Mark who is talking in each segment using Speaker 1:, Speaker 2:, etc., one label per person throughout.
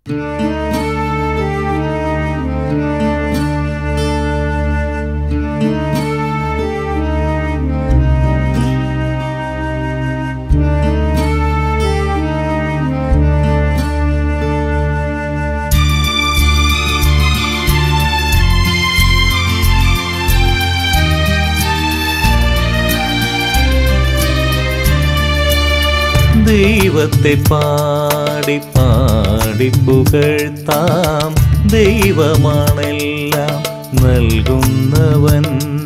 Speaker 1: ദൈവത്തെ പാടി പാടി പുകഴ്ത്താം, ദൈവമാണെല്ലാം നൽകുന്നവൻ.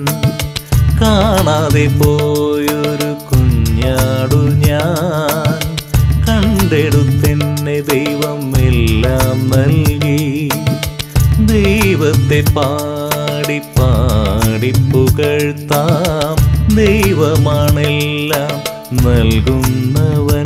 Speaker 1: കാണാതെ പോയൊരു കുഞ്ഞാടു ഞാൻ, കണ്ടെടുത്തെന്നെ ദൈവം എല്ലാം നൽകി. ദൈവത്തെ പാടി പാടി പുകഴ്ത്താം, ദൈവമാണെല്ലാം നൽകുന്നവൻ.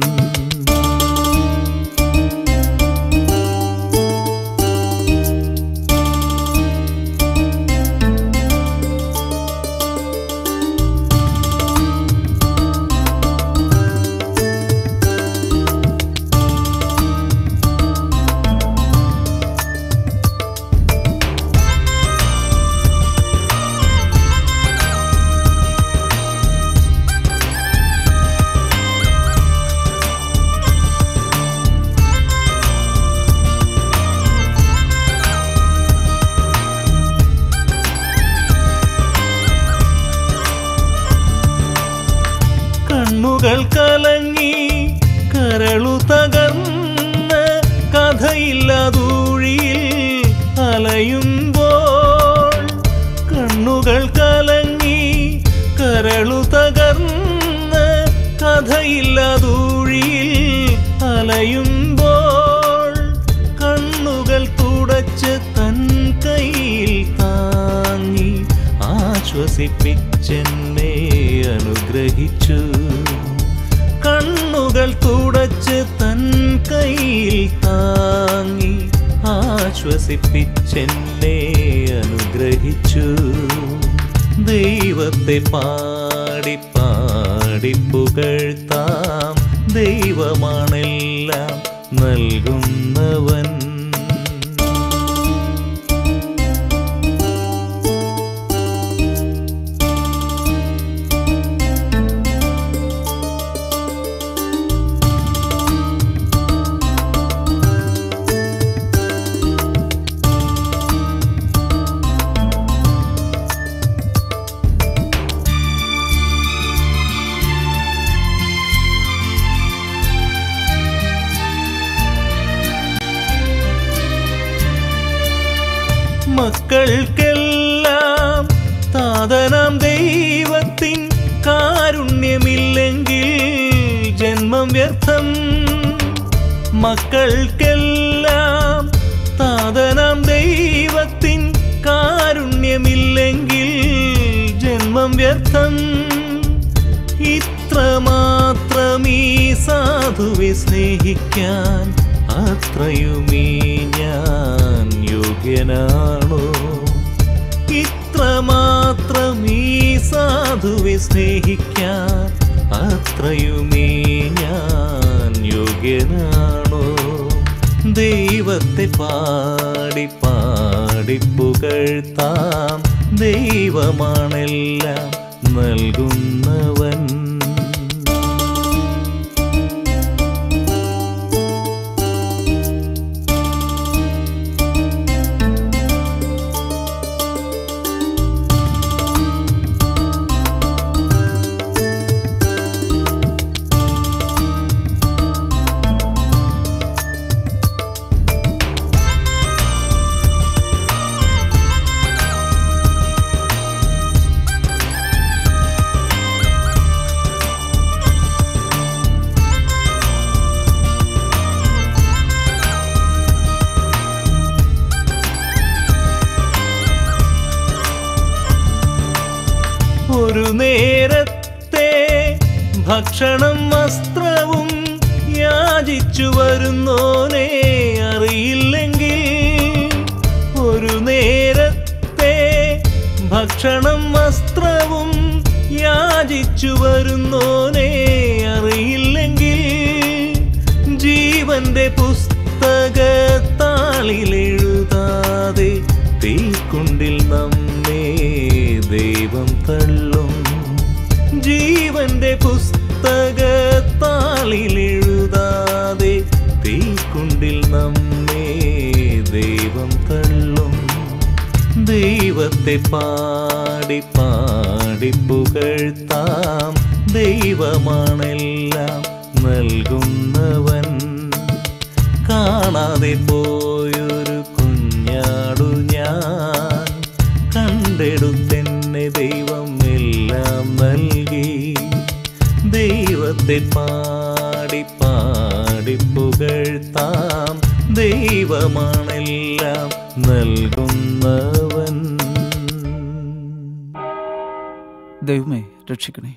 Speaker 1: കണ്ണുകൾ കലങ്ങി കരളു തകർന്ന് കഥയില്ലാതൂഴിയിൽ അലയുമ്പോൾ, കണ്ണുകൾ കലങ്ങി കരളു തകർന്ന് കഥയില്ലാതൂഴിയിൽ അലയുമ്പോൾ, കണ്ണുകൾ തുടച്ച് തൻ കയ്യിൽ താങ്ങി ആശ്വസിപ്പിച്ചെന്നെ അനുഗ്രഹിച്ചു. കണ്ണുകൾ തുടച്ച് തൻ കയ്യിൽ താങ്ങി ആശ്വസിപ്പിച്ചെന്നെ അനുഗ്രഹിച്ചു. ദൈവത്തെ പാടി പാടി പുകഴ്ത്താം, ദൈവമാണെല്ലാം നൽകുന്നവൻ. മക്കൾക്കെല്ലാം താതനാം ദൈവത്തിൻ കാരുണ്യമില്ലെങ്കിൽ ജന്മം വ്യർത്ഥം. മക്കൾക്കെല്ലാം താതനാം ദൈവത്തിൻ കാരുണ്യമില്ലെങ്കിൽ ജന്മം വ്യർത്ഥം. ഇത്രമാത്രമീ സാധുവെ സ്നേഹിക്കാൻ അത്രയുമീ ഞാൻ യോഗ്യനാണോ? ഇത്രമാത്രമീ സാധുവെ സ്നേഹിക്കാൻ അത്രയുമീ ഞാൻ യോഗ്യനാണോ? ദൈവത്തെ പാടി പാടി പുകഴ്ത്താം, ദൈവമാണെല്ലാം നൽകുന്നവൻ. ഒരു നേരത്തെ ഭക്ഷണം വസ്ത്രവും യാചിച്ചു വരുന്നോനെ അറിയില്ലെങ്കിൽ, ഒരു നേരത്തെ ഭക്ഷണം വസ്ത്രവും യാചിച്ചു വരുന്നോനെ അറിയില്ലെങ്കിൽ, ജീവന്റെ പുസ്തക ദൈവത്തെ പാടി പാടി പുകഴ്ത്താം. ദൈവമാണെല്ലാം നൽകുന്നവൻ. കാണാതെ പോയൊരു കുഞ്ഞാടു ഞാൻ, കണ്ടെടുത്തെന്നെ ദൈവം എല്ലാം നൽകി. ദൈവത്തെ പാടി പാടി പുകഴ്ത്താം. ദൈവമാണെല്ലാം നൽകുന്നവൻ.
Speaker 2: ദൈവമേ രക്ഷിക്കണേ.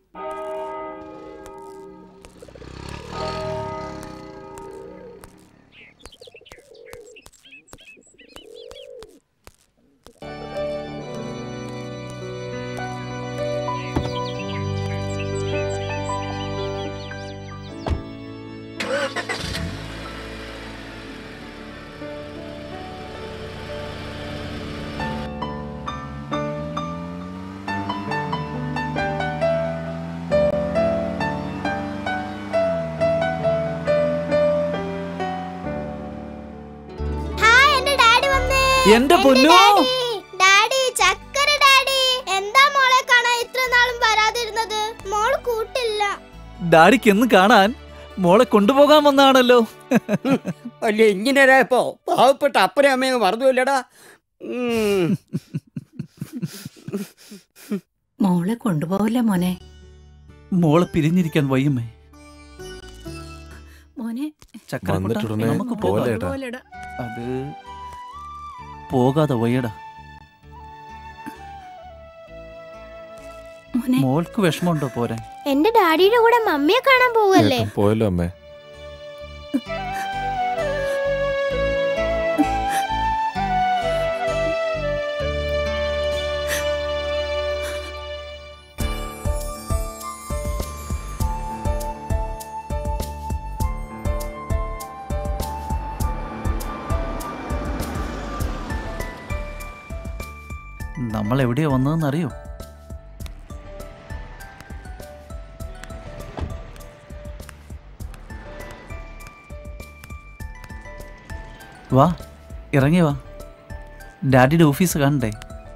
Speaker 2: എന്റെ പൊന്നോ
Speaker 3: ഡാഡി, ചക്കര ഡാഡി, എന്താ മോളെ കാണാൻ ഇത്ര നാളും വരാതിരുന്നത്? മോള് കൂട്ടില്ല.
Speaker 2: ഡാഡിക്ക് എന്ന് കാണാൻ മോളെ കൊണ്ടുപോകാൻ വന്നാണല്ലോ.
Speaker 4: വലിയ എഞ്ചിനീയറായപ്പോ പാവപ്പെട്ട അപ്പനെ അമ്മയെ മറന്നുമില്ലടാ.
Speaker 5: മോളെ കൊണ്ടുപോവില്ല മോനെ.
Speaker 2: മോളെ പിരിഞ്ഞിരിക്കാൻ വയ്യമ്മേ.
Speaker 5: മോനെ
Speaker 2: നമുക്ക് പോകാം. അത് പോകാതെ വയ്യടാ. മോൾക്ക് വിഷമമുണ്ടോ പോരാൻ?
Speaker 3: എന്റെ ഡാഡിയുടെ കൂടെ മമ്മിയെ കാണാൻ പോവല്ലേ?
Speaker 6: പോയല്ലോ അമ്മേ.
Speaker 2: നമ്മൾ എവിടെയാ വന്നതെന്നറിയോ? വാ, ഇറങ്ങി വാ. ഡാഡിയുടെ ഓഫീസ് കാണണ്ടേ?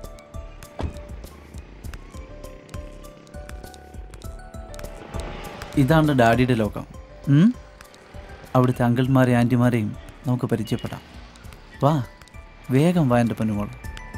Speaker 2: ഇതാണ് ഡാഡിയുടെ ലോകം. അവിടുത്തെ അങ്കിൾമാരെയും ആൻറ്റിമാരെയും നമുക്ക് പരിചയപ്പെടാം. വാ, വേഗം വാ എൻ്റെ പൊന്നുമോൾ.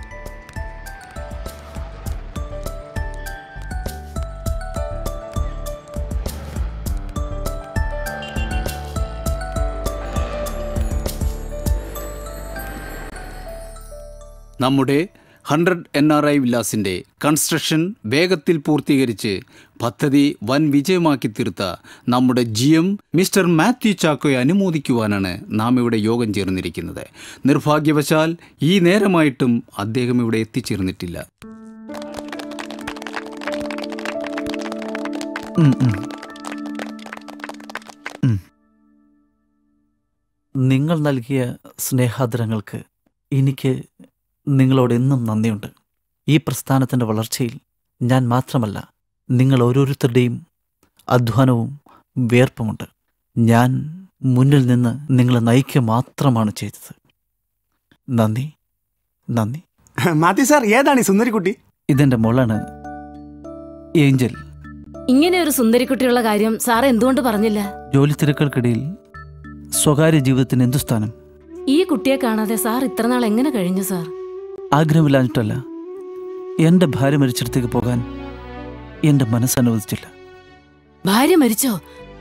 Speaker 4: നമ്മുടെ 100 NRI വില്ലാസിൻ്റെ കൺസ്ട്രക്ഷൻ വേഗത്തിൽ പൂർത്തീകരിച്ച് പദ്ധതി വൻ വിജയമാക്കി തീർത്ത നമ്മുടെ GM മിസ്റ്റർ മാത്യു ചാക്കോയെ അനുമോദിക്കുവാനാണ് നാം ഇവിടെ യോഗം ചേർന്നിരിക്കുന്നത്. നിർഭാഗ്യവശാൽ ഈ നേരമായിട്ടും അദ്ദേഹം ഇവിടെ എത്തിച്ചേർന്നിട്ടില്ല.
Speaker 2: നിങ്ങൾ നൽകിയ സ്നേഹാദരങ്ങൾക്ക് എനിക്ക് നിങ്ങളോട് എന്നും നന്ദിയുണ്ട്. ഈ പ്രസ്ഥാനത്തിൻ്റെ വളർച്ചയിൽ ഞാൻ മാത്രമല്ല, നിങ്ങൾ ഓരോരുത്തരുടെയും അധ്വാനവും വിയർപ്പുമുണ്ട്. ഞാൻ മുന്നിൽ നിന്ന് നിങ്ങളെ നയിക്കുക മാത്രമാണ് ചെയ്തത്. നന്ദി, നന്ദി.
Speaker 7: മാത്യു സാർ, ഏതാണ് ഈ സുന്ദരിക്കുട്ടി?
Speaker 2: ഇതെന്റെ മോളാണ്, ഏഞ്ചൽ.
Speaker 5: ഇങ്ങനെ ഒരു സുന്ദരിക്കുട്ടിയുള്ള കാര്യം സാർ എന്തുകൊണ്ട് പറഞ്ഞില്ല?
Speaker 2: ജോലി തിരക്കുകൾക്കിടയിൽ സ്വകാര്യ ജീവിതത്തിന് എന്തു സ്ഥാനം?
Speaker 5: ഈ കുട്ടിയെ കാണാതെ സാർ ഇത്രനാൾ എങ്ങനെ കഴിഞ്ഞു സാർ?
Speaker 2: ആഗ്രഹമില്ലാഞ്ഞിട്ടല്ല, എൻ്റെ ഭാര്യ മരിച്ചിടത്തേക്ക് പോകാൻ എൻ്റെ മനസ്സനുവദിച്ചില്ല.
Speaker 5: ഭാര്യ മരിച്ചോ?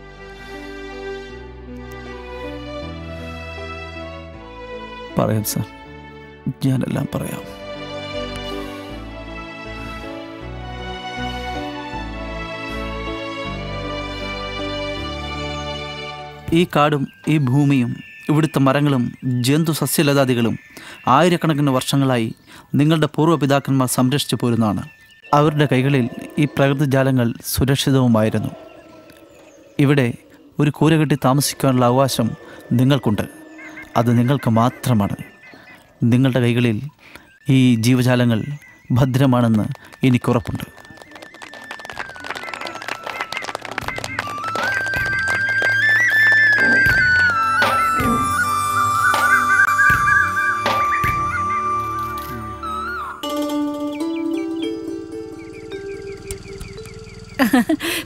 Speaker 2: പറയാം സാർ, ഞാനെല്ലാം പറയാം. ഈ കാടും ഈ ഭൂമിയും ഇവിടുത്തെ മരങ്ങളും ജന്തു സസ്യലതാദികളും ആയിരക്കണക്കിന് വർഷങ്ങളായി നിങ്ങളുടെ പൂർവ്വപിതാക്കന്മാർ സംരക്ഷിച്ചു പോരുന്നതാണ്. അവരുടെ കൈകളിൽ ഈ പ്രകൃതിജാലങ്ങൾ സുരക്ഷിതവുമായിരുന്നു. ഇവിടെ ഒരു കൂര കെട്ടി താമസിക്കാനുള്ള അവകാശം നിങ്ങൾക്കുണ്ട്. അത് നിങ്ങൾക്ക് മാത്രമാണ്. നിങ്ങളുടെ കൈകളിൽ ഈ ജീവജാലങ്ങൾ ഭദ്രമാണെന്ന് എനിക്കുറപ്പുണ്ട്.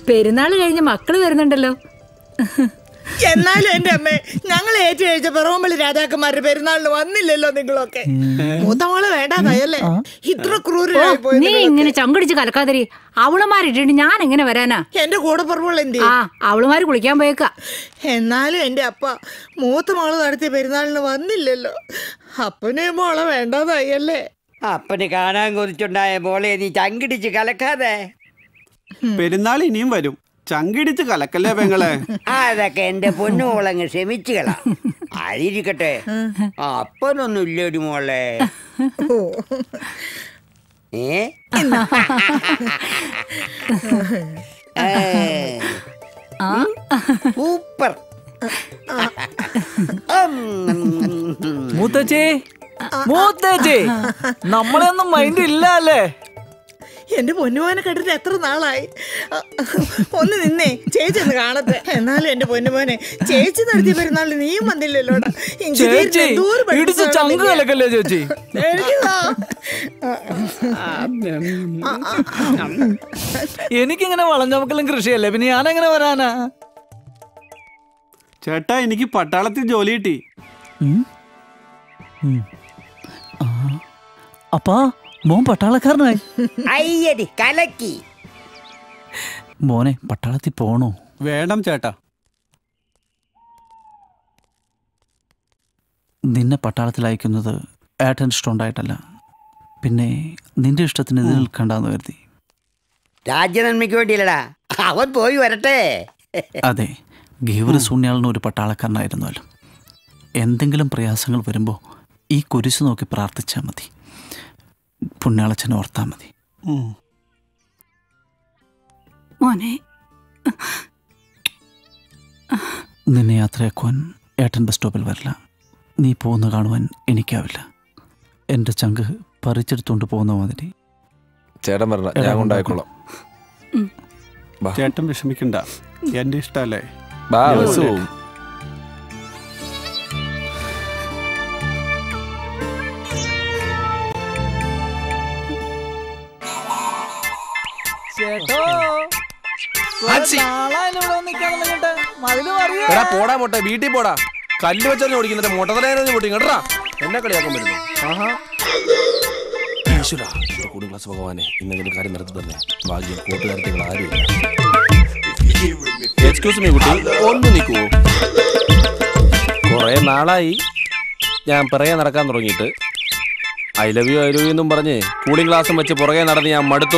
Speaker 6: പെരുന്നാൾ കഴിഞ്ഞ് മക്കള് വരുന്നുണ്ടല്ലോ.
Speaker 8: എന്നാലും എന്റെ അമ്മേ, ഞങ്ങൾ ഏറ്റു കഴിച്ച പിറവമ്പള്ളി രാജാക്കന്മാരുടെ പെരുന്നാളിന് വന്നില്ലല്ലോ നിങ്ങളൊക്കെ. മൂത്തമോള് വേണ്ടാതായല്ലേ? ഇത്ര ക്രൂരമായി പോയി.
Speaker 6: നീ ഇങ്ങനെ ചങ്കടിച്ച് കലക്കാതിരി. അവളുമാരിട്ടിട്ട് ഞാൻ എങ്ങനെ വരാനാ?
Speaker 8: എന്റെ കൂടെ പറവുള്ള എന്ത്?
Speaker 6: ആ, അവളുമാര് കുളിക്കാൻ പോയേക്കാ.
Speaker 8: എന്നാലും എന്റെ അപ്പ മൂത്തമോള് നടത്തിയ പെരുന്നാളിന് വന്നില്ലല്ലോ. അപ്പനെ മോളെ വേണ്ടാതായല്ലേ?
Speaker 9: അപ്പന് കാണാൻ കൊതിച്ചുണ്ടായ മോളെ നീ ചങ്കിടിച്ച് കലക്കാതെ.
Speaker 7: പെരുന്നാൾ ഇനിയും വരും, ചങ്കിടിച്ച് കലക്കല്ലേ പെങ്ങളെ.
Speaker 9: അതൊക്കെ എന്റെ പൊന്നുമോളങ്ങ് ക്ഷമിച്ചുകളാ. അതിരിക്കട്ടെ, അപ്പനൊന്നും ഇല്ലേടി മോളെ. സൂപ്പർ.
Speaker 2: മൂത്തച്ചേ, മൂത്തച്ചേ, നമ്മളെയൊന്നും മൈൻഡ് ഇല്ല അല്ലേ?
Speaker 8: എന്റെ പൊന്നുമോനെ കണ്ടിട്ട് എത്ര നാളായി. ഒന്ന് നിന്നേ, ചേച്ചി ഒന്ന് കാണട്ടെ. എന്നാലും എന്റെ പൊന്നുമോനെ, ചേച്ചി നടത്തിയ പെരുന്നാളിന് നീയും വന്നില്ലല്ലോടാ.
Speaker 2: ചങ്ക് കലക്കല്ലേ ചേച്ചി? എനിക്കിങ്ങനെ വളഞ്ഞമക്കലും കൃഷിയല്ലേ, പിന്നെ ഞാനെങ്ങനെ വരാനാ?
Speaker 7: ചേട്ടാ, എനിക്ക് പട്ടാളത്തിൽ ജോലി കിട്ടി.
Speaker 2: അപ്പാ, മോൻ പട്ടാളക്കാരനായി.
Speaker 9: അയ്യടി കലക്കി.
Speaker 2: മോനെ പട്ടാളത്തിൽ പോണോ?
Speaker 7: വേണം ചേട്ടാ.
Speaker 2: നിന്നെ പട്ടാളത്തിൽ അയക്കുന്നത് ഏട്ടൻ ഇഷ്ടമുണ്ടായിട്ടല്ല, പിന്നെ നിന്റെ ഇഷ്ടത്തിന് ഇത് നിൽക്കണ്ടെന്ന് കരുതി.
Speaker 9: രാജ്യനന്മയ്ക്ക് വേണ്ടിയില്ലടാ, അവൻ പോയി വരട്ടെ.
Speaker 2: അതെ, ഗീവർ സൂണ്യാളിന് ഒരു പട്ടാളക്കാരനായിരുന്നല്ലോ. എന്തെങ്കിലും പ്രയാസങ്ങൾ വരുമ്പോൾ ഈ കുരിശ് നോക്കി പ്രാർത്ഥിച്ചാൽ മതി. പുണ്യാളച്ചനെ ഓർത്താൽ മതി.
Speaker 6: മോനെ,
Speaker 2: നിന്നെ യാത്രയാക്കുവാൻ ഏട്ടൻ ബസ് സ്റ്റോപ്പിൽ വരില്ല. നീ പോകുന്ന കാണുവാൻ എനിക്കാവില്ല. എൻ്റെ ചങ്ക് പറിച്ചെടുത്തുകൊണ്ട് പോകുന്ന മാതിരി.
Speaker 10: ചേട്ടൻ പറഞ്ഞ ഞാൻ കൊണ്ടായിക്കോളാം.
Speaker 7: ചേട്ടൻ വിഷമിക്കണ്ട, എന്റെ ഇഷ്ടല്ലേ.
Speaker 10: പോടാ മോട്ടെ, വീട്ടിൽ പോടാ. കല്ല് വെച്ചൊന്നും ഓടിക്കുന്നത് മൊട്ടതലേന്ന് പൊട്ടി കേട്ടാ. എന്നെ കളിയാക്കാൻ വരുന്നു. ഈശ്വരാ, കൂടി ക്ലാസ് ഭഗവാനെ, ഇന്നെങ്കിലും കാര്യം നടത്തി തന്നെ. ഭാഗ്യം കൂട്ടുകാരത്തികൾ ആരുമില്ല. എക്സ്ക്യൂസ് മീ കുട്ടി, ഒന്ന് നിൽക്കുവോ? കുറെ നാളായി ഞാൻ പിറകെ നടക്കാൻ തുടങ്ങിയിട്ട്. ഐ ലവ് യു എന്നും പറഞ്ഞ് കൂളിംഗ് ഗ്ലാസും വെച്ച് പുറകെ നടന്ന് ഞാൻ മടുത്തു.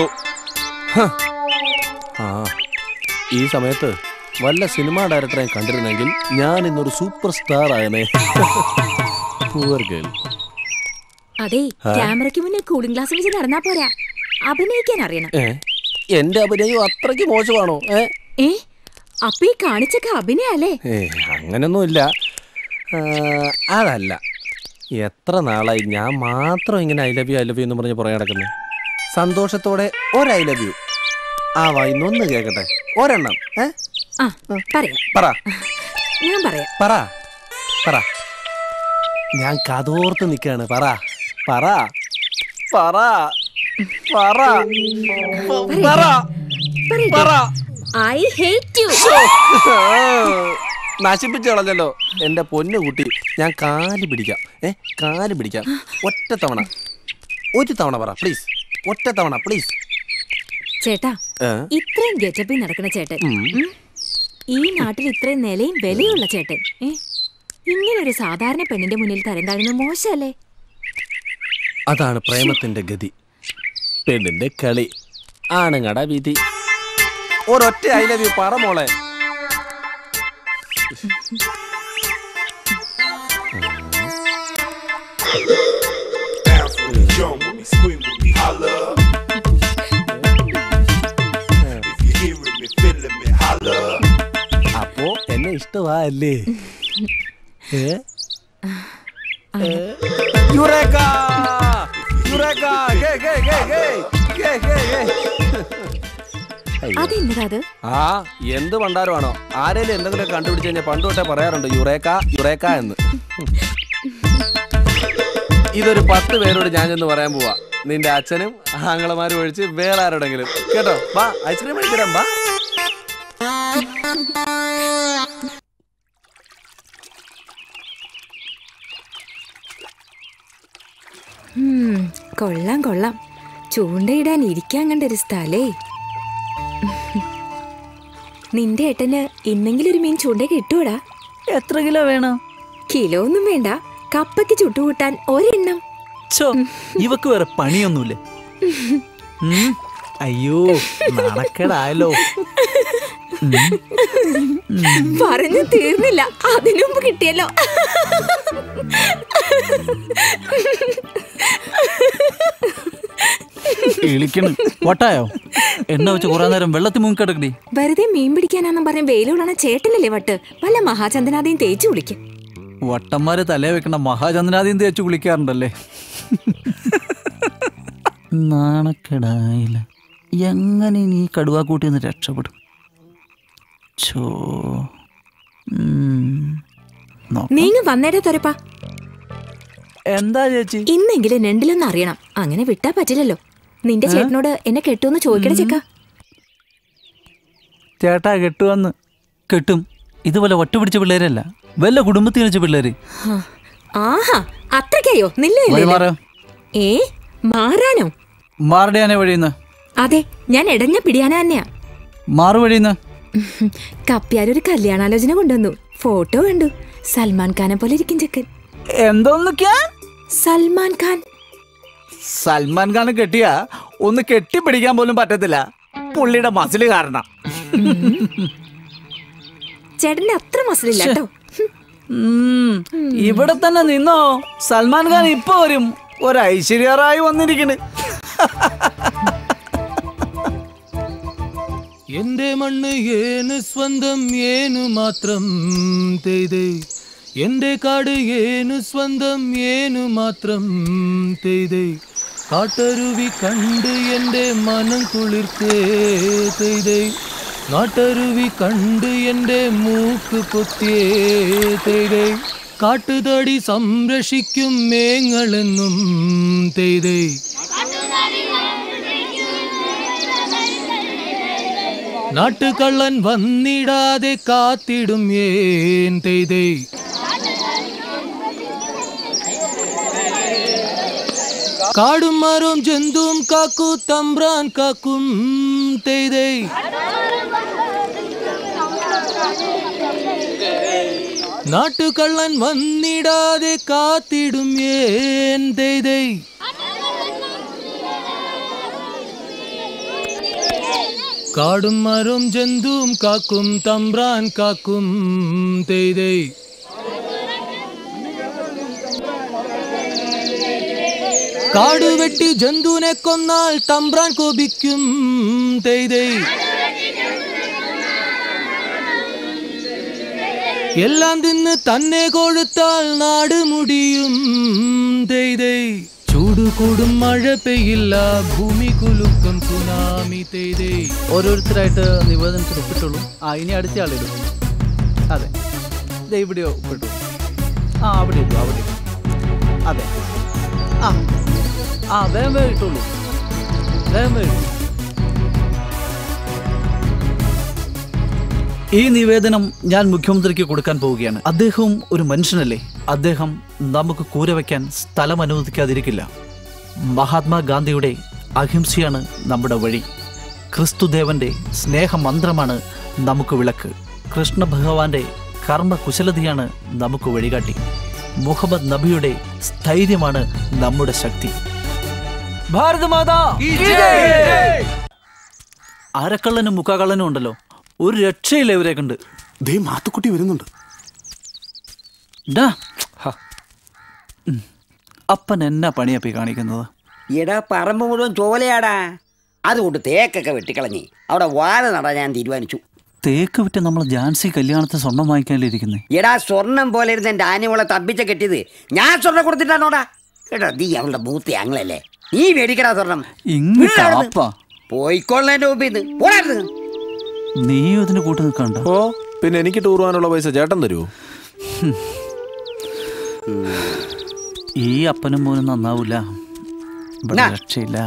Speaker 10: ഈ സമയത്ത് വല്ല സിനിമാ ഡയറക്ടറെ കണ്ടിരുന്നെങ്കിൽ ഞാൻ ഇന്നൊരു സൂപ്പർ സ്റ്റാർ ആയനെ. Poor girl.
Speaker 6: അതെ, ക്യാമറയ്ക്ക് മുന്നിൽ കൂളിംഗ് ഗ്ലാസ് വെച്ച് നടന്നാ പോരാ, അഭിനയിക്കാൻ അറിയണം.
Speaker 10: എന്റെ അഭിനയം അത്രയ്ക്ക് മോശമാണോ?
Speaker 6: അപ്പൊ ഈ കാണിച്ചൊക്കെ അഭിനയല്ലേ?
Speaker 10: അങ്ങനൊന്നുമില്ല. അതല്ല, എത്ര നാളായി ഞാൻ മാത്രം ഇങ്ങനെ ഐ ലവ് യു എന്ന് പറഞ്ഞ് പുറകെ നടക്കുന്നു. സന്തോഷത്തോടെ ഒരു ഐ ലവ് യു ഇന്നൊന്ന് കേക്കട്ടെ, ഒരെണ്ണം.
Speaker 6: പറ. ഞാൻ പറയാം.
Speaker 10: പറ. ഞാൻ കതോർത്ത് നിൽക്കാണ്. പറ പറ പറ പറ പറ പറ.
Speaker 6: I hate you.
Speaker 10: നശിപ്പിച്ചു കളഞ്ഞല്ലോ എന്റെ പൊന്നു കുട്ടി. ഞാൻ കാല് പിടിക്കാം. കാല് പിടിക്കാം. ഒറ്റ തവണ, ഒരു തവണ പറ പ്ലീസ്. ഒറ്റ തവണ പ്ലീസ്.
Speaker 6: ചേട്ടാ, ഇത്രയും ഗെറ്റപ്പിൽ നടക്കുന്ന ചേട്ടൻ, ഈ നാട്ടിൽ ഇത്രയും നിലയും വിലയുള്ള ചേട്ടൻ, ഇങ്ങനൊരു സാധാരണ പെണ്ണിന്റെ മുന്നിൽ തരം താഴുന്നത് മോശമല്ലേ?
Speaker 10: അതാണ് പ്രേമത്തിന്റെ ഗതി, പെണ്ണിന്റെ കളി, ആണുങ്ങട വിധി. ഒരൊറ്റ ഐ ലവ് യു പറ മോളെ. അപ്പോ എന്നെ ഇഷ്ടമാ അല്ലേ? ആ എന്ത് പണ്ടാരമാണോ? ആരേലും എന്തെങ്കിലും കണ്ടുപിടിച്ച് കഴിഞ്ഞാൽ പണ്ട് തൊട്ടേ പറയാറുണ്ട് യുറേക്ക യുറേക്ക എന്ന്. ഇതൊരു 10 പേരോട് ഞാൻ ചെന്ന് പറയാൻ പോവാ. നിന്റെ അച്ഛനും ആങ്ങളമാരും ഒഴിച്ച് വേറെ ആരോടെങ്കിലും. കേട്ടോ? വാ, ഐസ്ക്രീം കഴിക്കാം. വാ.
Speaker 6: കൊള്ളാം കൊള്ളാം. ചൂണ്ടയിടാൻ ഇരിക്കാൻ കണ്ടൊരു സ്ഥലേ. നിന്റെ ഏട്ടന് ഇന്നെങ്കിലും ഒരു മീൻ ചൂണ്ട കിട്ടൂടാ.
Speaker 2: എത്ര കിലോ വേണം?
Speaker 6: കിലോ ഒന്നും വേണ്ട, കപ്പയ്ക്ക് ചുട്ടുകൂട്ടാൻ ഒരെണ്ണം.
Speaker 2: ഇവക്ക് വേറെ പണിയൊന്നുമില്ലേ? അയ്യോ നാണക്കേടായല്ലോ.
Speaker 6: പറഞ്ഞു തീർന്നില്ല, അതിനുമുമ്പ് കിട്ടിയല്ലോ.
Speaker 2: വട്ടായോ? എണ്ണ വെച്ച് കുറെ നേരം വെള്ളത്തിൽ മുങ്ങിക്കിടക്കടി.
Speaker 6: വെറുതെ മീൻ പിടിക്കാനാന്നും പറഞ്ഞ വെയിലുള്ള ചേട്ടനല്ലേ വട്ട്. വല്ല മഹാചന്ദ്രനാഥയും തേച്ചു കുളിക്കും.
Speaker 2: വട്ടന്മാര് തലേ വെക്കണ മഹാചന്ദ്രനാഥയും തേച്ചു കുളിക്കാറുണ്ടല്ലേ. നാണക്കേടായില്ല. എങ്ങനെ നീ കടുവാക്കൂട്ടി ഒന്ന് രക്ഷപ്പെടും?
Speaker 6: നീങ്ങ വന്നേടെ തൊരപ്പാ.
Speaker 2: എന്താ ചേച്ചി?
Speaker 6: ഇന്നെങ്കിലും രണ്ടിലൊന്നും അറിയണം. അങ്ങനെ വിട്ടാ പറ്റില്ലല്ലോ. നിന്റെ ചേട്ടനോട് എന്നെ കെട്ടുമെന്ന് ചോദിക്കണ ചെക്ക.
Speaker 2: ചേട്ടാ കെട്ടുവന്ന്. കെട്ടും. ഇതുപോലെ ഒട്ടുപിടിച്ച പിള്ളേരല്ല, വല്ല കുടുംബത്തിൽ വെച്ച പിള്ളേര്.
Speaker 6: ആഹാ, അത്രയ്ക്കായോ? ഏ മാറാനോ?
Speaker 2: മാറടിയാനെ വഴിയുന്ന.
Speaker 6: അതെ, ഞാൻ ഇടഞ്ഞ പിടിയാന തന്നെയാ.
Speaker 2: മാറു വഴിയുന്ന.
Speaker 6: കപ്പ്യാരൊരു കല്യാണാലോചന കൊണ്ടുവന്നു. ഫോട്ടോ കണ്ടു. സൽമാൻ ഖാനെ പോലെ ഇരിക്കും ചെക്കൻ.
Speaker 2: എന്തോന്നൊക്കെയാ?
Speaker 6: സൽമാൻ ഖാൻ.
Speaker 2: സൽമാൻ ഖാനെ കെട്ടിയാ ഒന്ന് കെട്ടിപ്പിടിക്കാൻ പോലും പറ്റത്തില്ല, പുള്ളിയുടെ മസില് കാരണം.
Speaker 6: ചേട്ടന്റെ അത്ര മസിലില്ല കേട്ടോ.
Speaker 2: ഇവിടെ തന്നെ നിന്നോ, സൽമാൻ ഖാൻ ഇപ്പൊ വരും. ഒരു ഐശ്വര്യറായി വന്നിരിക്കണ്.
Speaker 1: എന്റെ മണ്ണ് ഏന് സ്വന്തം ഏനു മാത്രം തെയ്തേ, എന്റെ കാട് ഏനു സ്വന്തം ഏനു മാത്രം തെയ്തേ, കാട്ടരുവി കണ്ട് എന്റെ മനം കുളിർത്തേ തെയ്തേ, നാട്ടരുവി കണ്ട് എന്റെ മൂക്ക് പൊത്തിയേ തെയ്തേ, കാട്ടുതടി സംരക്ഷിക്കും മേങ്ങളെന്നും തെയ്തേ. നാട്ടുകള്ളൻ വന്നിടാതെ കാത്തിടും ഏൻ തെയ്തേ, കാടും മരവും ജന്തുവും കാക്കൂ തമ്പ്രാൻ കാക്കും തെയ്തേ, നാട്ടുകള്ളൻ വന്നിടാതെ കാത്തിടും ഏൻ തെയ്തേ. കാടും മരവും ജന്തുവും കാക്കും തമ്പ്രാൻ കാക്കും തെയ്തേ. കാട് വെട്ടി ജന്തുവിനെ കൊന്നാൽ തമ്പ്രാൻ കോപിക്കും തെയ്തേ. എല്ലാം തിന്ന് തന്നെ കൊടുത്താൽ നാട് മുടിയും തെയ്തേ. ചൂട് കൂടും മഴ പെയ്യില്ല, ഭൂമി കുലുക്കം സുനാമി തെയ്തേ.
Speaker 2: ഓരോരുത്തരായിട്ട് നിവേദനത്തിൽ ഒപ്പിട്ടുള്ളൂ. ഇനി അടുത്ത ആളിടും. അതെ, ഇവിടെയോ ഒപ്പിട്ടു. അവിടെ ഇട്ടു, അവിടെ ഇട്ടു. അതെ, വേഗം ഇട്ടുള്ളൂ. വേഗം. ഈ നിവേദനം ഞാൻ മുഖ്യമന്ത്രിക്ക് കൊടുക്കാൻ പോവുകയാണ്. അദ്ദേഹവും ഒരു മനുഷ്യനല്ലേ. അദ്ദേഹം നമുക്ക് കൂര വയ്ക്കാൻ സ്ഥലം അനുവദിക്കാതിരിക്കില്ല. മഹാത്മാഗാന്ധിയുടെ അഹിംസയാണ് നമ്മുടെ വഴി. ക്രിസ്തുദേവന്റെ സ്നേഹമന്ത്രമാണ് നമുക്ക് വിളക്ക്. കൃഷ്ണ ഭഗവാന്റെ കർമ്മകുശലതയാണ് നമുക്ക് വഴികാട്ടി. മുഹമ്മദ് നബിയുടെ സ്ഥൈര്യമാണ് നമ്മുടെ ശക്തി. ഭാരത് മാതാ അരക്കള്ളനും മുക്കാകള്ളനും ഉണ്ടല്ലോ, ഒരു രക്ഷയില്ല ഇവരെ കണ്ട്.
Speaker 11: മാത്തുക്കുട്ടി വരുന്നുണ്ട്.
Speaker 2: അപ്പൻ എന്നാ പണിയപ്പി കാണിക്കുന്നത്?
Speaker 9: എടാ പറമ്പ് മുഴുവൻ ചോലയാടാ. അതുകൊണ്ട് തേക്കൊക്കെ വെട്ടിക്കളഞ്ഞി അവിടെ വാഴ നടാൻ ഞാൻ തീരുമാനിച്ചു.
Speaker 2: തേക്ക് വിറ്റ് നമ്മൾ ജാൻസി കല്യാണത്തിന് സ്വർണം വാങ്ങിക്കാനിരിക്കുന്നത്.
Speaker 9: എടാ സ്വർണം പോലെ ഇരുന്ന് എന്റെ ആനിമോളെ തപ്പിച്ച കെട്ടിയത് ഞാൻ സ്വർണ്ണം കൊടുത്തിട്ടാണോടാ? എടാ നീ അവളുടെ മൂത്തി ഞങ്ങളല്ലേ, നീ മേടിക്കടാ സ്വർണം. പോയിക്കൊള്ളേന്റെ മുമ്പിന്ന് പോരായിരുന്നു.
Speaker 2: നീയും ഇതിന് കൂട്ട് നിൽക്കണ്ട.
Speaker 10: പിന്നെ എനിക്ക് ടൂർ പോകാനുള്ള പൈസ ചേട്ടൻ തരുമോ?
Speaker 2: ഈ അപ്പനും മോനും നന്നാവൂല, ഇവിടെ രക്ഷയില്ല.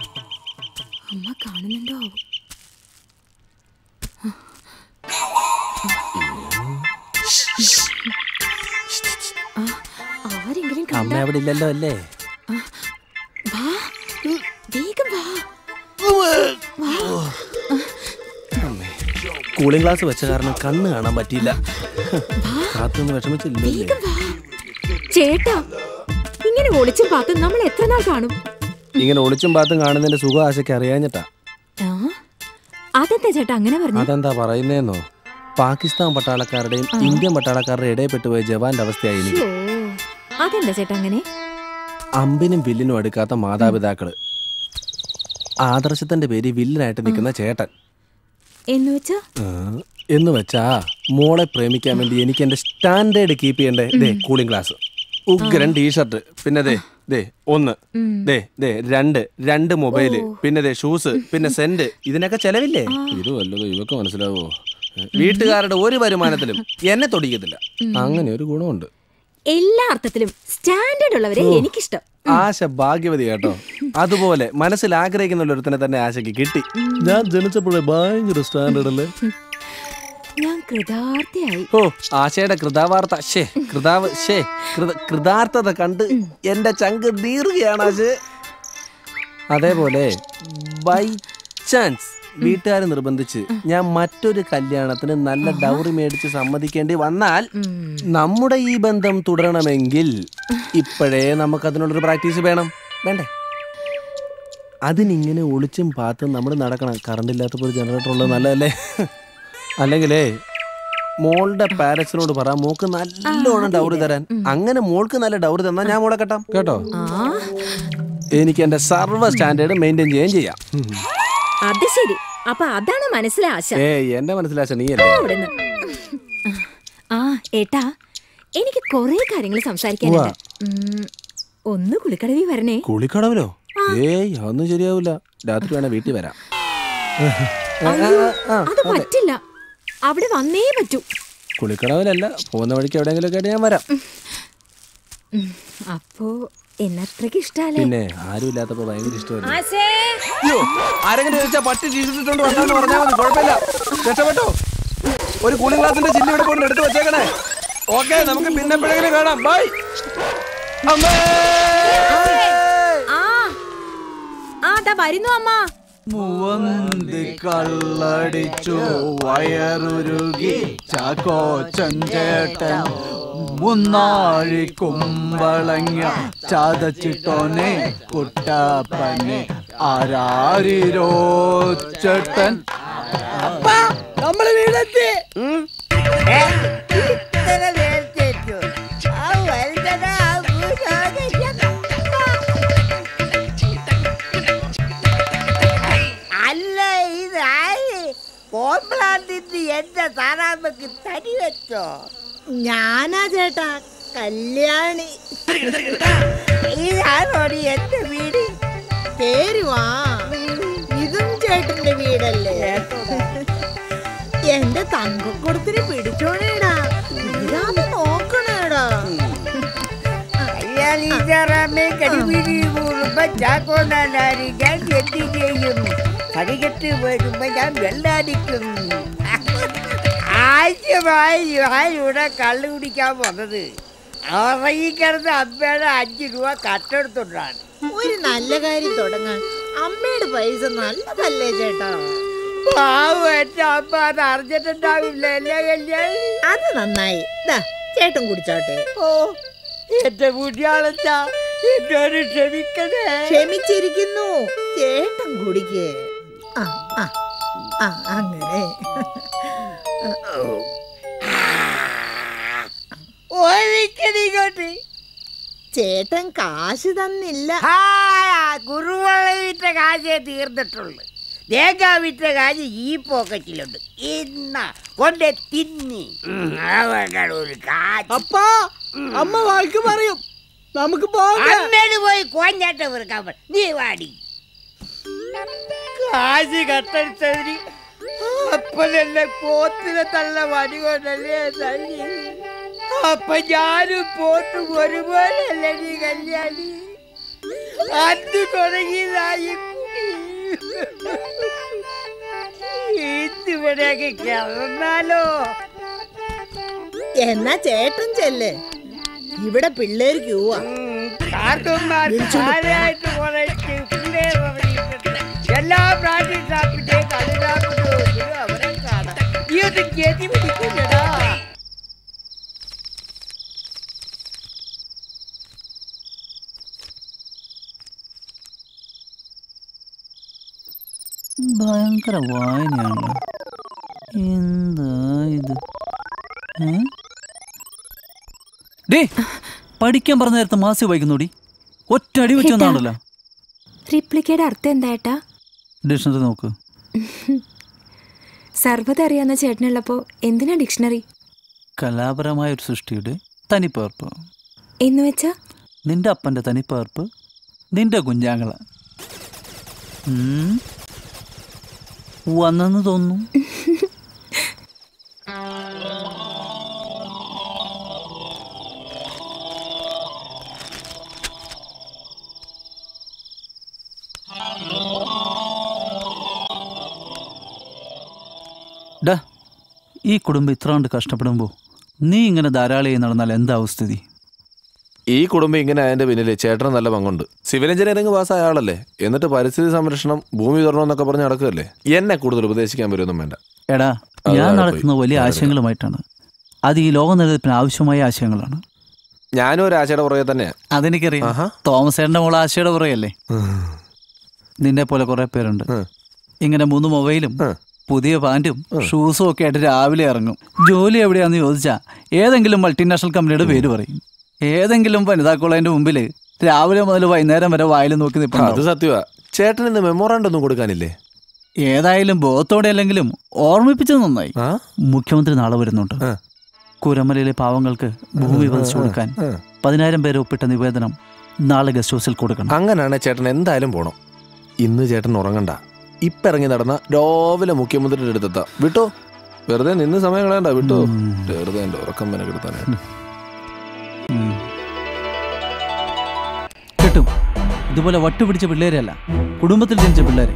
Speaker 6: അമ്മ കാണുന്നുണ്ടോ?
Speaker 10: ഇവിടെ ഇല്ലല്ലോ അല്ലേ? കൂളിംഗ് ഗ്ലാസ് വെച്ച കാരണം കണ്ണ് കാണാൻ പറ്റിയില്ല. കാത്തൊന്ന് വിഷമിച്ചില്ലേ?
Speaker 6: ചേട്ടാ, ഇങ്ങനെ ഒളിച്ചും പാത്തും നമ്മൾ എത്ര നാൾ കാണും?
Speaker 10: ഇങ്ങനെ ഒളിച്ചും പാത്തും കാണുന്നതിന്റെ സുഖം ആശയ്ക്ക് അറിയാഞ്ഞിട്ടാ.
Speaker 6: അതെന്താ ചേട്ടാ അങ്ങനെ പറഞ്ഞു?
Speaker 10: അതെന്താ പറയുന്നേന്നോ? പാകിസ്ഥാൻ പട്ടാളക്കാരുടെയും ഇന്ത്യൻ പട്ടാളക്കാരുടെ ഇടയിൽപ്പെട്ടുപോയ ജവാന്റെ അവസ്ഥയായി എനിക്ക്.
Speaker 6: അതെന്താ ചേട്ടാ അങ്ങനെ?
Speaker 10: അമ്പിനും വില്ലിനും അടുക്കാത്ത മാതാപിതാക്കള്, ആദർശത്തിന്റെ പേര് വില്ലനായിട്ട് നിൽക്കുന്ന ചേട്ടൻ. എന്ന് വെച്ചാ മോളെ പ്രേമിക്കാൻ വേണ്ടി എനിക്ക് എന്റെ സ്റ്റാൻഡേർഡ് കീപ്പ് ചെയ്യണ്ടേ കൂളിംഗ് ഗ്ലാസ്, ഉഗ്രൻ ടീഷർട്ട്, പിന്നെ രണ്ട് മൊബൈല്, പിന്നെ ഷൂസ്, പിന്നെ സെന്റ്. ഇതിനൊക്കെ ചെലവില്ലേ? ഇത് വല്ലതും ഇവക്ക് മനസ്സിലാവോ? വീട്ടുകാരുടെ ഒരു വരുമാനത്തിലും എന്നെ തൊടിക്കത്തില്ല. അങ്ങനെ ഒരു ഗുണമുണ്ട്.
Speaker 6: എല്ലാ അർത്ഥത്തിലും സ്റ്റാൻഡേർഡ് ഉള്ളവരെ എനിക്കിഷ്ടം.
Speaker 10: ആശ ഭാഗ്യവതി കേട്ടോ. അതുപോലെ മനസ്സിൽ ആഗ്രഹിക്കുന്ന ഒരുത്തനെ തന്നെ ആശയ്ക്ക് കിട്ടി. ഞാൻ ജനിച്ചപ്പോഴേ ഭയങ്കര സ്റ്റാൻഡേർഡ് അല്ലേ?
Speaker 6: ഞാൻ കൃതാർത്ഥയായി.
Speaker 10: ഓ, ആശയുടെ കൃതാർത്ഥത കണ്ട് എന്റെ ചങ്ക് നീറുകയാണ് ആശേ. അതേപോലെ ബൈ ചാൻസ് വീട്ടുകാർ നിർബന്ധിച്ച് ഞാൻ മറ്റൊരു കല്യാണത്തിന് നല്ല ഡൗറി മേടിച്ച് സമ്മതിക്കേണ്ടി വന്നാൽ നമ്മുടെ ഈ ബന്ധം തുടരണമെങ്കിൽ ഇപ്പോഴേ നമുക്കതിനുള്ളൊരു പ്രാക്ടീസ് വേണ്ടേ? അതിനിങ്ങനെ ഒളിച്ചും പാത്തും നമ്മൾ നടക്കണം. കറണ്ട് ഇല്ലാത്തപ്പോൾ ഒരു ജനറേറ്റർ ഉള്ളത് നല്ലതല്ലേ? അല്ലെങ്കിലേ മോളുടെ പാരൻസിനോട് പറ മോക്ക് നല്ലോണം ഡൗറി തരാൻ. അങ്ങനെ മോൾക്ക് നല്ല ഡൗറി തന്നാൽ ഞാൻ മോളെ കെട്ടാം കേട്ടോ. എനിക്ക് എന്റെ സർവ്വ സ്റ്റാൻഡേർഡ് മെയിൻറ്റെയിൻ ചെയ്യുകയും ചെയ്യാം.
Speaker 6: അത് ശരി. അപ്പൊ അതാണ് മനസ്സിലാശ.
Speaker 10: എന്റെ മനസ്സിലാശ നീയല്ലേ?
Speaker 6: ആ ഏട്ടാ, എനിക്ക് കൊറേ കാര്യങ്ങൾ സംസാരിക്കാനുണ്ട്. ഒന്ന് കുളിക്കടവി വരണേ.
Speaker 10: കുളിക്കടവിലോ? അതൊന്നും ശരിയാവില്ല. രാത്രി വേണേ വീട്ടിൽ വരാം.
Speaker 6: അത് പറ്റില്ല, അവിടെ വന്നേ പറ്റൂ.
Speaker 10: കുളിക്കടവിലല്ല, പോകുന്ന വഴിക്ക് എവിടെയെങ്കിലും ഒക്കെ ഞാൻ വരാം.
Speaker 6: അപ്പോ എന്നത്രക്ക് ഇഷ്ടല്ലേ?
Speaker 10: പിന്നെ ആരും ഇല്ലാത്തപ്പോ ഭയങ്കര ഇഷ്ടമല്ലേ? ആരെങ്കിലും ചോദിച്ചാ പട്ടി ചീച്ചിട്ടുണ്ട് വന്നാന്ന് പറഞ്ഞാൽ മതി, കുഴപ്പമില്ല. രക്ഷപ്പെട്ടോ? ഒരു കൂളിംഗ് ഗ്ലാസിന്റെ ചില്ല് ഇവിടെ കൊണ്ട് എടുത്ത് വെച്ചേക്കണേ. ഓക്കെ, നമുക്ക് പിന്നെ എപ്പോഴെങ്കിലും കാണാം. ബൈ.
Speaker 6: വരുന്നു അമ്മ.
Speaker 12: മൂവന്തി കള്ളടിച്ചു വയറുരുകി ചാക്കോ ചഞ്ചേട്ടൻ മുന്നാഴി കുമ്പളങ്ങ ചതച്ചിട്ടോനെ കുട്ടപ്പനെ ആരാരിരോ ചേട്ടൻ.
Speaker 8: നമ്മള് വീടെത്തി.
Speaker 9: അല്ല, ഇതാര് കോംപ്ലാന്റിന് എന്റെ സാറാമ്മക്ക് തടി വെച്ചോ?
Speaker 8: ഞാനാ ചേട്ടാ, കല്യാണി.
Speaker 9: ഇതാണോടി എന്റെ വീട്?
Speaker 8: കേരുവാ, ഇതും ചേട്ടന്റെ വീടല്ലേ? എന്റെ തങ്കക്കൊടുത്തിന് പിടിച്ചോണേടാ, ഇതാന്ന് നോക്കണേടാ.
Speaker 9: കല്യാണിച്ചാറാമ്മേ കടിപിടി കൂടുമ്പോ ചാക്കോണ്ടാരിക്കാൻ എന്ത് ചെയ്യും? കടികെട്ട് വരുമ്പോ ഞാൻ വെള്ളാടിക്കും. ആദ്യമായി ഞാനിവിടെ കള്ളു കുടിക്കാൻ വന്നത് ഉറങ്ങിക്കിടന്ന് അമ്മയുടെ 5 രൂപ കട്ടെടുത്തോണ്ടാണ്.
Speaker 8: ഒരു നല്ല കാര്യം തുടങ്ങാൻ അമ്മയുടെ പൈസ നല്ലതല്ലേ ചേട്ടാ?
Speaker 9: പാവം എന്റെ അമ്മ അത് അറിഞ്ഞിട്ടുണ്ടാവില്ല അല്ലേ കല്യാണി?
Speaker 8: അത് നന്നായി. ചേട്ടൻ കുടിച്ചോട്ടെ.
Speaker 9: ഓ, എന്റെ കുട്ടിയാളെന്താ എന്നോട് ക്ഷമിക്കണേ.
Speaker 8: ക്ഷമിച്ചിരിക്കുന്നു. ചേട്ടൻ കുടിക്കേ. അങ്ങനെ
Speaker 9: ഓടിക്കണിങ്ങോട്ട്.
Speaker 8: ചേട്ടൻ കാശ് തന്നില്ല.
Speaker 9: കുറുവള വിറ്റ കാശേ തീർന്നിട്ടുള്ളു. തേങ്ങ വിറ്റ കാശ് ഈ പോക്കറ്റിലുണ്ട്. ഇന്ന കൊണ്ടേ തിന്നി ഒരു കാശ്.
Speaker 8: അപ്പാ, അമ്മ വാക്ക് പറയും. നമുക്ക്
Speaker 9: അമ്മേട് പോയി കോഞ്ഞാട്ട വെറുക്കാൻ. നീ വാടി. കാശ് കട്ടടിച്ചതിന് അപ്പനല്ലേ പോത്തിനെ തള്ള വടി കൊണ്ടല്ലേ തല്ലി. അപ്പൊ ഞാനും പോത്തും ഒരുപോലെയല്ലേ നീ കല്യാണി? അന്ന് തുടങ്ങിയതായി ഇന്നിവിടെയൊക്കെ കിടന്നാലോ?
Speaker 8: എന്നാ ചേട്ടൻ ചെല്ലേ, ഇവിടെ പിള്ളേർ ക്യൂവാ.
Speaker 9: എല്ലാ ബ്രാൻഡി ഷാപ്പിന്റെ കളിരാപ്പിന്റെ അവരെ കാണാം. ഈ ഒരു ഗതി പിടിക്കില്ലടാ.
Speaker 2: ഭയങ്കര വായനയാണ്. എന്താ ഇത്? ഡേ, പഠിക്കാൻ പറഞ്ഞ നേരത്തെ മാസി വായിക്കുന്നോടി. ഒറ്റ അടി വെച്ചൊന്നാണല്ലോ.
Speaker 6: റിപ്ലിക്കയുടെ അർത്ഥം എന്താ?
Speaker 2: ഡിക്ഷണറി നോക്ക്.
Speaker 6: സർവ്വത അറിയാവുന്ന ചേട്ടനുള്ളപ്പോ എന്തിനാ ഡിക്ഷണറി?
Speaker 2: കലാപരമായ ഒരു സൃഷ്ടിയുടെ തനിപ്പകർപ്പ്
Speaker 6: എന്ന് വെച്ചാ
Speaker 2: നിന്റെ അപ്പന്റെ തനിപ്പകർപ്പ്, നിന്റെ കുഞ്ഞാങ്ങള വന്നെന്ന് തോന്നുന്നു. ഡാ, ഈ കുടുംബം ഇത്ര കണ്ട് കഷ്ടപ്പെടുമ്പോൾ നീ ഇങ്ങനെ ധാരാളിയായി നടന്നാൽ എന്താ അവസ്ഥിതി?
Speaker 10: ഈ കുടുംബം ഇങ്ങനെ അതിന്റെ പിന്നില് ചേട്ടന് നല്ല പങ്കുണ്ട്. സിവിൽ എഞ്ചിനീയറിംഗ് പാസ്സായ ആളല്ലേ, എന്നിട്ട് പരിസ്ഥിതി സംരക്ഷണം, ഭൂമി തുറണം എന്നൊക്കെ പറഞ്ഞ് നടക്കുകയല്ലേ. എന്നെ കൂടുതൽ ഉപദേശിക്കാൻ വരുമൊന്നും വേണ്ട.
Speaker 2: എടാ, ഞാൻ നടക്കുന്ന വലിയ ആശയങ്ങളുമായിട്ടാണ്. അത് ഈ ലോക നിലനിൽപ്പിന് ആവശ്യമായ ആശയങ്ങളാണ്.
Speaker 10: ഞാനും ഒരു ആശയുടെ പുറകെ തന്നെയാണ്.
Speaker 2: അതെനിക്കറിയാം. തോമസ് ഏട്ടൻ്റെ മോള് ആശയുടെ പുറകെയല്ലേ? നിന്നെ പോലെ കുറെ പേരുണ്ട് ഇങ്ങനെ 3 മൊബൈലും പുതിയ പാൻറ്റും ഷൂസും ഒക്കെ ആയിട്ട് രാവിലെ ഇറങ്ങും. ജോലി എവിടെയാന്ന് ചോദിച്ചാ ഏതെങ്കിലും മൾട്ടിനാഷണൽ കമ്പനിയുടെ പേര് പറയും. ഏതെങ്കിലും വനിതാ കോളേജിന്റെ മുമ്പിൽ രാവിലെ മുതൽ വൈകുന്നേരം വരെ വായിൽ നോക്കി നിൽപ്പുണ്ട്.
Speaker 10: അത് സത്യമാ. ചേട്ടൻ ഇന്ന് മെമ്മോറാണ്ടം ഒന്നും കൊടുക്കാനില്ലേ?
Speaker 2: ഏതായാലും ബോധത്തോടെ അല്ലെങ്കിലും ഓർമ്മിപ്പിച്ചത് നന്നായി. മുഖ്യമന്ത്രി നാളെ വരുന്നുണ്ട്. കുരമലയിലെ പാവങ്ങൾക്ക് ഭൂമി പതിച്ചു കൊടുക്കാൻ 10,000 പേര് ഒപ്പിട്ട നിവേദനം നാളെ ഗസ്റ്റ് ഹൗസിൽ കൊടുക്കണം.
Speaker 10: അങ്ങനെയാണ് ചേട്ടൻ എന്തായാലും പോണം. ഇന്ന് ചേട്ടൻ ഉറങ്ങണ്ട. ഇപ്പൊ ഇറങ്ങി നടന്ന രാവിലെ മുഖ്യമന്ത്രിയുടെ അടുത്തെത്താം. വിട്ടോ, വെറുതെ നിന്ന് സമയം കളയണ്ട. വിട്ടോ, വെറുതെ എന്റെ ഉറക്കം വരെ കിടത്താനായിട്ട്.
Speaker 2: കേട്ടും ഇതുപോലെ വട്ടുപിടിച്ച പിള്ളേരല്ല, കുടുംബത്തിൽ ജനിച്ച പിള്ളേരെ.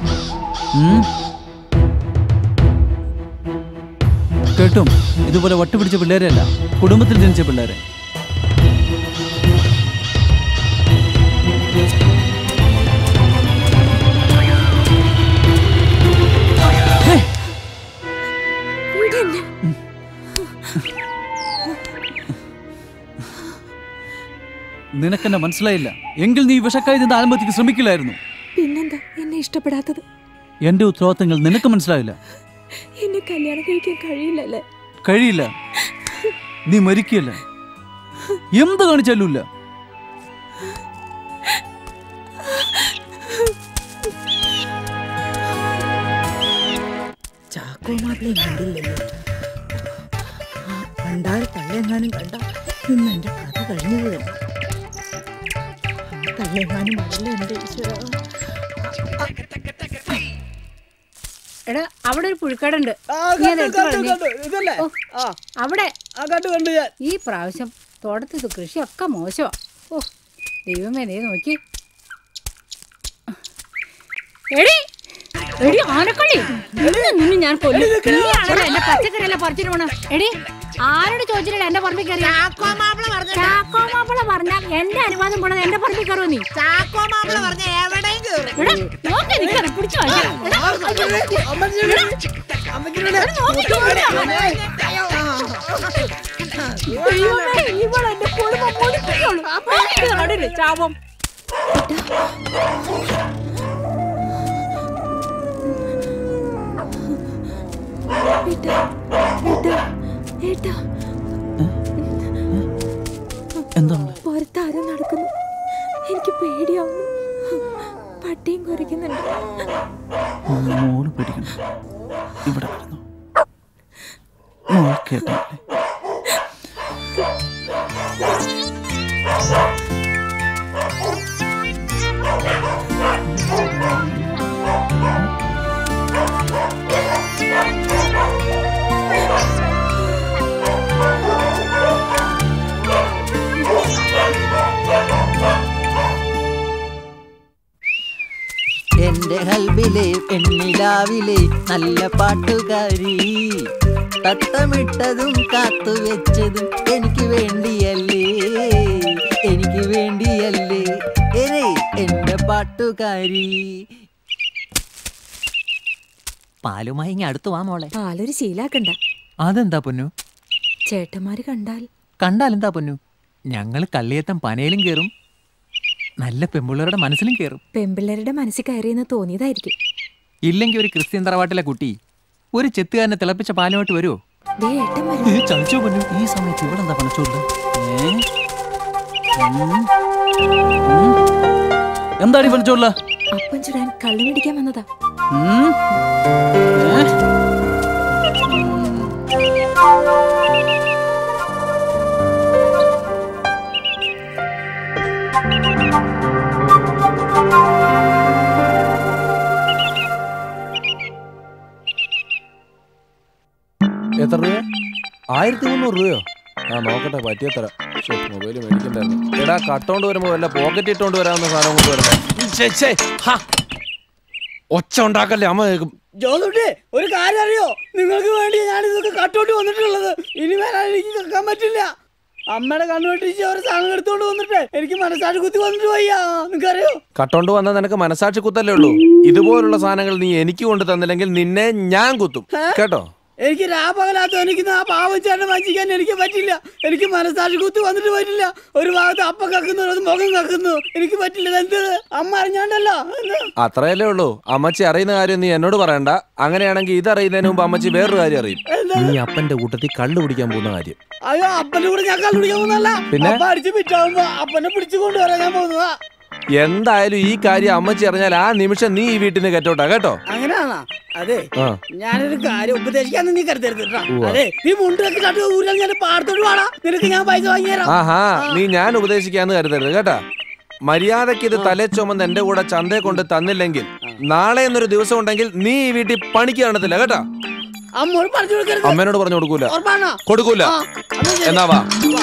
Speaker 2: കേട്ടും ഇതുപോലെ വട്ടുപിടിച്ച പിള്ളേരല്ല, കുടുംബത്തിൽ ജനിച്ച പിള്ളേരെ. നിനക്കെന്നെ മനസ്സിലായില്ല എങ്കിൽ നീ വിഷക്കായി നിന്ന് ആത്മഹത്യക്ക് ശ്രമിക്കില്ലായിരുന്നു.
Speaker 6: പിന്നെന്താ എന്നെ ഇഷ്ടപ്പെടാത്തത്?
Speaker 2: എന്റെ ഉത്തരവാദിത്തങ്ങൾ നിനക്ക് മനസ്സിലായില്ല.
Speaker 6: എന്നെ കല്യാണം കഴിക്കാൻ കഴിയില്ലല്ലേ?
Speaker 2: കഴിയില്ല. നീ മരിക്കല്ല, എന്ത് കാണിച്ചാലുമില്ല.
Speaker 8: ചാക്കോമാപ്പിളെ കണ്ടില്ലല്ലോ. കണ്ടാൽ തള്ളെങ്ങാനും കണ്ട ഇന്ന് എന്റെ കഥ കഴിഞ്ഞത് തന്നെ. തള്ളെങ്ങാനും അല്ലേ എന്റെ ഈശ്വര.
Speaker 13: എടാ, അവിടെ ഒരു പുഴുക്കടുണ്ട്. അവിടെ ഈ പ്രാവശ്യം തോട്ടത്തിൽ കൃഷിയൊക്കെ മോശമാ. ഓ ദൈവമേ, നീ നോക്കി. എടി എടി ആനക്കള്ളി, നിന്നെ ഞാൻ കൊല്ലും. നീയാണല്ലോ എന്റെ പച്ചക്കറിയെല്ലാം പറിച്ചിട്ട് പോണം. എടി, ആരോട് ചോദിച്ചില്ല എന്റെ പറമ്പിൽ കയറി? ചാക്കോമാപ്പിള പറഞ്ഞാൽ എന്റെ അനുവാദം പോണത് എന്റെ പറമ്പിൽ കയറുമോ? നീ
Speaker 8: ചാക്കോമാപ്പിള പറഞ്ഞ എവിടെയും
Speaker 13: പിടിച്ചു ഇവളെന്റെ കുടുംബം പൊടിപ്പിക്കുള്ളൂ. ചാപം.
Speaker 6: പുറത്താരും നടക്കുന്നു. എനിക്ക് പേടിയാവുന്നു. പട്ടിയും കുരയ്ക്കുന്നുണ്ട്.
Speaker 2: മോള് പേടിക്കണ്ട, ഇവിടെ കിടന്നു. മോൾ കേട്ടല്ലേ?
Speaker 14: എന്റെ കൽബിലെ പെണ്ണിലാവിലെ നല്ല പാട്ടുകാരി, തട്ടമിട്ടതും കാത്തുവെച്ചതും എനിക്ക് വേണ്ടിയല്ലേ, എനിക്ക് എനിക്ക് വേണ്ടിയല്ലേ എന്റെ പാട്ടുകാരി. പാലുമായി ഇങ്ങ് അടുത്തു വാ മോളെ.
Speaker 6: പാലൊരു ശീലാക്കണ്ട.
Speaker 14: അതെന്താ പൊന്നു?
Speaker 6: ചേട്ടന്മാര്
Speaker 14: കണ്ടാലെന്താ പൊന്നു? ഞങ്ങൾ കള്ളിയത്തം പനയിലും കയറും, നല്ല പെമ്പിള്ളേരുടെ മനസ്സിലും കയറും.
Speaker 6: പെമ്പിള്ളേരുടെ മനസ്സിൽ കയറിയെന്ന് തോന്നിയതായിരിക്കും.
Speaker 14: ഇല്ലെങ്കിൽ ഒരു ക്രിസ്ത്യൻ തറവാട്ടിലെ കുട്ടി ഒരു ചെത്തുകാരനെ തിളപ്പിച്ച പാലുമായിട്ട് വരുമോ? ചതിച്ചോ പൊന്നു?
Speaker 2: ഈ സമയത്ത് ഇവിടെ എന്താ പണിച്ചോണ്ട്? എന്താടി പണിച്ചോള്ള?
Speaker 6: അപ്പം ചുടാൻ കള്ളു മേടിക്കാൻ വന്നതാ.
Speaker 10: എത്ര രൂപ? 1300 രൂപയോ? നോക്കട്ടെ, പറ്റിയ തരാം. മൊബൈല് മേടിക്കണ്ടായിരുന്നു. എടാ, കട്ടോണ്ട് വരുമ്പോ വല്ല പോക്കറ്റ് ഇട്ടോണ്ട് വരാവുന്ന സാധനം കൊണ്ട് വരാം. ഒച്ച ഉണ്ടാക്കല്ലേ, അമ്മ കേൾക്കും.
Speaker 15: ജോസൂട്ടി, ഒരു കാര്യം അറിയോ? നിങ്ങൾക്ക് വേണ്ടി ഞാൻ ഇതൊക്കെ കട്ടോട്ട് വന്നിട്ടുള്ളത്. ഇനി വരാൻ എനിക്ക് കേൾക്കാൻ പറ്റില്ല. അമ്മയുടെ കണ്ണു വെട്ടിച്ച് ഒരു സാധനം എടുത്തോണ്ട് വന്നിട്ട് എനിക്ക് മനസ്സാക്ഷി കുത്തി വന്നിട്ട് വയ്യാ. നിനക്കറിയോ?
Speaker 10: കട്ടോണ്ട് വന്നാൽ നിനക്ക് മനസ്സാക്ഷി കുത്തല്ലേ ഉള്ളൂ. ഇതുപോലുള്ള സാധനങ്ങൾ നീ എനിക്ക് കൊണ്ട് തന്നില്ലെങ്കിൽ നിന്നെ ഞാൻ കുത്തും, കേട്ടോ?
Speaker 15: എനിക്ക് രാപകലാത്ത എനിക്ക് ആ പാവച്ചേട്ടൻ വഞ്ചിക്കാൻ എനിക്ക് പറ്റില്ല. എനിക്ക് മനസ്സാക്ഷി കുത്തി വന്നിട്ട് പറ്റില്ല. ഒരു ഭാഗത്ത് അപ്പം കക്കുന്നു, ഒരു മുഖം കക്കുന്നു. എനിക്ക് പറ്റില്ല. എന്ത് അമ്മ അറിഞ്ഞാണ്ടല്ലോ.
Speaker 10: അത്രയല്ലേ ഉള്ളൂ. അമ്മച്ചി അറിയുന്ന കാര്യം നീ എന്നോട് പറയണ്ട. അങ്ങനെയാണെങ്കിൽ ഇതറിയുന്നതിന് മുമ്പ് അമ്മച്ചി വേറൊരു കാര്യം അറിയും. നീ അപ്പന്റെ കൂട്ടത്തിൽ കള്ളു കുടിക്കാൻ പോകുന്ന കാര്യം.
Speaker 15: അയ്യോ, അപ്പന്റെ കൂടെ ഞാൻ കള്ളു കുടിക്കാൻ പോകുന്നല്ല.
Speaker 10: പിന്നെ
Speaker 15: അടിച്ച് പിറ്റാവുമ്പോ അപ്പനെ പിടിച്ചു കൊണ്ടുവരാൻ ഞാൻ പോകുന്നതാ.
Speaker 10: എന്തായാലും ഈ കാര്യം അമ്മച്ചി അറിഞ്ഞാൽ ആ നിമിഷം നീ ഈ വീട്ടിൽ നിന്ന് കെട്ടോട്ടാ, കേട്ടോ?
Speaker 15: അങ്ങനെയാണോ? അതെ, ഞാനൊരു കാര്യം ഉപദേശിക്കാന്ന് നീ കരുതരുത്. അതെ, നീ മുണ്ടൊക്കെ കണ്ടു ഊരാൻ ഞാൻ പാടത്തോട് വാടാ. നിനക്ക് ഞാൻ പൈസ വാങ്ങിത്തരാം.
Speaker 10: ആഹാ, നീ ഞാൻ ഉപദേശിക്കാന്ന് കരുതരുത്, കേട്ടാ? മര്യാദക്ക് ഇത് തലേ ചുമന്ന് എന്റെ കൂടെ ചന്തയെ കൊണ്ട് തന്നില്ലെങ്കിൽ നാളെ എന്നൊരു ദിവസം ഉണ്ടെങ്കിൽ നീ ഈ വീട്ടിൽ പണിക്ക് കാണത്തില്ല, കേട്ടാ?
Speaker 15: അമ്മോട് പറഞ്ഞു കൊടുക്കരുത്.
Speaker 10: അമ്മേനോട് പറഞ്ഞു കൊടുക്കൂല. കൊടുക്കൂല. എന്നാ വാ.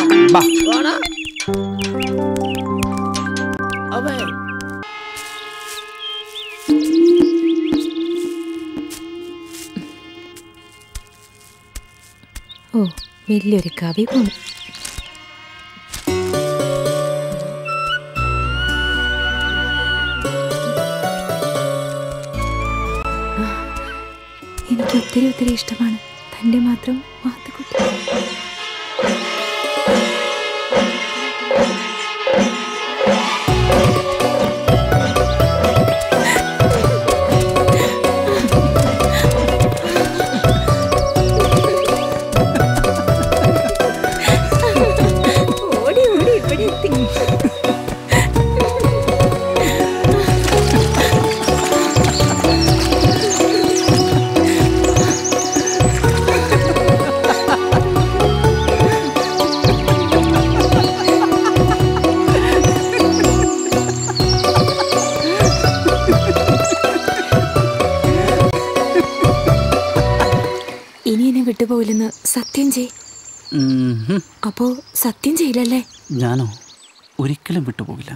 Speaker 6: ഓ, വലിയൊരു കവി പോണു. എനിക്ക് ഒത്തിരി ഒത്തിരി ഇഷ്ടമാണ് തൻ്റെ മാത്രം മാത്തുക്കുട്ടി. ഇനി എന്നെ വിട്ടുപോയില്ലെന്ന് സത്യം ചെയ്. അപ്പോ സത്യം ചെയ്യില്ലല്ലേ?
Speaker 2: ഞാനോ ഒരിക്കലും വിട്ടുപോകില്ല.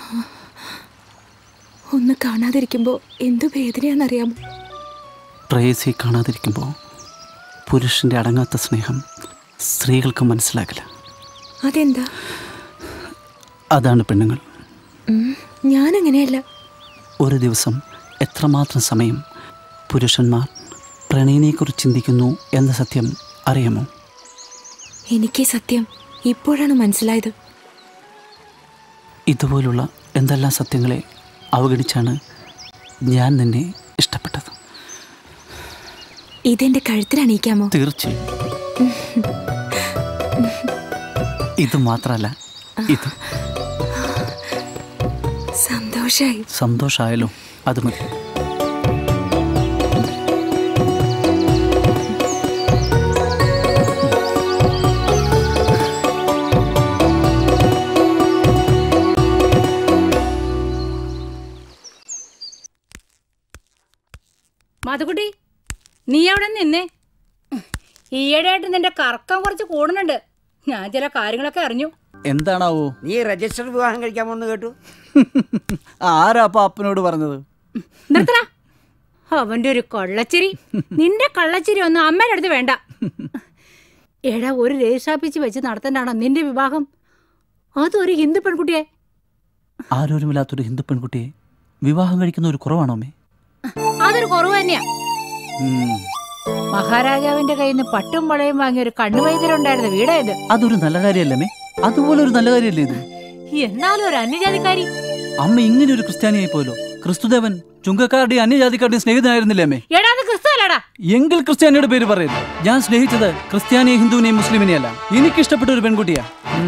Speaker 6: ഒന്ന് കാണാതിരിക്കുമ്പോ എന്തു വേദനയാണെന്നറിയാമോ?
Speaker 2: പ്രേയസി കാണാതിരിക്കുമ്പോൾ പുരുഷന്റെ അടങ്ങാത്ത സ്നേഹം സ്ത്രീകൾക്ക് മനസ്സിലാകില്ല.
Speaker 6: അതെന്താ?
Speaker 2: അതാണ് പെണ്ണുങ്ങൾ.
Speaker 6: ഞാനങ്ങനെയല്ല.
Speaker 2: ഒരു ദിവസം എത്രമാത്രം സമയം പുരുഷന്മാർ പ്രണയിനെക്കുറിച്ച് ചിന്തിക്കുന്നു എന്ന സത്യം അറിയാമോ?
Speaker 6: എനിക്ക് സത്യം ഇപ്പോഴാണ് മനസ്സിലായത്.
Speaker 2: ഇതുപോലുള്ള എന്തെല്ലാം സത്യങ്ങളെ അവഗണിച്ചാണ് ഞാൻ നിന്നെ ഇഷ്ടപ്പെട്ടത്.
Speaker 6: ഇതെന്റെ കഴുത്തിൽ അണിയിക്കാമോ?
Speaker 2: തീർച്ചയായും. ഇത് മാത്രല്ല, ഇത് സന്തോഷായല്ലോ, അത് മതി.
Speaker 13: മാധുക്കുട്ടി, നീ അവിടെ നിന്നേ. ഈയിടെയായിട്ട് നിന്റെ കറക്കം കുറച്ച് കൂടുന്നുണ്ട്. ഞാൻ ചില കാര്യങ്ങളൊക്കെ അറിഞ്ഞു.
Speaker 2: എന്താണാവോ?
Speaker 9: നീ രജിസ്റ്റർ വിവാഹം കഴിക്കാൻ പോന്ന് കേട്ടു.
Speaker 2: ആരാ അപ്പൊ അപ്പനോട് പറഞ്ഞത്?
Speaker 13: നിർത്തടാ, അവന്റെ ഒരു കള്ളച്ചിരി. നിന്റെ കള്ളച്ചിരി ഒന്നും അമ്മയുടെ അടുത്ത് വേണ്ട. എടാ, ഒരു രജിസ്ട്രാഫീസ് വെച്ച് നടത്തേണ്ടാണോ നിന്റെ വിവാഹം? അതൊരു ഹിന്ദു പെൺകുട്ടിയെ.
Speaker 2: ആരോരുമില്ലാത്തൊരു ഹിന്ദു പെൺകുട്ടിയെ വിവാഹം കഴിക്കുന്ന ഒരു കുറവാണോ അമ്മേ?
Speaker 13: അതൊരു കുറവ് തന്നെയാ. മഹാരാജാവിന്റെ കയ്യിൽ നിന്ന് പട്ടും വളയും വാങ്ങിയ ഒരു കണ്ണുവൈദ്യരുണ്ടായിരുന്ന വീടായത്.
Speaker 2: അതൊരു നല്ല കാര്യമല്ലേ? അതുപോലെ ഒരു നല്ല കാര്യമല്ലേ ഇത്?
Speaker 13: എന്നാലും ഒരു അന്യജാതിക്കാരി.
Speaker 2: അമ്മ ഇങ്ങനെ ഒരു ക്രിസ്ത്യാനിയായി പോലോ. ക്രിസ്തുദേവൻ ചുങ്കക്കാരുടെയും അന്യജാതിക്കാരുടെയും സ്നേഹിതനായിരുന്നില്ലേ അമ്മേ? എങ്കിൽ ക്രിസ്ത്യാനിയുടെ പേര് പറയുന്നു. ഞാൻ സ്നേഹിച്ചത് ക്രിസ്ത്യാനിയെ, ഹിന്ദുവിനെയും മുസ്ലിമിനെയല്ല, എനിക്കിഷ്ടപ്പെട്ട ഒരു പെൺകുട്ടിയാ.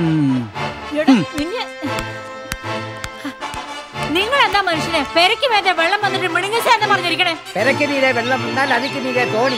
Speaker 13: നിങ്ങൾ എന്താ മനുഷ്യനെ പെരക്ക് വേണ്ട വെള്ളം വന്നിട്ട് മിണിങ്ങസ എന്ന് പറഞ്ഞിരിക്കണേ?
Speaker 9: പെരക്ക് നീരെ വെള്ളം വന്നാൽ അതിക്ക് നീരെ തോണി.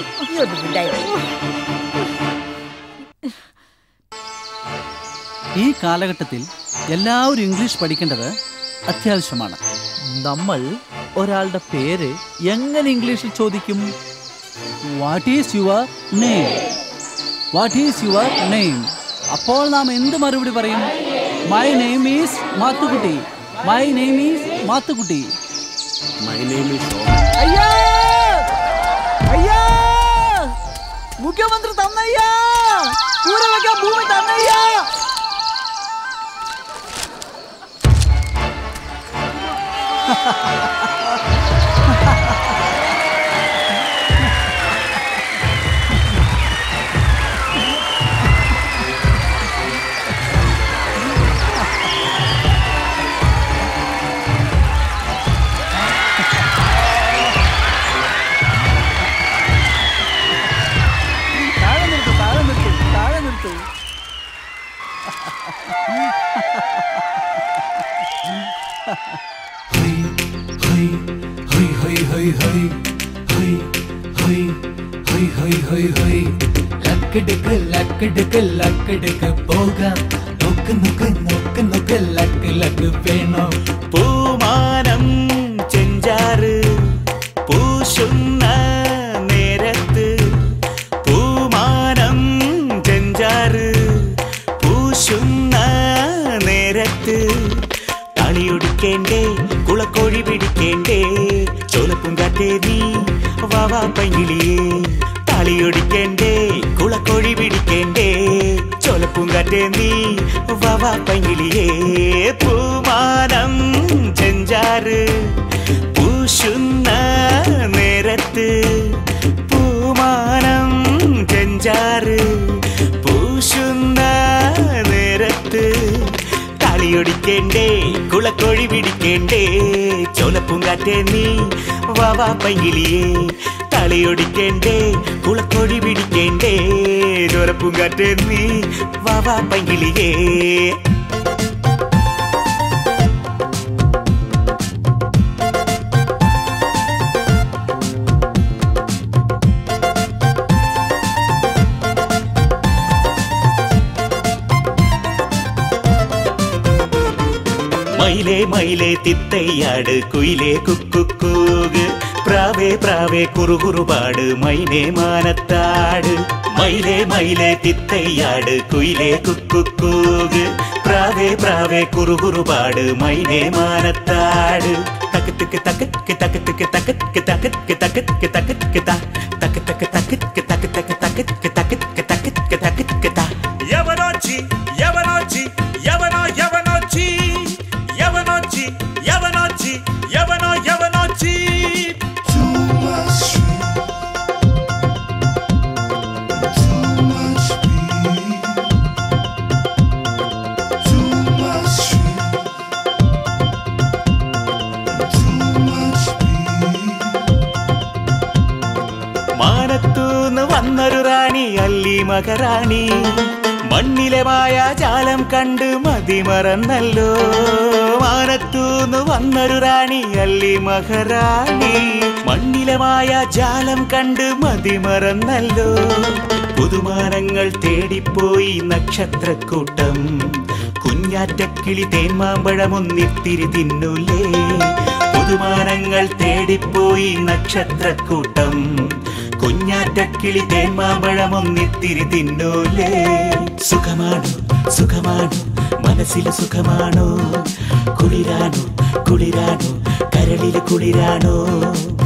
Speaker 2: ഈ കാലഘട്ടത്തിൽ എല്ലാവരും ഇംഗ്ലീഷ് പഠിക്കേണ്ടത് അത്യാവശ്യമാണ്. നമ്മൾ ഒരാളുടെ പേര് എങ്ങനെ ഇംഗ്ലീഷിൽ ചോദിക്കും? What is your name? What is your name? അപ്പോൾ നാം എന്ത് മറുപടി പറയും? My name is Mathukutty. My name is Mathukutty.
Speaker 10: My name is
Speaker 2: അയ്യാ അയ്യാ മുഖ്യമന്ത്രി തന്നയ്യാ, പൂരവക ഭൂമി തന്നയ്യാ.
Speaker 1: ലക്കടുക്ക് ലക്കടുക്ക് ലക്കടുക്ക് പോകാം. നോക്ക് നോക്ക് നോക്ക് നോക്ക് ലക്ക് ലക്ക് വേണോ?
Speaker 16: പൂമാനം ചെഞ്ചാറ് പൂശുന്ന നേരത്ത്, പൂമാനം ചെഞ്ചാറ് പൂശുന്ന നേരത്ത്, തളിയൊടിക്കേണ്ടേ കുളക്കോഴി പിടിക്കേണ്ടേ, ചോലപ്പൂങ്കാറ്റേ നീ വാവാ പൈങ്കിളിയേ. തളിയൊടിക്കേണ്ടേ കുളക്കോഴി പിടിക്കേണ്ടേ, ചോലപ്പൂങ്കാറ്റേ നീ വാവാ പൈങ്കിളിയേ. പൂമാനം ചെഞ്ചാറ് പൂശുന്ന നേരത്ത്, പൂമാനം ചെഞ്ചാറ് പൂശുന്ന നേരത്ത്, തളിയൊടിക്കേണ്ടേ കുളക്കോഴി പിടിക്കേണ്ടേ, ചോലപ്പൂങ്കാറ്റേ നീ വാവാ പൈങ്കിളിയേ. തളിയൊടിക്കേണ്ടേ കുളക്കോഴി പിടിക്കേണ്ടേ, ചോലപ്പൂങ്കാറ്റേ നീ വാവാ പൈങ്കിളിയേ. മയിലേ മയിലേ തിത്തയ്യാട് കുയിലേ കുക്കുക്കൂക്, പ്രാവേ പ്രാവേ കുറുകുറുപാട് മൈനേ മാനത്താട്. മയിലേ മയിലേ തിത്തയ്യാട് കുയിലേ കുക്കുക്കൂക്, പ്രാവേ പ്രാവേ കുറുകുറുപാട് മൈനേ മാനത്താട്. തക്കത്തിക്ക് തക്കത്തിക്ക് തക്കത്തിക്ക് തക്കത്തിക്ക് തക്കത്തിക്ക് തക്കത്തിക്ക് തക്കത്തിക്ക് ത തക്ക് തക്ക് തക്കത്തിക്ക് തക്ക് തക്ക് തക്കത്തിക്ക് തക്കത്തിക്ക് തക്കത്തിക്ക് തക്കത്തിക്ക് ത. യവനോച്ചി യവനോച്ചി യവനോ യവനോച്ചി യവനോച്ചി യവനോച്ചി യവനോ യവനോച്ചി. മാനത്തൂന്ന് വന്നൊരു റാണി അല്ലി മകറാണി, മണ്ണിലെ മായാജാലം കണ്ട് മതിമറന്നല്ലോ. മാനത്തൂന്ന് വന്നൊരു റാണി അല്ലി മഹാറാണി, മണ്ണിലെ മായാജാലം കണ്ട് മതിമറന്നല്ലോ. പുതുമാനങ്ങൾ തേടിപ്പോയി നക്ഷത്രക്കൂട്ടം, കുഞ്ഞാറ്റക്കിളി തേന്മാമ്പഴമൊന്നിത്തിരി തിന്നൂലേ. പുതുമാനങ്ങൾ തേടിപ്പോയി നക്ഷത്രക്കൂട്ടം, കുഞ്ഞാറ്റക്കിളി തേന്മാമ്പഴമൊന്നിത്തിരി തിന്നൂലേ. സുഖമാണോ സുഖമാണോ മനസ്സിൽ സുഖമാണോ, കുളിരാണോ കുളിരാണോ കരളിൽ കുളിരാണോ.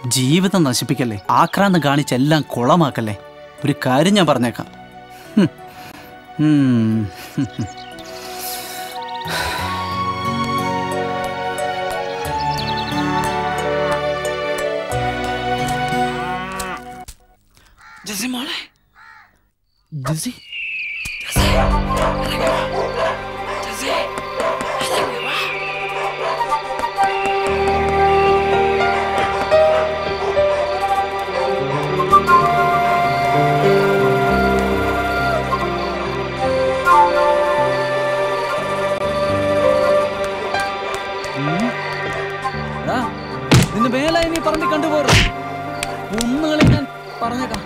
Speaker 2: ജീവിതം നശിപ്പിക്കല്ലേ, ആക്രാന്തം കാണിച്ചെല്ലാം കുളമാക്കല്ലേ. ഒരു കാര്യം ഞാൻ പറഞ്ഞേക്കാം.
Speaker 12: ജെസി മോളെ, ജെസി
Speaker 2: നിന്റെ മേലായി നീ പറമ്പി കണ്ടുപോറും ഒന്നുകളെ ഞാൻ പറഞ്ഞേക്കാം.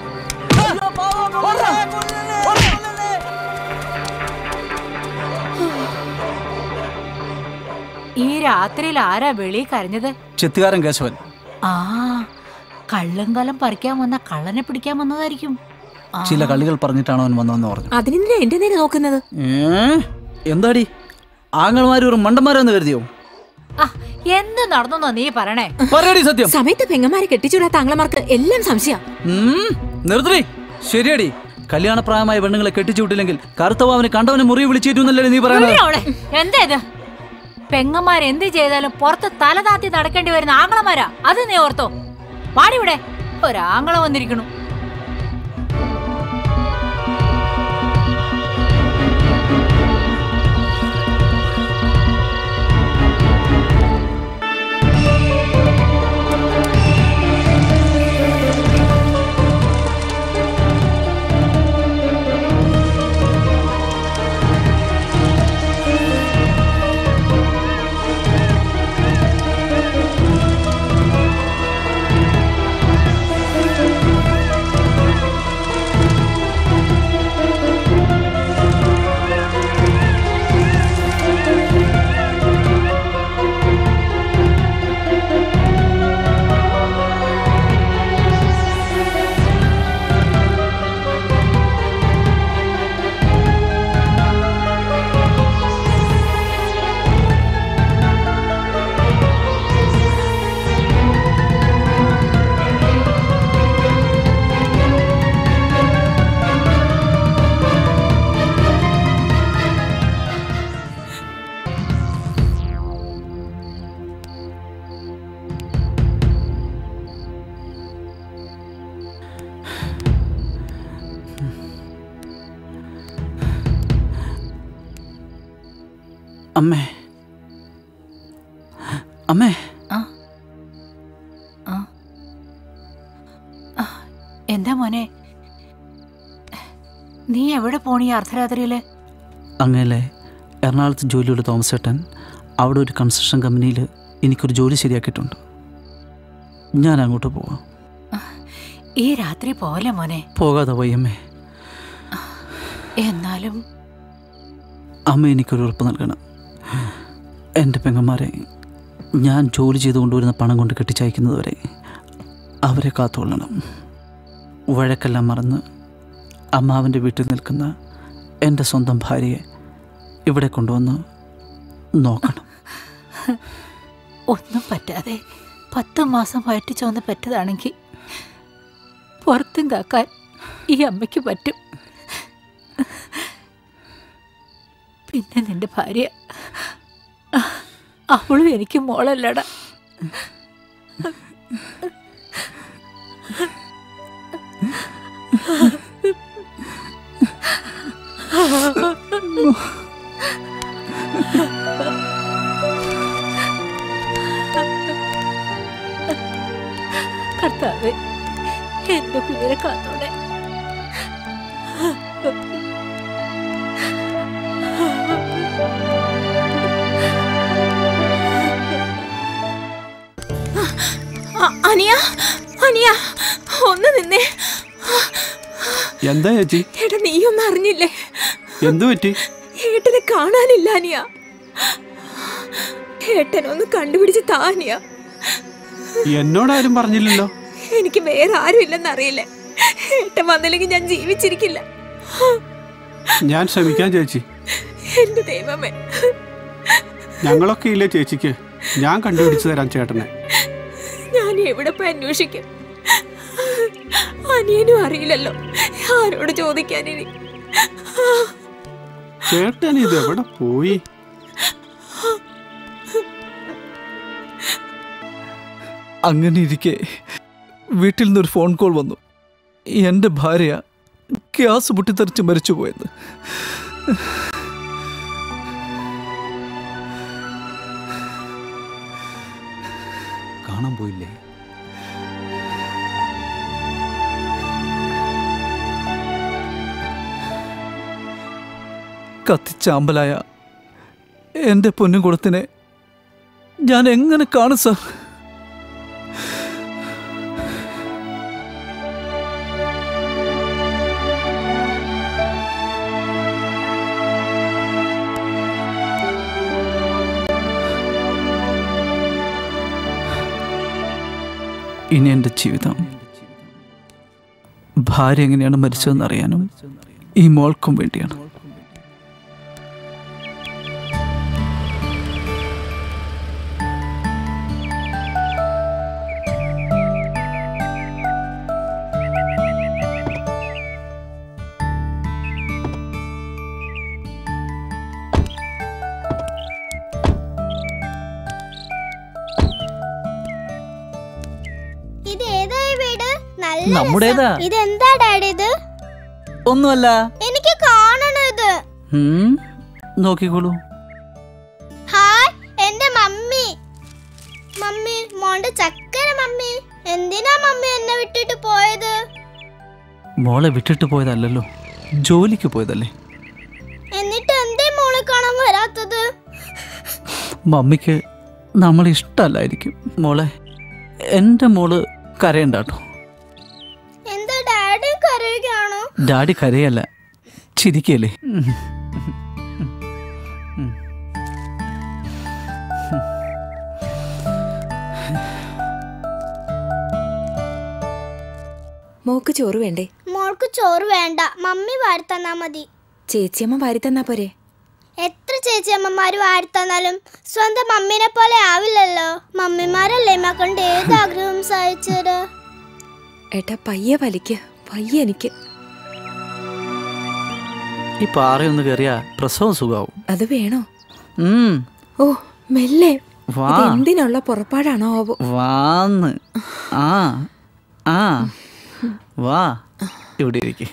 Speaker 13: ഈ രാത്രിയിൽ ആരാ വെളി കരഞ്ഞത്?
Speaker 2: ചെത്തുകാരൻ കേശവൻ.
Speaker 13: ആ, കള്ളുംകലം പറിക്കാൻ വന്ന കള്ളനെ പിടിക്കാൻ വന്നതായിരിക്കും.
Speaker 2: ചില കളികൾ പറഞ്ഞിട്ടാണ് അവൻ വന്നതെന്ന് പറഞ്ഞു.
Speaker 6: അതിനെന്തിനാ എന്റെ നേരെ നോക്കുന്നത്?
Speaker 2: എന്താടി ആങ്ങളമാര് ഒരു മണ്ടന്മാരെന്ന് കരുതിയോ?
Speaker 13: എന്ത് നടന്നോ നീ പറയണേ?
Speaker 2: പറയടി സത്യം.
Speaker 6: സമയത്ത് പെങ്ങന്മാരെ കെട്ടിച്ചൂടാത്ത ആങ്ങളമാർക്ക് എല്ലാം സംശയം.
Speaker 2: നിർത്തി. ശരിയടി, കല്യാണപ്രായമായ പെണ്ണുങ്ങളെ കെട്ടിച്ചുവിട്ടില്ലെങ്കിൽ കറുത്തവാവിന് കണ്ടവനെ മുറി വിളിച്ചേറ്റുന്നല്ലേ നീ പറയുന്നത്?
Speaker 13: എന്താ ഇത്? പെങ്ങന്മാരെന്ത് ചെയ്താലും പുറത്ത് തല താത്തി നടക്കേണ്ടി വരുന്ന ആങ്ങളമാരാ. അത് നീ ഓർത്തോ? പാടിവിടെ ഒരാങ്ങള വന്നിരിക്കണു.
Speaker 2: അമ്മേ, അമ്മേ.
Speaker 13: എന്താ മോനെ, നീ എവിടെ പോണീ അർദ്ധരാത്രിയില്?
Speaker 2: അങ്ങേലെ എറണാകുളത്ത് ജോലിയുള്ള തോമസ് ചേട്ടൻ അവിടെ ഒരു കൺസ്ട്രക്ഷൻ കമ്പനിയിൽ എനിക്കൊരു ജോലി ശരിയാക്കിയിട്ടുണ്ട്. ഞാൻ അങ്ങോട്ട് പോവാം.
Speaker 13: ഈ രാത്രി പോലെ മോനെ.
Speaker 2: പോകാതെ വയ്യമ്മേ.
Speaker 13: എന്നാലും
Speaker 2: അമ്മ എനിക്കൊരു ഉറപ്പ് നൽകണം. എൻ്റെ പെങ്ങന്മാരെ ഞാൻ ജോലി ചെയ്ത് കൊണ്ടുവരുന്ന പണം കൊണ്ട് കെട്ടിച്ചയക്കുന്നതുവരെ അവരെ കാത്തുകൊള്ളണം. വഴക്കെല്ലാം മറന്ന് അമ്മാവൻ്റെ വീട്ടിൽ നിൽക്കുന്ന എൻ്റെ സ്വന്തം ഭാര്യയെ ഇവിടെ കൊണ്ടുവന്ന് നോക്കണം.
Speaker 13: ഒന്നും പറ്റാതെ 10 മാസം വയറ്റി ചുവന്ന് പറ്റതാണെങ്കിൽ പുറത്തും കാക്കാൻ ഈ അമ്മയ്ക്ക് പറ്റും. പിന്നെ നിന്റെ ഭാര്യ, അവളും എനിക്ക് മോളല്ലടാ. കർത്താവേ, എന്റെ കുഞ്ഞിനെ കാത്തോടെ.
Speaker 6: അനിയ, അനിയ, ഒന്ന് നിന്നേ.
Speaker 7: എന്താ ചേച്ചി?
Speaker 6: ഏട്ടാ, നീയൊന്നും അറിഞ്ഞില്ലേ?
Speaker 7: എന്തു പറ്റി?
Speaker 6: ഏട്ടനെ കാണാനില്ല അനിയ. ഏട്ടനൊന്ന് കണ്ടുപിടിച്ച് താ അനിയ.
Speaker 7: എന്നോടാരും പറഞ്ഞില്ലല്ലോ.
Speaker 6: എനിക്ക് വേറെ ആരും ഇല്ലെന്നറിയില്ലേ. ഏട്ടൻ വന്നില്ലെങ്കിൽ ഞാൻ ജീവിച്ചിരിക്കില്ല.
Speaker 7: ഞാൻ ശ്രമിക്കാം ചേച്ചി.
Speaker 6: എന്റെ ദൈവമേ,
Speaker 7: ഞങ്ങളൊക്കെ ഇല്ലേ ചേച്ചിക്ക്. ഞാൻ കണ്ടുപിടിച്ചു തരാം ചേട്ടനെ.
Speaker 6: ഞാൻ എവിടെ പോയി അന്വേഷിക്കും? അനിയനും അറിയില്ലല്ലോ, ആരോട് ചോദിക്കാനിനി?
Speaker 7: ചേട്ടൻ ഇത് എവിടെ പോയി?
Speaker 2: അങ്ങനെ ഇരിക്കെ വീട്ടിൽ നിന്നൊരു ഫോൺ കോൾ വന്നു. എൻ്റെ ഭാര്യ ഗ്യാസ് പൊട്ടിത്തെറിച്ച് മരിച്ചുപോയെന്ന്.
Speaker 4: കാണാൻ പോയില്ലേ?
Speaker 2: കത്തിച്ചാമ്പലായ എൻ്റെ പൊന്നുകുളത്തിനെ ഞാൻ എങ്ങനെ കാണും സാർ? ഇനി എൻ്റെ ജീവിതം ഭാര്യ എങ്ങനെയാണ് മരിച്ചതെന്ന് അറിയാനും ഈ മോൾക്കും വേണ്ടിയാണ്. നമ്മുടേതാ.
Speaker 3: ഇതെന്താ ഡാഡി ഇത്?
Speaker 2: ഒന്നുമല്ല,
Speaker 3: എനിക്ക് കാണണത്.
Speaker 2: നോക്കിക്കോളൂ.
Speaker 3: ഹായ്, എന്റെ മമ്മി. മമ്മി, മോളുടെ ചക്കര മമ്മി. എന്തിനാ മമ്മി എന്നെ വിട്ടിട്ട് പോയത്?
Speaker 2: മോളെ വിട്ടിട്ട് പോയതല്ലല്ലോ, ജോലിക്ക് പോയതല്ലേ.
Speaker 3: എന്നിട്ട് എന്തേ മോളെ കാണാൻ വരാത്തത്?
Speaker 2: മമ്മിക്ക് നമ്മളെ ഇഷ്ടമല്ലായിരിക്കും. മോളെ, എൻ്റെ മോള് കരയണ്ടാട്ടോ.
Speaker 3: എന്താ ഡാഡി കരയുകയാണോ?
Speaker 2: ഡാഡി കരയല്ല, ചിരിക്കല്ലേ.
Speaker 6: മോക്ക് ചോറ് വേണ്ടേ?
Speaker 3: മോൾക്ക് ചോറ് വേണ്ട, മമ്മി വാരിത്തന്നാ മതി.
Speaker 6: ചേച്ചിയമ്മ വാരിത്തന്നാ പോരെ?
Speaker 3: എത്ര ചേച്ചിയമ്മമാര് വാരിത്തന്നാലും സ്വന്തം മമ്മീനെ പോലെ ആവില്ലല്ലോ. മമ്മിമാരല്ലേ മക്കളുടെ ഏത് ആഗ്രഹം സഹായിച്ചത്?
Speaker 6: ഏട്ടാ പയ്യെ വലിക്ക്, പയ്യെ. എനിക്ക്
Speaker 2: ഈ പാറയൊന്ന് കയറിയ പ്രസവം സുഖാവും.
Speaker 6: അത് വേണോ? ഓ മെല്ലെ. എന്തിനുള്ള പുറപ്പാടാണോ?
Speaker 2: വാന്ന്. ആ ആ വാ, ഇവിടെ ഇരിക്കെ.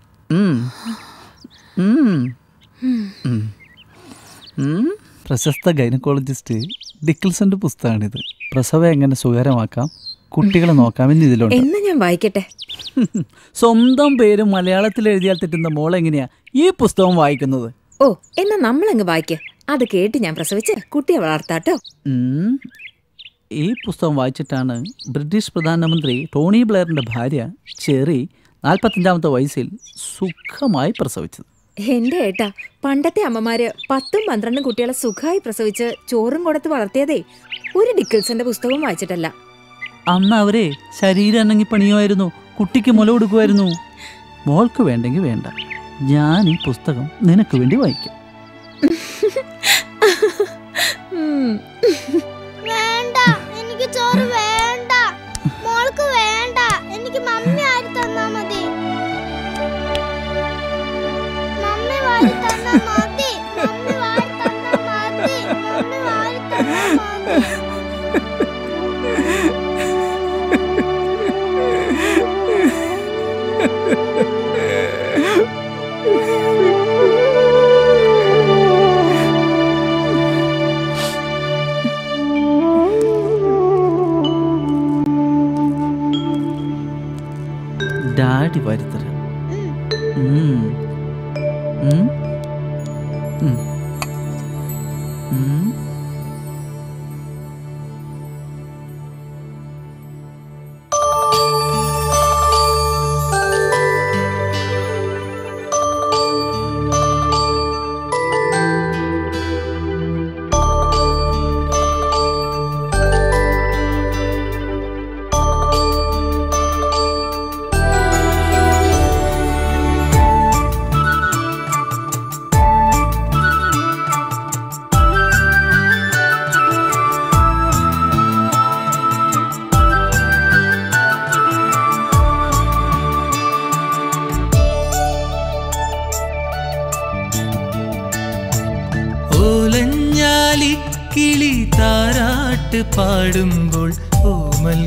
Speaker 2: പ്രശസ്ത ഗൈനക്കോളജിസ്റ്റ് ഡിക്കിൾസന്റെ പുസ്തകമാണിത്. പ്രസവം എങ്ങനെ സുഖകരമാക്കാം, കുട്ടികളെ നോക്കാമെന്ന് ഇതിലുണ്ട്.
Speaker 6: എന്ന് ഞാൻ വായിക്കട്ടെ.
Speaker 2: സ്വന്തം പേര് മലയാളത്തിൽ എഴുതിയാൽ തെറ്റുന്ന മോൾ എങ്ങനെയാ ഈ പുസ്തകം വായിക്കുന്നത്?
Speaker 6: ഓ, എന്നാ നമ്മളങ്ങ് വായിക്ക. അത് കേട്ട് ഞാൻ പ്രസവിച്ച് കുട്ടിയെ വളർത്താട്ടോ.
Speaker 2: ഈ പുസ്തകം വായിച്ചിട്ടാണ് ബ്രിട്ടീഷ് പ്രധാനമന്ത്രി ടോണി ബ്ലെയറിന്റെ ഭാര്യ ചെറി 45-ാമത്തെ വയസ്സിൽ സുഖമായി പ്രസവിച്ചത്.
Speaker 6: എന്റെ ഏട്ടാ, പണ്ടത്തെ അമ്മമാര് 10-12 കുട്ടികളെ സുഖമായി പ്രസവിച്ച് ചോറും കൊടുത്ത് വളർത്തിയതേ ഒരു ഡിക്കിൾസന്റെ പുസ്തകം വായിച്ചിട്ടല്ല.
Speaker 2: അന്ന് അവരെ ശരീരം അനങ്ങി പണിയുമായിരുന്നു, കുട്ടിക്ക് മുല കൊടുക്കുമായിരുന്നു. മോൾക്ക് വേണ്ടെങ്കിൽ വേണ്ട, ഞാൻ ഈ പുസ്തകം നിനക്ക് വേണ്ടി വായിക്കാം.
Speaker 3: വേണ്ട, എനിക്ക് ചോറ് വേണ്ട. മോൾക്ക് വേണ്ട, എനിക്ക് മമ്മി ആരി തന്നാ മതി. മമ്മി വാരി തന്നാ മതി. മമ്മി വാരി തന്നാ മതി. മമ്മി വാരി തന്നാ മതി.
Speaker 2: ഡാഡി വാരിത്തരാം.
Speaker 1: ഓലഞ്ഞാലിക്കിളി താരാട്ട് പാടുമ്പോൾ ഓമൽ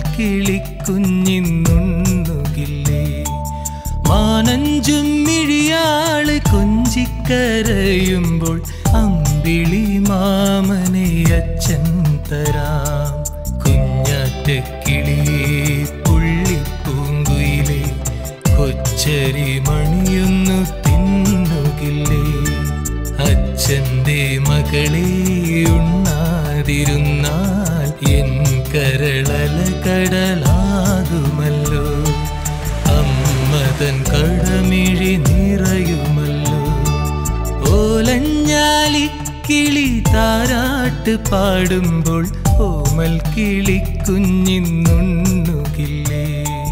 Speaker 1: കിളിക്കുഞ്ഞിന്നുണ്ണുകില്ലേ മാനഞ്ചും മിഴിയാള് കൊഞ്ചിക്കരയുമ്പോൾ അമ്പിളി മാമനെ അച്ഛൻ തരാം കുഞ്ഞാറ്റക്കിളിയെ പുള്ളിപ്പൂങ്കുയിലെ കൊച്ചരി മണിയൊന്നു തിന്നുകില്ലേ അച്ഛൻ്റെ മകളെ ഉണ്ണാതിരുന്നാൽ എൻ കരളല കടലാകുമല്ലോ അമ്മതൻ കടമിഴി നിറയുമല്ലോ ഓലഞ്ഞാലിക്കിളി താരാട്ട് പാടുമ്പോൾ ഓമൽ കിളിക്കുഞ്ഞിന്നുണ്ണുകില്ലേ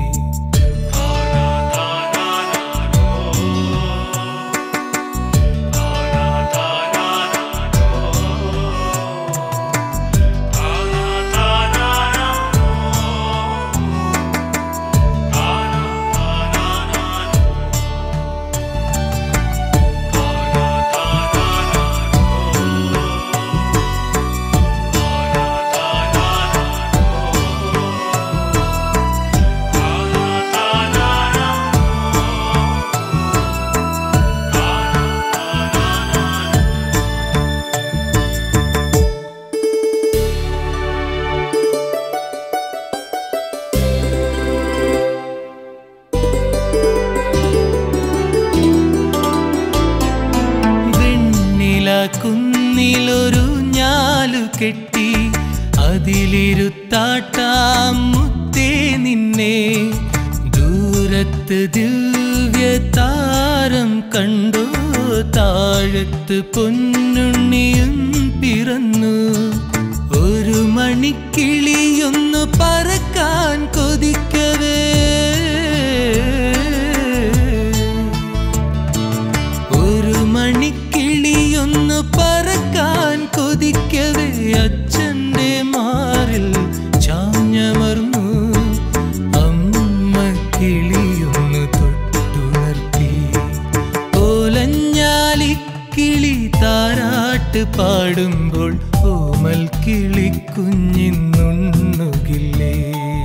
Speaker 1: കുന്നിലൊരു ഞാലു കെട്ടി അതിലിരുത്താട്ടാം മുത്തേ നിന്നെ ദൂരത്ത് ദിവ്യ താരം കണ്ടോ താഴത്ത് പൊന്നുണ്ണിയും പിറന്നു ഒരു മണിക്കിളിയൊന്നു പറക്കാൻ കൊതിക്കവേ ഒരു മണിക്കിളിയൊന്നു പറക്കാൻ കൊതിക്കവേ അച്ഛൻ്റെ മാറിൽ ചാഞ്ഞമർന്നു അമ്മ കിളിയൊന്നു തൊട്ടുണർത്തി ഓലഞ്ഞാലിക്കിളി താരാട്ട് പാടുമ്പോൾ ഓമൽ കിളിക്കുഞ്ഞിന്നുണ്ണുകില്ലേ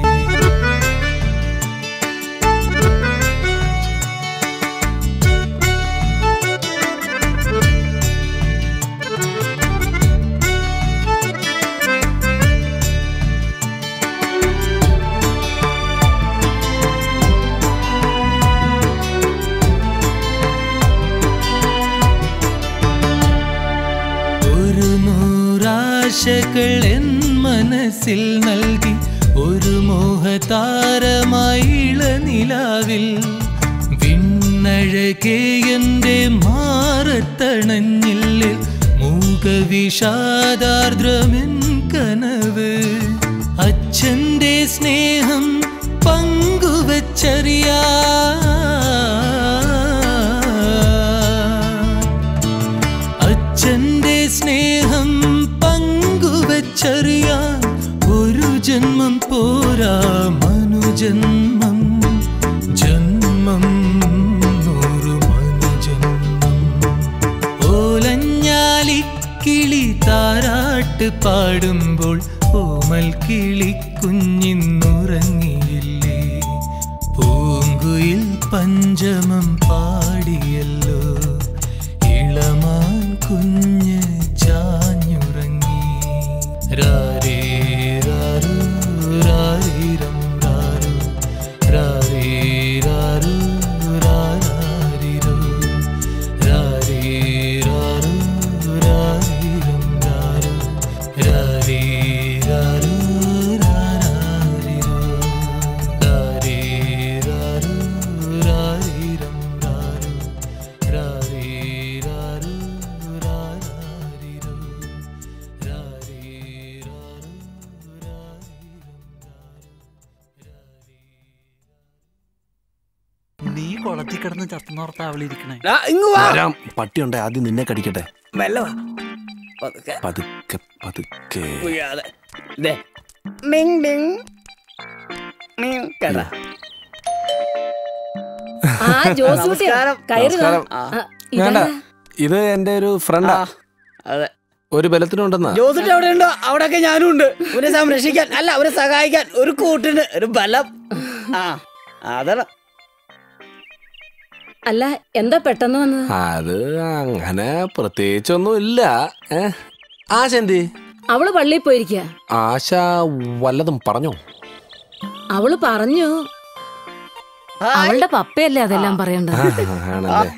Speaker 1: ആശകൾ എൻ മനസ്സിൽ നൽകി ഒരു മോഹതാരമായി ഇളനിലാവിൽ വിണ്ണഴകേ എൻ്റെ മാറത്തണഞ്ഞില്ലേ മൂകവിഷാദാർദ്രമെൻ കനവ് അച്ഛൻ്റെ സ്നേഹം പങ്കുവച്ചറിയാ അച്ഛൻ്റെ സ്നേഹം പങ്കുവച്ചറിയാൻ ഒരു ജന്മം പോരാ മനുജന്മം ജന്മം നൂറു മനുജന്മം ഓലഞ്ഞാലിക്കിളി താരാട്ട് പാടുമ്പോൾ ഓമൽ കിളിക്കുഞ്ഞിന്നുറങ്ങിയില്ലേ പൂങ്കുയിൽ പഞ്ചമം പാടിയല്ലോ ഇളമാൻ കുഞ്ഞ് ചാഞ്ഞുറങ്ങി രാരേ രാരൂ രാരീരം രാരൂ രാരേ രാരൂ രാരാരിരോ രാരേ രാരൂ രാരീരം രാരൂ രാരേ രാരൂ രാരാരിരോ രാരേ രാരൂ രാരീരം രാരൂ രാരേ രാരൂ രാരാരിരോ രാരേ രാരൂ
Speaker 2: നീ കുളത്തിൽ കിടന്ന് ചത്തുന്നോർത്താ അവളിരിക്കണേ
Speaker 10: വരാം. പട്ടിയുണ്ടേ ആദ്യം നിന്നെ കടിക്കട്ടെ
Speaker 15: മെല്ലവാ
Speaker 10: പതുക്കെ പതുക്കെ വേണ്ട ഇത് എന്റെ ഒരു ഫ്രണ്ടാ.
Speaker 15: അതെ
Speaker 10: ഒരു ബലത്തിനുണ്ടെന്നാ.
Speaker 15: ജോസിട്ട് എവിടെ ഉണ്ടോ അവിടെയൊക്കെ ഞാനും ഉണ്ട്. അവരെ സംരക്ഷിക്കാൻ അല്ല അവരെ സഹായിക്കാൻ ഒരു കൂട്ടിന് ഒരു ബലം. ആ അതാണ്.
Speaker 5: അല്ല എന്താ പെട്ടെന്ന് വന്നത്?
Speaker 10: അത് അങ്ങനെ പ്രത്യേകിച്ചൊന്നും ഇല്ല. ആശ എന്തി?
Speaker 5: അവള് പള്ളിയിൽ പോയിരിക്ക.
Speaker 10: ആശ വല്ലതും പറഞ്ഞോ?
Speaker 5: അവള് പറഞ്ഞു. അവളുടെ പപ്പയല്ലേ അതെല്ലാം പറയണ്ടത്.
Speaker 10: ആണല്ലേ.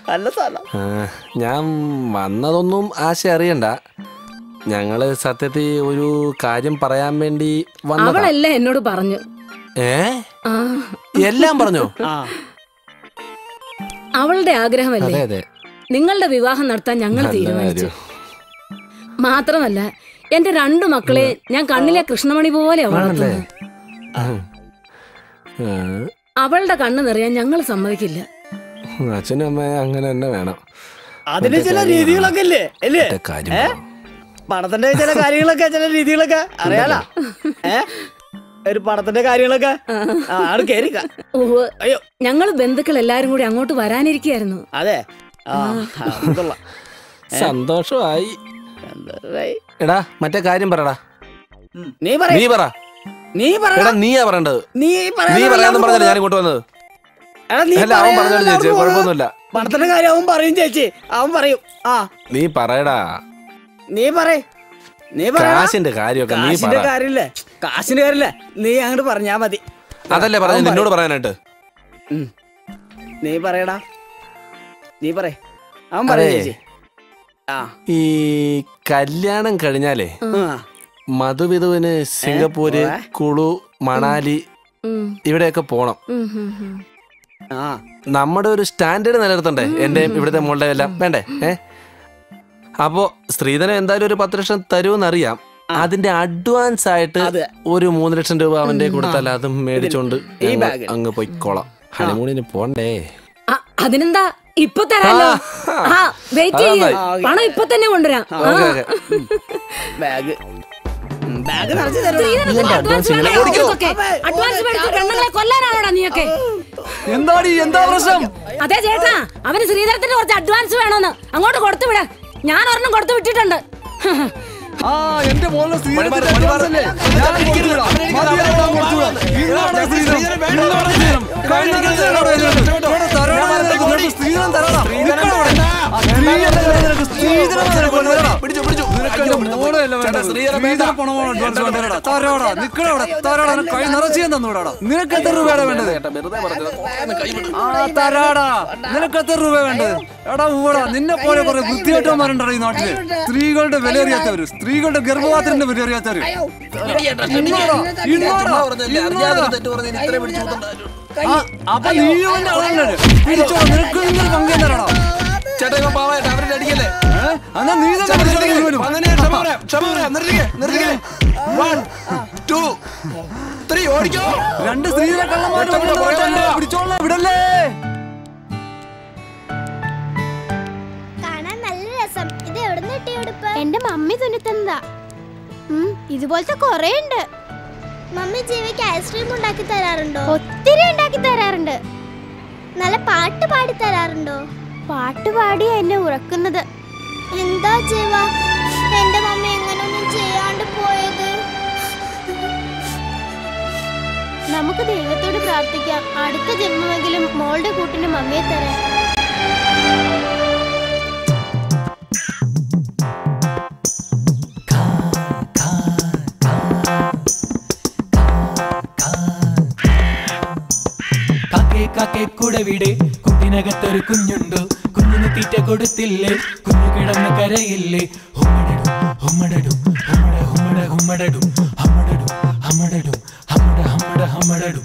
Speaker 10: ഞാൻ വന്നതൊന്നും ആശ അറിയണ്ട. ഞങ്ങള് സത്യത്തിൽ ഒരു കാര്യം പറയാൻ വേണ്ടി വന്നതാ.
Speaker 5: അവളെല്ലാം എന്നോട് പറഞ്ഞു.
Speaker 10: എല്ലാം പറഞ്ഞോ?
Speaker 5: അവളുടെ ആഗ്രഹമല്ലേ നിങ്ങളുടെ വിവാഹം നടത്താൻ ഞങ്ങൾ തീരുമാനിച്ചു. മാത്രമല്ല എന്റെ 2 മക്കളെ ഞാൻ കണ്ണിലെ കൃഷ്ണമണി പോലെ വളർത്തുന്നു. അവളുടെ കണ്ണ് നിറയാൻ ഞങ്ങൾ സമ്മതിക്കില്ല.
Speaker 10: അച്ഛനും അമ്മയെ അങ്ങനെ തന്നെ വേണം.
Speaker 15: അതിന് ചില രീതികളൊക്കെ ഇല്ലേ അല്ലേ? പണത്തിന്റെ ചില കാര്യങ്ങളൊക്കെ ചില രീതികളൊക്കെ അറിയാലോ. ഒരു പണത്തിന്റെ കാര്യങ്ങളൊക്കെ
Speaker 5: അയ്യോ ഞങ്ങൾ ബന്ധുക്കൾ എല്ലാരും കൂടി അങ്ങോട്ട് വരാനിരിക്കായിരുന്നു.
Speaker 15: അതെ
Speaker 10: സന്തോഷമായി. എടാ മറ്റേ കാര്യം പറടാ.
Speaker 15: നീ
Speaker 10: പറ. നീയാ പറയണ്ടത്. നീ പറയാന്ന് പറഞ്ഞല്ലേ ഞാൻ ഇങ്ങോട്ട് വന്നത്. അവൻ പറഞ്ഞോളൂ ചേച്ചി, കുഴപ്പമൊന്നുമില്ല.
Speaker 15: പണത്തിന്റെ കാര്യം അവൻ പറയും ചേച്ചി, അവൻ പറയും.
Speaker 10: നീ പറയടാ.
Speaker 15: നീ പറയേ.
Speaker 10: കാശിന്റെ കാര്യമൊക്കെ നീ പറ.
Speaker 15: കാര്യമില്ലേ കാശിന്റെ കാര്യമില്ലേ നീ അങ്ങോട്ട് പറഞ്ഞാ മതി.
Speaker 10: അതല്ലേ പറഞ്ഞ നിന്നോട് പറയാനായിട്ട്.
Speaker 15: നീ പറയടാ. നീ പറ. അവൻ പറയും ചേച്ചി.
Speaker 10: ഈ കല്യാണം കഴിഞ്ഞാലേ മധുവിധുവിന് സിംഗപ്പൂര്, കുളു, മണാലി ഇവിടെയൊക്കെ പോണം. നമ്മുടെ ഒരു സ്റ്റാൻഡേർഡ് നിലനിർത്തണ്ടേ എന്റെ ഇവിടുത്തെ മോളുടെ എല്ലാം വേണ്ടേ? അപ്പോ സ്ത്രീധനം എന്തായാലും ഒരു 10 ലക്ഷം തരുമെന്നറിയാം. അതിന്റെ അഡ്വാൻസ് ആയിട്ട് ഒരു 3 ലക്ഷം രൂപ അവന്റെ കൊടുത്താൽ അതും മേടിച്ചോണ്ട് അങ്ങ് പോയിക്കോളാം. ഹണിമൂണിന് പോണ്ടേ?
Speaker 5: അതിനെന്താ ഇപ്പൊ തരാലോ. പണം ഇപ്പൊ തന്നെ കൊണ്ടുവരാം.
Speaker 15: ബാഗ്
Speaker 5: കൊല്ലാനാണോടാ നീയൊക്കെ?
Speaker 2: എന്താ പ്രശ്നം?
Speaker 5: അതെ ചേട്ടാ, അവന് ശ്രീധരത്തിന് കുറച്ച് അഡ്വാൻസ് വേണമെന്ന് അങ്ങോട്ട് കൊടുത്തു വിടാ. ഞാൻ ഒരെണ്ണം കൊടുത്തു വിട്ടിട്ടുണ്ട്.
Speaker 2: എന്റെ മോളിലെ നിനക്ക് എത്ര രൂപയുടെ വേണ്ടത്? തരാടാ. നിനക്ക് എത്ര രൂപ വേണ്ടത്? എടാ ഊടാ, നിന്നെ പോലെ കുറെ വൃത്തികെട്ടന്മാരുണ്ടോ ഈ നാട്ടില്? സ്ത്രീകളുടെ വില അറിയാത്തവര്, സ്ത്രീകളുടെ ഗർഭപാത്രത്തിന്റെ വില അറിയാത്തവര്. അപ്പൊ നീ നിനക്ക് നിങ്ങൾ പങ്കു തരാടാ.
Speaker 10: ചേട്ടാ പാവായിട്ട് അവരുടെ അടിക്കല്ലേ?
Speaker 2: എന്നാ നീ തന്നെ
Speaker 10: 1 2 3 ഓടിക്കോ.
Speaker 2: 2 സ്ത്രീകളെ കള്ളന്മാരെ പിടിച്ചോളാം. വിടല്ലേ?
Speaker 3: കാണാൻ നല്ല രസം. ഇത് എവിടുന്ന് കിട്ടിയ ഉടുപ്പ്? എന്റെ മമ്മി തുന്നിത്തന്നതാ. ഇതുപോലത്തെ കൊറേ ഉണ്ട്. മമ്മി ജീവയ്ക്ക് ഐസ്ക്രീം ഉണ്ടാക്കി തരാറുണ്ടോ? ഒത്തിരി ഉണ്ടാക്കി തരാറുണ്ട്. നല്ല പാട്ട് പാടി തരാറുണ്ടോ? പാട്ട് പാടിയാ എന്നെ ഉറക്കുന്നത്. എന്താ ജീവ എന്റെ മമ്മി എങ്ങനൊന്നും ചെയ്യാണ്ട് പോയത്? നമുക്ക് ദൈവത്തോട് പ്രാർത്ഥിക്കാം, അടുത്ത ജന്മമെങ്കിലും മോളുടെ കൂട്ടിന് മമ്മിയെ തരാം.
Speaker 1: കാക്കേ കുടവിടെ കുട്ടിനകത്തൊരു കുഞ്ഞുണ്ടോ? കുഞ്ഞിന് തീറ്റ കൊടുത്തില്ലേ? കുഞ്ഞു കിടന്ന് കരയില്ലേ? ഹുമ്മടടും ഹുമ്മടടും ഹമ്മടടും ഹമ്മടടും ഹമ്മടടും.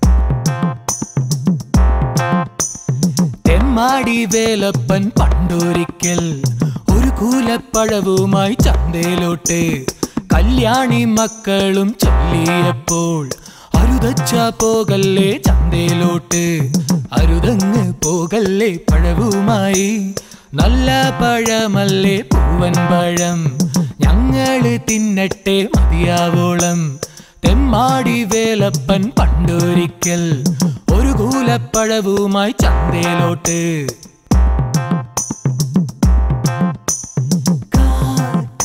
Speaker 1: തെമ്മാടി വേലപ്പൻ പണ്ടൊരിക്കൽ ഒരു കൂലപ്പഴവുമായി ചന്തയിലോട്ട് കല്യാണി മക്കളും ചൊല്ലിയപ്പോൾ അരുതച്ച പോകല്ലേ ചന്തയിലോട്ട്, അരുതങ്ങ് പോകല്ലേ പഴവുമായി. നല്ല പഴമല്ലേ പൂവൻ പഴം, ഞങ്ങള് തിന്നട്ടെ മതിയാവോളം. തെമ്മാടി വേലപ്പൻ പണ്ടൊരിക്കൽ ഒരു കൂലപ്പഴവുമായി ചന്തയിലോട്ട്.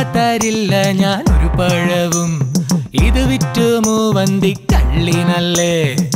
Speaker 1: തരില്ല ഞാൻ ഒരു പഴവും, ഇത് വിറ്റു മൂവന്തി കള്ളിനല്ലേ.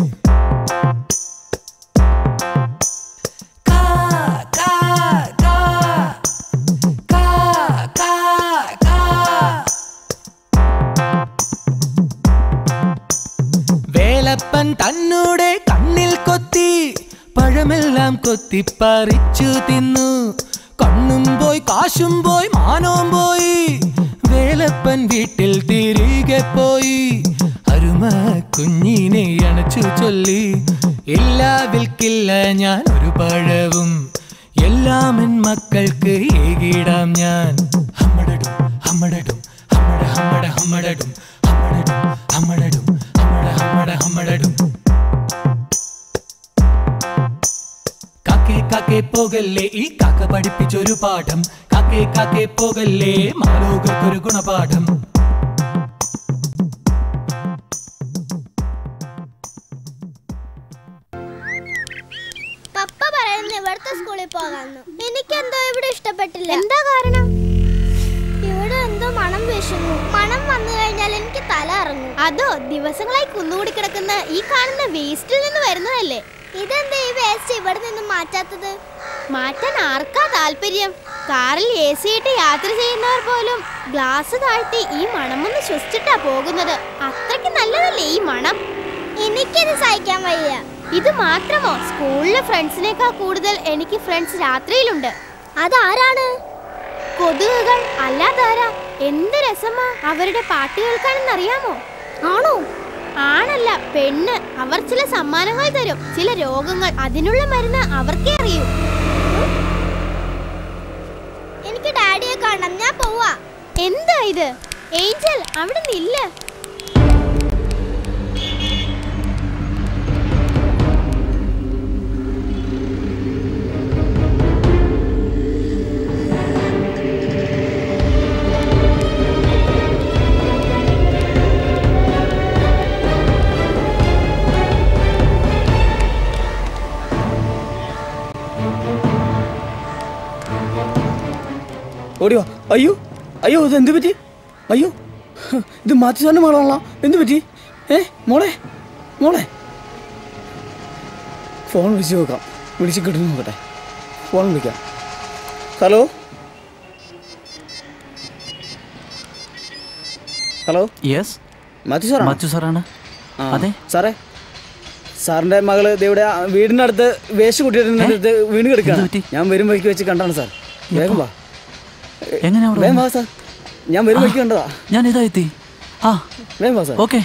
Speaker 1: വേലപ്പൻ തന്നൂടെ കണ്ണിൽ കൊത്തി പഴമെല്ലാം കൊത്തിപ്പറിച്ചു തിന്നു. കണ്ണും പോയി കാശും പോയി മാനവും പോയി, വേലപ്പൻ വീട്ടിൽ തിരികെ പോയി. അരുമ കുഞ്ഞിനെ അണച്ചു ചൊല്ലി, ഇല്ല വിൽക്കില്ല ഞാൻ ഒരു പഴവും, എല്ലാം എൻ മക്കൾക്ക് ഏകിടാം ഞാൻ. ഹമ്മടടും ഹമ്മടടും ഹമ്മട ഹമ്മട ഹമ്മടടും ഹമ്മടടും ഹമ്മടടും ഹമ്മട ഹമ്മട ഹമ്മടടും. കാക്കേ കാക്കേ പോകല്ലേ ഈ കാക്ക പഠിപ്പിച്ചൊരു പാഠം, കാക്കേ കാക്കേ പോകല്ലേ മാലോകർക്കൊരു ഗുണപാഠം.
Speaker 3: പപ്പ പറയുന്നു ഇവിടുത്തെ സ്കൂളിൽ പോകാന്ന്. എനിക്കെന്തോ ഇവിടെ ഇഷ്ടപ്പെട്ടില്ല. എന്താ കാരണം? ഇവിടെ എന്തോ മണം വീശുന്നു. മണം വന്നു കഴിഞ്ഞാൽ എനിക്ക് തല ഇറങ്ങും. അതോ ദിവസങ്ങളായി കുന്നുകൂടി കിടക്കുന്ന ഈ കാണുന്ന വേസ്റ്റിൽ നിന്ന് വരുന്നതല്ലേ? ഇതെന്താ ഈ വേസ്റ്റ് ഇവിടെ നിന്ന് മാറ്റാത്തത്? മാറ്റാൻ ആർക്കാ താല്പര്യം? കാറിൽ AC ഇട്ട് യാത്ര ചെയ്യുന്നവർ പോലും ഗ്ലാസ് താഴ്ത്തി ഈ മണമൊന്ന് ശ്വസിച്ചിട്ടാ പോകുന്നത്. അത്രയ്ക്ക് നല്ലതല്ലേ ഈ മണം? എനിക്കത് സഹിക്കാൻ വയ്യ. ഇത് മാത്രമോ? സ്കൂളിലെ ഫ്രണ്ട്സിനേക്കാൾ കൂടുതൽ എനിക്ക് ഫ്രണ്ട്സ് രാത്രിയിലുണ്ട്. അതാരാണ്? കൊതുകുകൾ. അല്ലാതാരാ? എന്ത് രസമാ അവരുടെ പാട്ട് കേൾക്കാനെന്നറിയാമോ? ആണോ? ആണല്ല, പെണ്ണ്. അവർ ചില സമ്മാനങ്ങൾ തരും, ചില രോഗങ്ങൾ. അതിനുള്ള മരുന്ന് അവർക്കേ അറിയൂ. എനിക്ക് ഡാഡിയെ കാണണം, ഞാൻ പോവാ. എന്താ ഇത്? ഏഞ്ചൽ അവിടെ നില്ല.
Speaker 15: ഓടിയോ? അയ്യോ അയ്യോ, ഇത് എന്ത് പറ്റി? അയ്യോ, ഇത് മാറ്റി തന്നെ മോളാണല്ലോ. എന്ത് പറ്റി? മോളെ മോളെ, ഫോൺ വിളിച്ച് നോക്കാം. വിളിച്ച് കിട്ടുന്നു നോക്കട്ടെ. ഫോൺ വിളിക്കാം. Hello hello.
Speaker 2: യെസ്,
Speaker 15: മാത്യു സാറാണ്.
Speaker 2: മാത്യു സാറാണ്. അതെ
Speaker 15: സാറേ, സാറിന്റെ മകള് ഇവിടെ വീടിനടുത്ത് വേസ്റ്റ് കുട്ടിയുടെ വീണ് കിടക്കുകയാണ്. ഞാൻ വരും വഴിക്ക് വെച്ച് കണ്ടാണ് സാർ. വേഗം വാ. വേഗം വാ സാർ, ഞാൻ വരും വഴിക്ക് കണ്ടതാ.
Speaker 2: ഞാൻ ഇതാ എത്തി. ആ
Speaker 15: വേഗം വാ സാർ.
Speaker 2: ഓക്കെ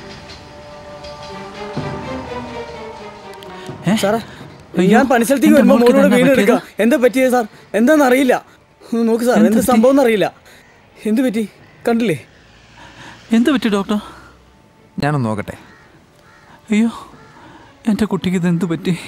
Speaker 15: സാറേ, ഞാൻ പണിസ്ഥലത്തേക്ക് വരുമ്പോൾ മോളോട് വീണ് എടുക്കാം. എന്താ പറ്റിയത് സാർ? എന്താണെന്ന് അറിയില്ല. നോക്ക് സാർ, എന്ത് സംഭവം എന്നറിയില്ല. എന്ത് പറ്റി കണ്ടില്ലേ?
Speaker 2: എന്ത് പറ്റി ഡോക്ടർ?
Speaker 14: ഞാനൊന്ന് നോക്കട്ടെ.
Speaker 2: അയ്യോ, എൻ്റെ കുട്ടിക്ക് ഇത് എന്ത് പറ്റി?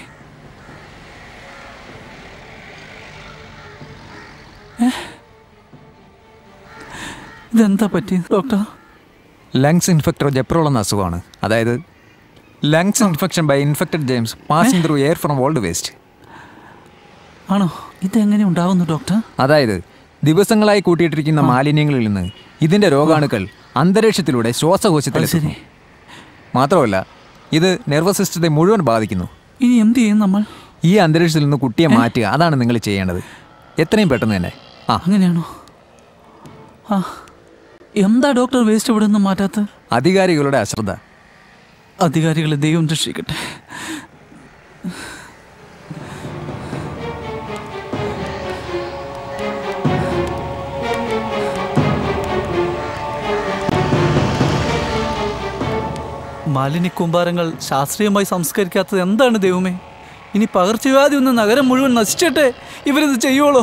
Speaker 2: ഇതെന്താ പറ്റി ഡോക്ടർ?
Speaker 14: ലങ്സ് ഇൻഫെക്റ്റോ ജെപ്രോൾ എന്ന അസുഖമാണ്. അതായത് lungs infection by infected germs passing through air from old waste.
Speaker 2: ആണോ? ഇതെങ്ങനെ ഉണ്ടാവുന്നു ഡോക്ടർ?
Speaker 14: അതായത് ദിവസങ്ങളായി കൂട്ടിയിട്ടിരിക്കുന്ന മാലിന്യങ്ങളിൽ നിന്ന് ഇതിൻ്റെ രോഗാണുക്കൾ അന്തരീക്ഷത്തിലൂടെ ശ്വാസകോശത്തിലെത്തുന്നു. മാത്രമല്ല, ഇത് നെർവസ് സിസ്റ്റത്തെ മുഴുവൻ ബാധിക്കുന്നു.
Speaker 2: ഇനി എന്ത് ചെയ്യും നമ്മൾ?
Speaker 14: ഈ അന്തരീക്ഷത്തിൽ നിന്ന് കുട്ടിയെ മാറ്റുക, അതാണ് നിങ്ങൾ ചെയ്യേണ്ടത്. എത്രയും പെട്ടെന്ന് തന്നെ.
Speaker 2: അങ്ങനെയാണോ? എന്താ ഡോക്ടർ വേസ്റ്റ് ഇവിടെ നിന്ന് മാറ്റാത്ത?
Speaker 14: അധികാരികളുടെ അശ്രദ്ധ.
Speaker 2: അധികാരികളെ ദൈവം രക്ഷിക്കട്ടെ. മാലിന്യ കൂമ്പാരങ്ങൾ ശാസ്ത്രീയമായി സംസ്കരിക്കാത്തത് എന്താണ് ദൈവമേ? ഇനി പകർച്ചവ്യാധി ഒന്ന് നഗരം മുഴുവൻ നശിച്ചിട്ടെ ഇവരിത് ചെയ്യുവോളോ?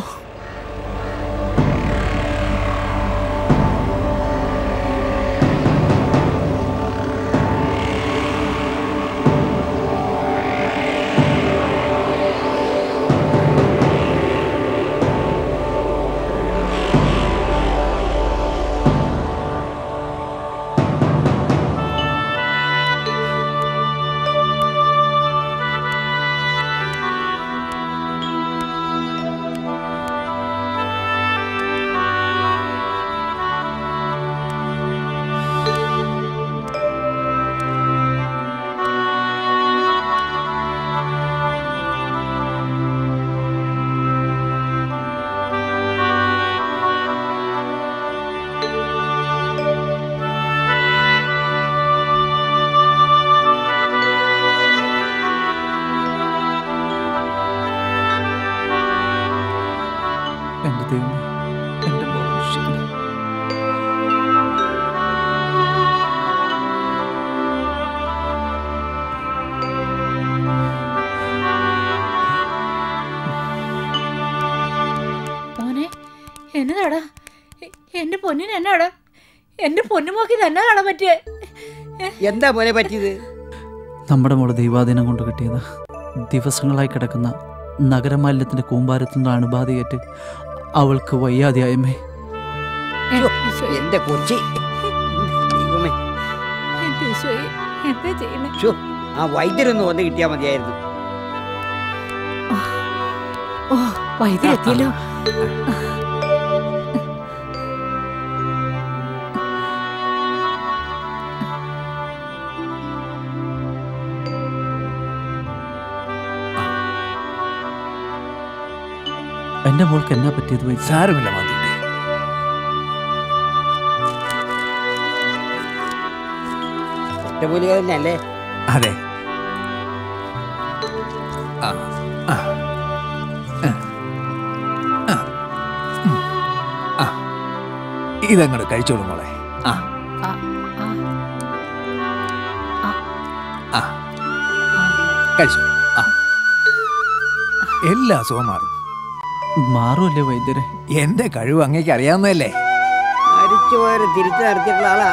Speaker 13: എന്റെ പൊന്നിന് എന്നാടാ? എന്റെ പൊന്നുമോക്കി തന്നെ കാണാൻ പറ്റിയേ.
Speaker 9: എന്താ പോലെ പറ്റിയത്?
Speaker 2: നമ്മുടെ മോള് ദൈവാധീനം കൊണ്ട് കിട്ടിയത്. ദിവസങ്ങളായി കിടക്കുന്ന നഗരമാലിന്യത്തിന്റെ കൂമ്പാരത്തിൽ നിന്ന് അണുബാധയേറ്റ് അവൾക്ക് വയ്യാതെയായമ്മേ.
Speaker 9: എന്റെ കൊച്ചി, ആ വൈദ്യരൊന്ന് വന്ന് കിട്ടിയാ മതിയായിരുന്നു.
Speaker 13: വൈദ്യ എത്തിയല്ലോ.
Speaker 2: എന്റെ മോൾക്ക് എന്നാ പറ്റിയത്?
Speaker 14: സാരമില്ല മാധുട്ടി.
Speaker 9: തന്നെയല്ലേ?
Speaker 14: അതെ. ഇതങ്ങോട്ട് കഴിച്ചോളൂ മോളെ. കഴിച്ചു. എല്ലാ അസുഖം മാറും.
Speaker 2: മാറുമല്ലേ വൈദ്യരെ?
Speaker 14: എന്റെ കഴിവ് അങ്ങേക്ക് അറിയാവുന്നതല്ലേ.
Speaker 9: മരിച്ചുപോയവരെ തിരിച്ചു നടത്തിയിട്ടുള്ള ആളാ.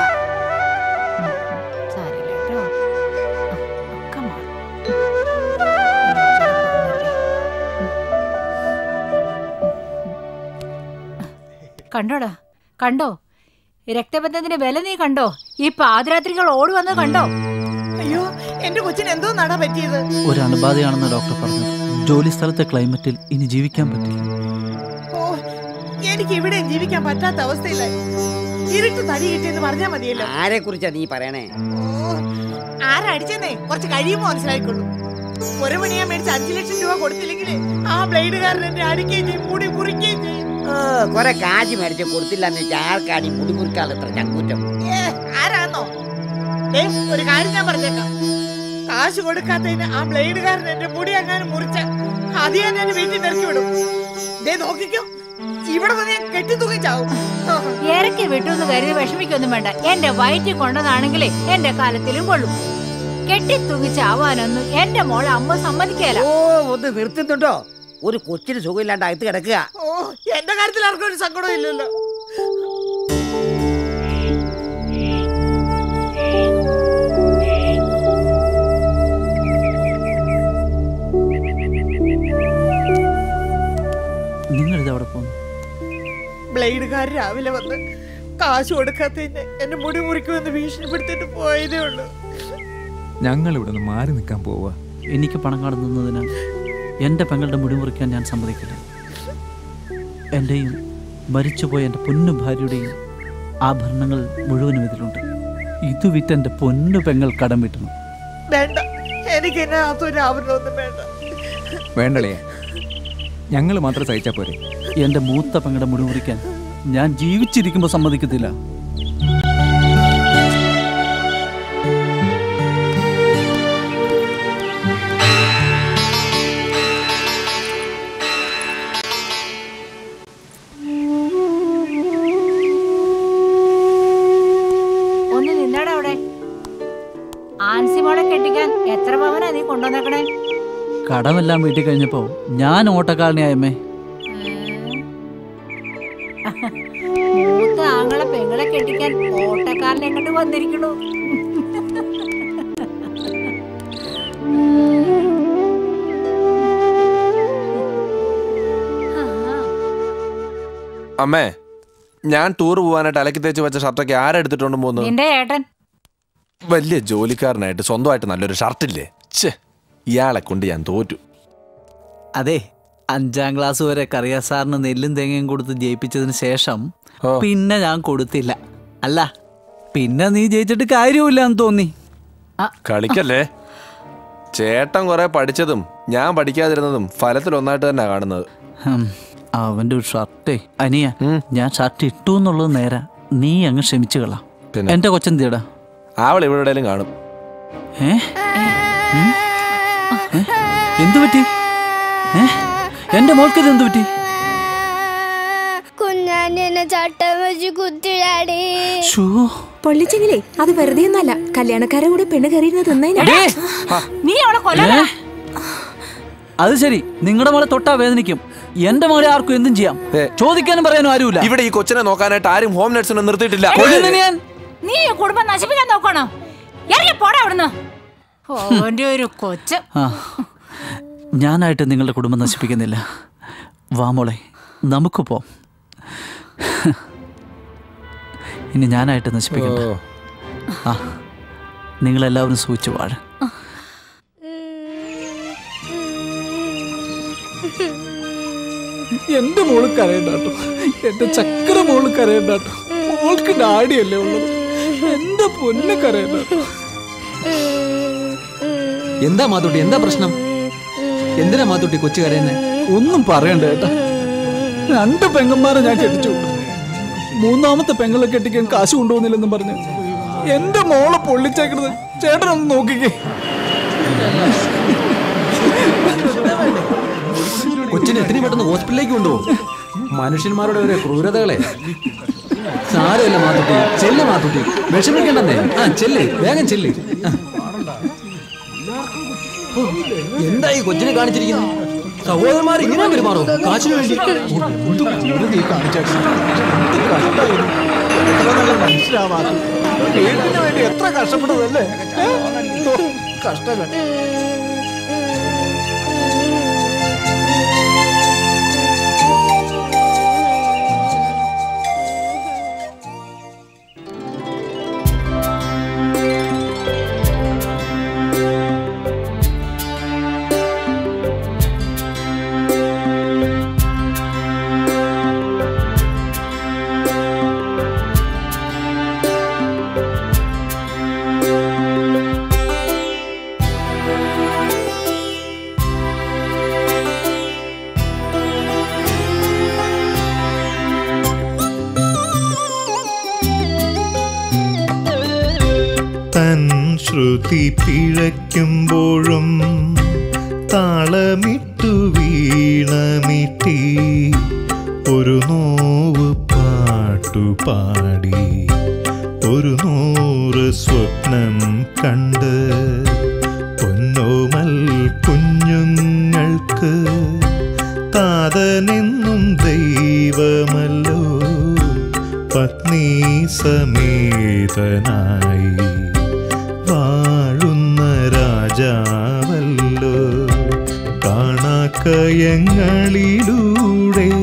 Speaker 13: കണ്ടോടാ, കണ്ടോ രക്തബന്ധത്തിന്റെ വില? നീ കണ്ടോ? ഈ പാതിരാത്രികൾ ഓടി വന്നത് കണ്ടോ?
Speaker 8: അയ്യോ, എന്റെ കൊച്ചിന് എന്തോ നടാ പറ്റിയത്?
Speaker 2: ഒരു അണുബാധയാണെന്ന് ഡോക്ടർ പറഞ്ഞു. ജോലി സ്ഥലത്തെ ക്ലൈമറ്റിൽ ഇനി ജീവിക്കാൻ പറ്റില്ല.
Speaker 8: ഓ, എനിക്ക് ഇവിടെ ജീവിക്കാൻ പറ്റാത്ത അവസ്ഥയിലായി. ഇരുട്ട് തടി കിട്ടിയെന്ന് പറഞ്ഞാ മതിയല്ലോ.
Speaker 9: ആരെ കുറിച്ചാ നീ പറയണേ?
Speaker 8: ആരടിച്ചെന്നേ കുറച്ച് കഴിയുമ്പോ മനസ്സിലായിക്കൊള്ളു. 1 മണിയാ മേടിച്ച് 5 ലക്ഷം രൂപ കൊടുത്തില്ലെങ്കിൽ ആ ബ്ലേഡുകാരൻ എന്നെ അടിക്കുകയും ചെയ്യും, മുടി മുറിക്കുകയും ചെയ്യും.
Speaker 9: കൊറേ കാശ് മേടിച്ച് കൊടുത്തില്ല ആർക്കാടി മുടി മുറിക്കാതെ എത്ര ചങ്കൂറ്റം?
Speaker 8: ആരാന്നോ? ഒരു കാര്യം ഞാൻ പറഞ്ഞേക്കാം. കാശ് കൊടുക്കാത്തതിന് ആ ബ്ലേഡുകാരൻ എന്റെ മുടി അങ്ങനെ മുറിച്ച അത് ഞാൻ എന്റെ വീട്ടിൽ നിറക്കി വിടും. നോക്കിക്കോ, ഇവിടെ വന്ന് ഞാൻ കെട്ടിത്തൂങ്ങിച്ചാവും.
Speaker 13: ഇറക്കി വിട്ടുന്ന് കരുതി വിഷമിക്കൊന്നും വേണ്ട. എന്റെ വയറ്റിൽ കൊണ്ടതാണെങ്കിലേ എന്റെ കാലത്തിലും കൊള്ളും. കെട്ടിത്തൂങ്ങിച്ചാവാനൊന്നും എന്റെ മോളെ അമ്മ സമ്മതിക്കല.
Speaker 9: ഓ, ഒന്ന് നിർത്തുന്നുണ്ടോ? ഒരു കൊച്ചിന് സുഖമില്ലാണ്ട് അകത്ത് കിടക്കുക.
Speaker 8: ഓ, എന്റെ കാര്യത്തിൽ ആർക്കും ഒരു സങ്കടം ഇല്ലല്ലോ.
Speaker 2: നിങ്ങളിതവിടെ പോകുന്നു?
Speaker 8: ബ്ലേഡുകാർ രാവിലെ വന്ന് കാശ് കൊടുക്കാത്തതിന് എന്റെ മുടി മുറിക്കുമെന്ന് ഭീഷണിപ്പെടുത്തിട്ട് പോയതേ ഉള്ളൂ.
Speaker 14: ഞങ്ങൾ ഇവിടെ നിന്ന് മാറി നിൽക്കാൻ പോവുക.
Speaker 2: എനിക്ക് പണം കാണുന്നതിനാൽ എൻ്റെ പെങ്ങളുടെ മുടി മുറിക്കാൻ ഞാൻ സമ്മതിക്കില്ല. എൻ്റെയും മരിച്ചുപോയ എൻ്റെ പൊന്നു ഭാര്യയുടെയും ആഭരണങ്ങൾ മുഴുവനും ഇതിലുണ്ട്. ഇത് വിറ്റ് എൻ്റെ പൊന്നു പെങ്ങൾ കടം വീട്ടണം.
Speaker 8: വേണ്ട, എനിക്ക് എന്നെ അതൊരു ആഭരണമൊന്നും വേണ്ട.
Speaker 14: വേണ്ടല്ലേ, ഞങ്ങൾ മാത്രം സഹിച്ചാൽ പോരെ.
Speaker 2: എൻ്റെ മൂത്ത പെങ്ങളുടെ മുടി മുറിക്കാൻ ഞാൻ ജീവിച്ചിരിക്കുമ്പോൾ സമ്മതിക്കത്തില്ല.
Speaker 13: ഒന്ന് നിന്നടാ അവിടെ. ആൻസിമോളെ കെട്ടിക്കാൻ എത്ര പവനാ നീ കൊണ്ടുവന്നേക്കണേ?
Speaker 2: കടമെല്ലാം വീട്ടിൽ കഴിഞ്ഞപ്പോ ഞാൻ ഓട്ടക്കാരനെയായമ്മേ.
Speaker 13: മൂത്ത ആങ്ങളെ പെങ്ങളെ കെട്ടിക്കാൻ ഓട്ടക്കാരനെ എങ്ങോട്ട് വന്നിരിക്കണു.
Speaker 10: അമ്മേ, ഞാൻ ടൂർ പോവാനായിട്ട് അലക്കി തേച്ച് വെച്ച ഷർട്ടൊക്കെ ആരെടുത്തിട്ടുണ്ട് പോകുന്നത്?
Speaker 13: നിന്റെ ഏട്ടൻ.
Speaker 10: വലിയ ജോലിക്കാരനായിട്ട് സ്വന്തമായിട്ട് നല്ലൊരു ഷർട്ടില്ലേ? ഇയാളെ കൊണ്ട് ഞാൻ തോറ്റു.
Speaker 2: അതെ, 5ാം ക്ലാസ് വരെ കറിയാ സാറിന് നെല്ലും തേങ്ങയും കൊടുത്ത് ജയിപ്പിച്ചതിന് ശേഷം പിന്നെ ഞാൻ കൊടുത്തില്ല. അല്ല, പിന്നെ നീ ജയിച്ചിട്ട് കാര്യമില്ലാന്ന് തോന്നി.
Speaker 10: കളിക്കല്ലേ. ചേട്ടൻ കുറെ പഠിച്ചതും ഞാൻ പഠിക്കാതിരുന്നതും ഫലത്തിൽ ഒന്നായിട്ട് തന്നെ കാണുന്നത്.
Speaker 2: അവന്റെ ഒരു ഷർട്ടേ അനിയ, ഞാൻ ഷർട്ട് ഇട്ടു എന്നുള്ളത് നേരാ. നീ അങ്ങ് ക്ഷമിച്ചു കളാം. എന്റെ കൊച്ചെന്തിയടാ?
Speaker 10: അവൾ ഇവിടെ എവിടെയും കാണും.
Speaker 2: എന്തു പറ്റി? എന്റെ മോൾക്ക് ഇത് എന്തു പറ്റി?
Speaker 3: കുഞ്ഞാനെ ചട്ടം വെച്ച് കുത്തിടാടി.
Speaker 6: പൊള്ളിച്ചെങ്കിലേ അത് വെറുതെ ഒന്നല്ല, കല്യാണക്കാരെ കൂടെ പെണ്ണ് കയറിയിരുന്നത്
Speaker 13: നീ അവളെ കൊല്ലാ.
Speaker 2: അത് ശരി, നിങ്ങളുടെ മോളെ തൊട്ടാ വേദനിക്കും. എന്റെ മോളെ ആർക്കും എന്തും ചെയ്യാം, ചോദിക്കാനും പറയാനും ആരുമില്ല.
Speaker 10: ഇവിടെ ഈ കൊച്ചിനെ നോക്കാനായിട്ട് ആരും ഹോം നഴ്സിനെ നിർത്തിയിട്ടില്ല.
Speaker 13: നീ കുടുംബം നശിപ്പിക്കാൻ നോക്കണോ? ഇറങ്ങി പോടാ അവിടുന്ന്. ഓന്റെ ഒരു കൊച്ച്.
Speaker 2: ഞാനായിട്ട് നിങ്ങളുടെ കുടുംബം നശിപ്പിക്കുന്നില്ല. വാ മോളെ, നമുക്ക് പോം. ഇനി ഞാനായിട്ട് നശിപ്പിക്കണ്ട. ആ, നിങ്ങളെല്ലാവരും സൂക്ഷിച്ചു വാഴ.
Speaker 17: എന്റെ മോള് കരയണ്ടാട്ടോ, എന്റെ ചക്കര മോള് കരയണ്ടാട്ടോ. മോൾക്ക് ഡാഡിയല്ലേ ഉള്ളത്, എന്റെ പൊന്നെ കരയണ്ടാട്ടോ.
Speaker 14: എന്താ മാത്തുട്ടി, എന്താ പ്രശ്നം? എന്തിനാ മാത്തുട്ടി കൊച്ചു കരയുന്നേ?
Speaker 17: ഒന്നും പറയണ്ട ഏട്ടാ, 2 പെങ്ങന്മാരെ ഞാൻ കെട്ടിച്ചു. 3ാമത്തെ പെങ്ങളെ കെട്ടിക്കാൻ കാശ് കൊണ്ടുപോകുന്നില്ലെന്നും പറഞ്ഞ് എന്റെ മോളെ പൊള്ളിച്ചേക്കണത് ചേട്ടനൊന്ന് നോക്കിക്കേ.
Speaker 14: കൊച്ചിനെ എത്രയും പെട്ടെന്ന് ഹോസ്പിറ്റലിലേക്ക് കൊണ്ടുപോകും. മനുഷ്യന്മാരുടെ ഒരു ക്രൂരതകളെ. സാരമില്ല മാത്തുട്ടി, ചെല്ല് മാത്തുട്ടി, വിഷമിക്കണ്ടെന്നേ. ആ ചെല്ല്, വേഗം ചെല്ല്. എന്തായി കൊച്ചിനെ കാണിച്ചിരിക്കുന്നു? സഹോദരന്മാർ ഇങ്ങനെ പെരുമാറോ കാശിന് വേണ്ടി?
Speaker 17: മനസ്സിലാവാതെ വീടിന് വേണ്ടി എത്ര കഷ്ടപ്പെടുന്നല്ലേ, കഷ്ടങ്ങൾ.
Speaker 18: ശ്രുതി പിഴയ്ക്കുമ്പോഴും താളമിട്ടു വീണമിട്ടി ഒരു നോവ് പാട്ടുപാടി 100 സ്വപ്നം കണ്ട് പൊന്നോമൽ കുഞ്ഞുങ്ങൾക്ക് താതനെന്നും ദൈവമല്ലോ പത്നി സമേതനായി വാഴുന്ന രാജാവല്ലോ കാണാക്കയങ്ങളിലൂടെ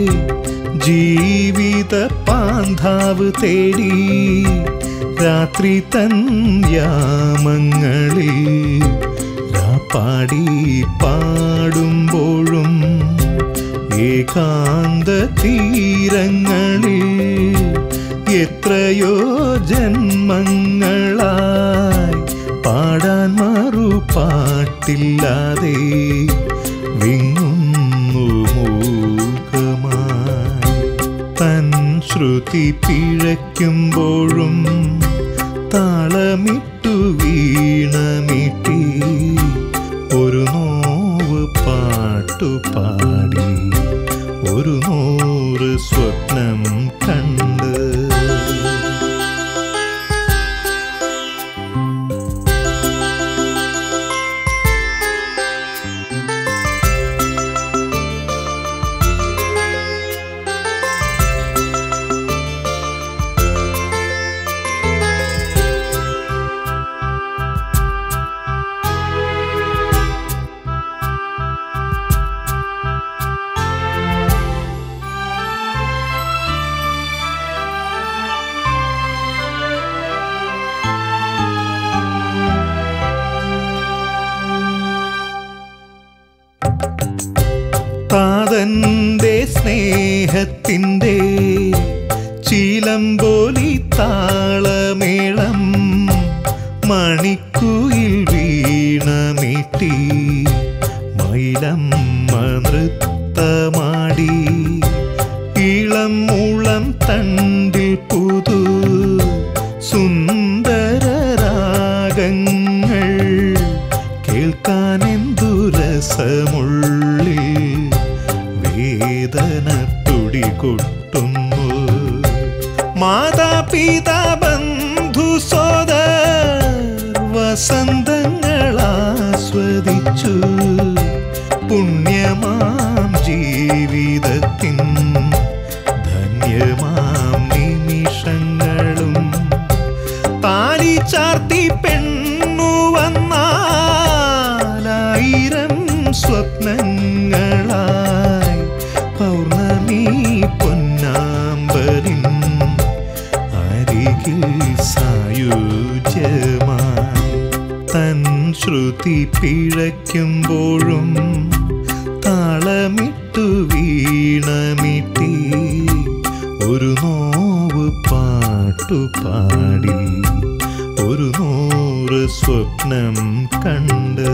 Speaker 18: ജീവിത പാന്താവ് തേടി രാത്രി തൻ യാമങ്ങളിൽ രാപ്പാടി പാടുമ്പോഴും ഏകാന്ത തീരങ്ങളിൽ എത്രയോ ജന്മങ്ങളായി പാടാൻ മറുപാട്ടില്ലാതെ വിങ്ങുന്നു മൂകമായി തൻ ശ്രുതി പിഴയ്ക്കുമ്പോഴും താളമിട്ടു വീണമിട്ടി ഒരു നോവ് പാട്ടുപാടി 100 സ്വപ്നം കണ്ട് താതന്റെ സ്നേഹത്തിൻ്റെ ചീലംബോലി താളമേളം മണിക്കുയിൽ വീണമീട്ടി മയിലമ്മ നൃത്തമാടി ഇളം മുളം തണ്ടിൽ പുതു സുന്ദരരാഗങ്ങൾ കേൾക്കാനെന്തു രസമുള്ളിൽ വേദന തുടികൊട്ടുന്നു മാതാപിതാ ബന്ധു സോദർ വസന്തങ്ങൾ ആസ്വദിച്ചു പുണ്യമാം ജീവിതം അരികിൽ സായുജ്യമായി തൻ ശ്രുതി പിഴയ്ക്കുമ്പോഴും താളമിട്ടു വീണമിട്ടി ഒരു നോവ് പാട്ടുപാടി ഒരു 100 സ്വപ്നം കണ്ട്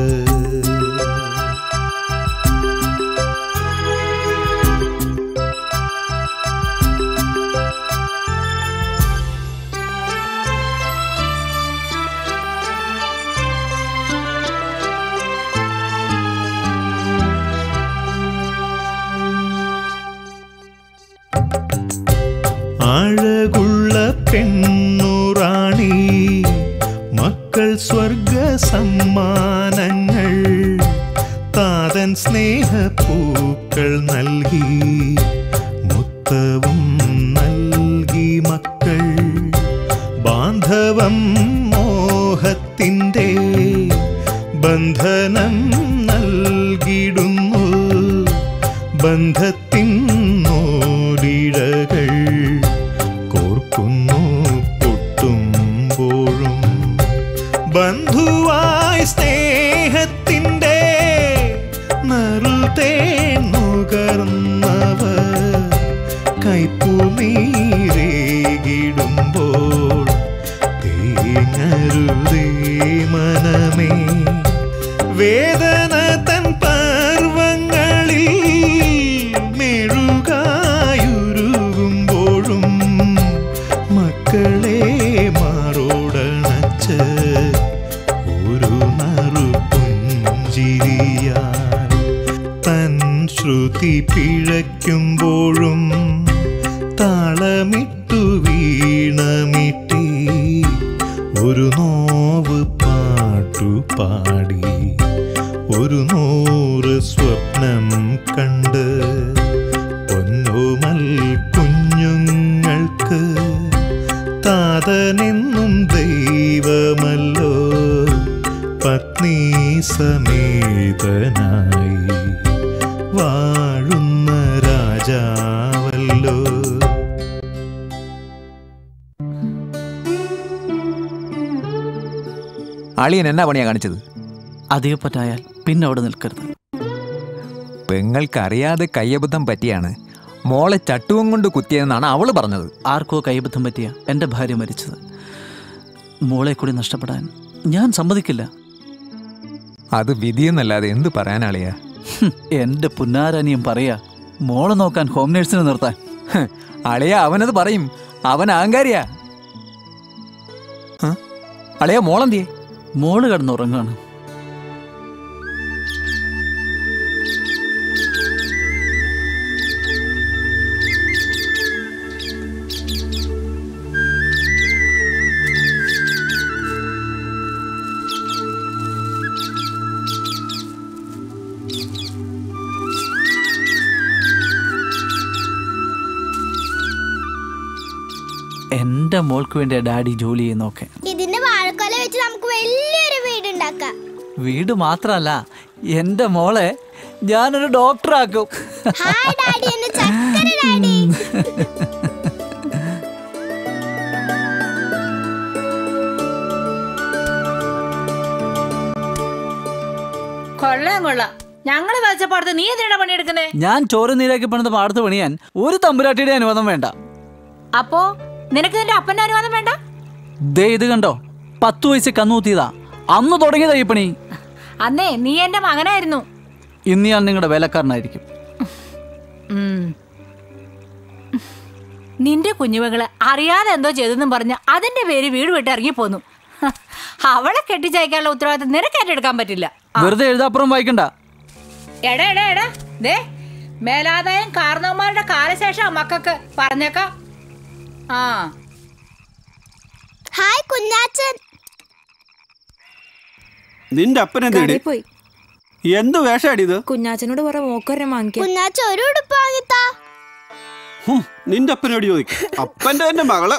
Speaker 18: അഴകുള്ള പെണ്ണുറാണി മക്കൾ സ്വർഗ സമ്മാനങ്ങൾ താതൻ സ്നേഹപ്പൂക്കൾ നൽകി മുത്തവും നൽകി മക്കൾ ബാന്ധവം മോഹത്തിൻ്റെ ബന്ധനം നൽകിടുന്നു ബന്ധത്തിൻ നോലിഴകൾ കോർക്കുന്നു പൊട്ടുമ്പോഴും ബന്ധുവായി സ്നേഹത്തിൻ്റെ നറുതേൻ നുകർന്നവർ കൈപ്പുനീരേകിടുമ്പോൾ തേങ്ങരുതേ മനമേ വേദന തൻ പർവങ്ങളിൽ മെഴുകായുരുകുമ്പോഴും മക്കളെ മാറോടണച്ച് ഒരു നറുപുഞ്ചിരിയാൽ തൻ ശ്രുതി പിഴയ്ക്കുമ്പോഴും താളമിട്ടു വീണമിട്ടി ഒരു നോവ് പാട്ടുപാടി ഒരു 100 സ്വപ്നം കണ്ട് പൊന്നോമൽ കുഞ്ഞുങ്ങൾക്ക് താതനെന്നും ദൈവമല്ലോ പത്നി സമേതനായി വാഴുന്ന രാജാവല്ലോ.
Speaker 19: അളിയൻ എന്നാ പണിയാ കാണിച്ചത്?
Speaker 2: അധികപ്പറ്റായാൽ പിന്നെ അവിടെ നിൽക്കരുത്.
Speaker 19: പെങ്ങൾക്കറിയാതെ കയ്യബദ്ധം പറ്റിയാണ് മോളെ ചട്ടുവം കൊണ്ട് കുത്തിയതെന്നാണ് അവള് പറഞ്ഞത്.
Speaker 2: ആർക്കോ കയ്യബദ്ധം പറ്റിയ എൻ്റെ ഭാര്യ മരിച്ചത്. മോളെ കൂടി നഷ്ടപ്പെടാൻ ഞാൻ സമ്മതിക്കില്ല.
Speaker 19: അത് വിധിയെന്നല്ലാതെ എന്ത് പറയാനാളിയാ?
Speaker 2: എൻ്റെ പുന്നാരനിയും പറയാ മോളെ നോക്കാൻ ഹോം നേഴ്സിനെ നിർത്താൻ.
Speaker 19: അളിയ അവനത് പറയും, അവൻ അഹങ്കാരിയാ. അളിയ മോളെന്തിയെ?
Speaker 2: മോള് കിടന്നുറങ്ങാണ്. എന്റെ മോൾക്ക് വേണ്ടിയാ ഡാഡി ജോലി ചെയ്യുന്നൊക്കെ.
Speaker 3: ഇതിന്റെ വാഴക്കൊല വെച്ച് നമുക്ക് വലിയൊരു വീട് ഉണ്ടാക്കാം.
Speaker 2: വീട് മാത്രല്ല, എന്റെ മോളെ ഞാനൊരു ഡോക്ടറാക്കും.
Speaker 3: ഹായ് ഡാഡി, എന്നെ ചക്കര ഡാഡി.
Speaker 13: കൊള്ളാം കൊള്ളാം. ഞങ്ങള് വെച്ച പാടത്ത് നീ എന്തിനാ പണിയെടുക്കുന്നേ?
Speaker 2: ഞാൻ ചോര നീരാക്കി പണിത പാടത്ത് പണിയാൻ ഒരു തമ്പുരാട്ടിയുടെ അനുവാദം വേണ്ട.
Speaker 13: അപ്പോ നിനക്ക് നിന്റെ അപ്പന്റെ അനുവാദം വേണ്ട?
Speaker 2: ദേ ഇത് കണ്ടോ, 10 വയസ്സ് കന്നുകൂത്തിയതാ. അന്ന് തുടങ്ങിയതാ ഈ പണി.
Speaker 13: അന്നേ നീ എന്റെ മകനായിരുന്നു.
Speaker 2: ഇന്ന് ഞാൻ നിങ്ങളുടെ വേലക്കാരനായിരിക്കും.
Speaker 13: നിന്റെ കുഞ്ഞുമകള് അറിയാതെ എന്തോ ചെയ്തെന്നും പറഞ്ഞ് അതിന്റെ പേര് വീട് വിട്ട് ഇറങ്ങി പോന്നു. അവളെ കെട്ടിച്ചയക്കാനുള്ള ഉത്തരവാദിത്തം നിനക്ക് ഏറ്റെടുക്കാൻ പറ്റില്ല.
Speaker 2: വെറുതെ എഴുതാപ്പുറം വായിക്കണ്ട.
Speaker 13: എടാ എടാ എടാ, ദേ മേലാദായം കാരണവന്മാരുടെ കാലശേഷം മക്കൾക്ക് പറഞ്ഞേക്കാം.
Speaker 3: ഹായ് കുഞ്ഞാച്ചൻ.
Speaker 7: നിന്റെ അപ്പനെ
Speaker 6: പോയി.
Speaker 7: എന്ത് വേഷാടിയത്?
Speaker 6: കുഞ്ഞാച്ചനോട് പറ മോക്കൊരെ വാങ്ങിക്കാൻ.
Speaker 3: കുഞ്ഞാച്ചൻ ഒരു ഉടുപ്പ് വാങ്ങിത്താ.
Speaker 7: നിന്റെ അപ്പനോട് ചോദിക്കും. അപ്പന്റെ തന്നെ മകള്.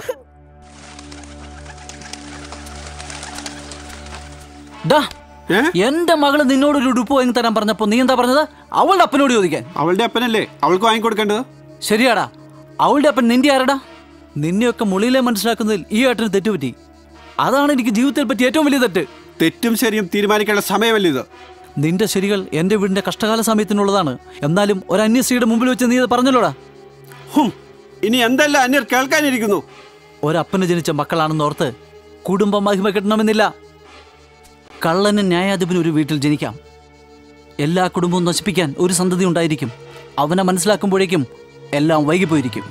Speaker 2: എന്റെ മകള് നിന്നോടൊരു ഉടുപ്പ് വാങ്ങി തരാൻ പറഞ്ഞപ്പോ നീ എന്താ പറഞ്ഞത്? അവളുടെ അപ്പനോട് ചോദിക്കാൻ.
Speaker 7: അവളുടെ അപ്പനല്ലേ അവൾക്ക് വാങ്ങിക്കൊടുക്കേണ്ടത്.
Speaker 2: ശരിയാടാ, അവളുടെ അപ്പൻ നിന്റെ ആരടാ? നിന്നെയൊക്കെ മുളിയിലെ മനസ്സിലാക്കുന്നതിൽ ഈ ഏട്ടന് തെറ്റുപറ്റി. അതാണ് എനിക്ക് ജീവിതത്തിൽ പറ്റിയ ഏറ്റവും വലിയ തെറ്റ്.
Speaker 7: തെറ്റും ശരിയും തീരുമാനിക്കേണ്ട സമയമല്ല ഇത്.
Speaker 2: നിന്റെ ശരികൾ എന്റെ വീടിന്റെ കഷ്ടകാല സമയത്തിനുള്ളതാണ്. എന്നാലും ഒരു അന്യസ്ത്രീയുടെ മുമ്പിൽ വെച്ച് നീ ഇത് പറഞ്ഞല്ലോടാ.
Speaker 7: ഇനി എന്തെല്ലാം അന്യർ കേൾക്കാനിരിക്കുന്നു.
Speaker 2: ഒരപ്പന് ജനിച്ച മക്കളാണെന്നോർത്ത് കുടുംബം മഹിമ കിട്ടണമെന്നില്ല. കള്ളനും ന്യായാധിപനും ഒരു വീട്ടിൽ ജനിക്കാം. എല്ലാ കുടുംബവും നശിപ്പിക്കാൻ ഒരു സന്തതി ഉണ്ടായിരിക്കും. അവനെ മനസ്സിലാക്കുമ്പോഴേക്കും എല്ലാം വൈകിപ്പോയിരിക്കും.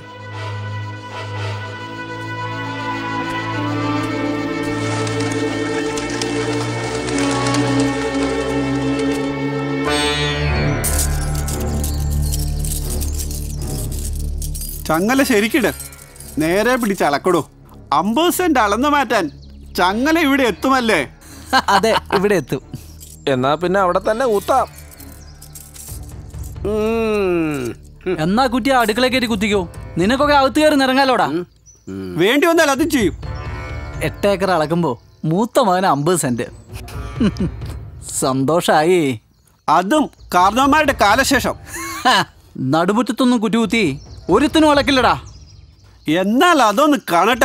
Speaker 7: ചങ്ങല ശരിക്കിട്, നേരെ പിടിച്ച് അളക്കടോ. 50 സെന്റ് അളന്നു മാറ്റാൻ ചങ്ങല ഇവിടെ എത്തുമല്ലേ?
Speaker 2: അതെ, ഇവിടെ എത്തും.
Speaker 10: എന്നാ പിന്നെ അവിടെ തന്നെ ഊത്താം.
Speaker 2: എന്നാ കുറ്റിയ അടുക്കള കയറ്റി കുത്തിക്കോ. നിനക്കൊക്കെ അകത്ത് കയറി നിറങ്ങാലോടാ.
Speaker 7: വേണ്ടി വന്നാൽ അതും ചെയ്യും.
Speaker 2: 8 ഏക്കർ അളക്കുമ്പോ മൂത്ത മകന് 50 സെന്റ്. സന്തോഷായി.
Speaker 7: അതും കാരണവന്മാരുടെ കാലശേഷം.
Speaker 2: നടുമുറ്റത്തൊന്നും കുറ്റികുത്തി ഒരുത്തിനും അളക്കില്ലടാ.
Speaker 7: എന്നാൽ അതൊന്ന് കാണട്ടെ.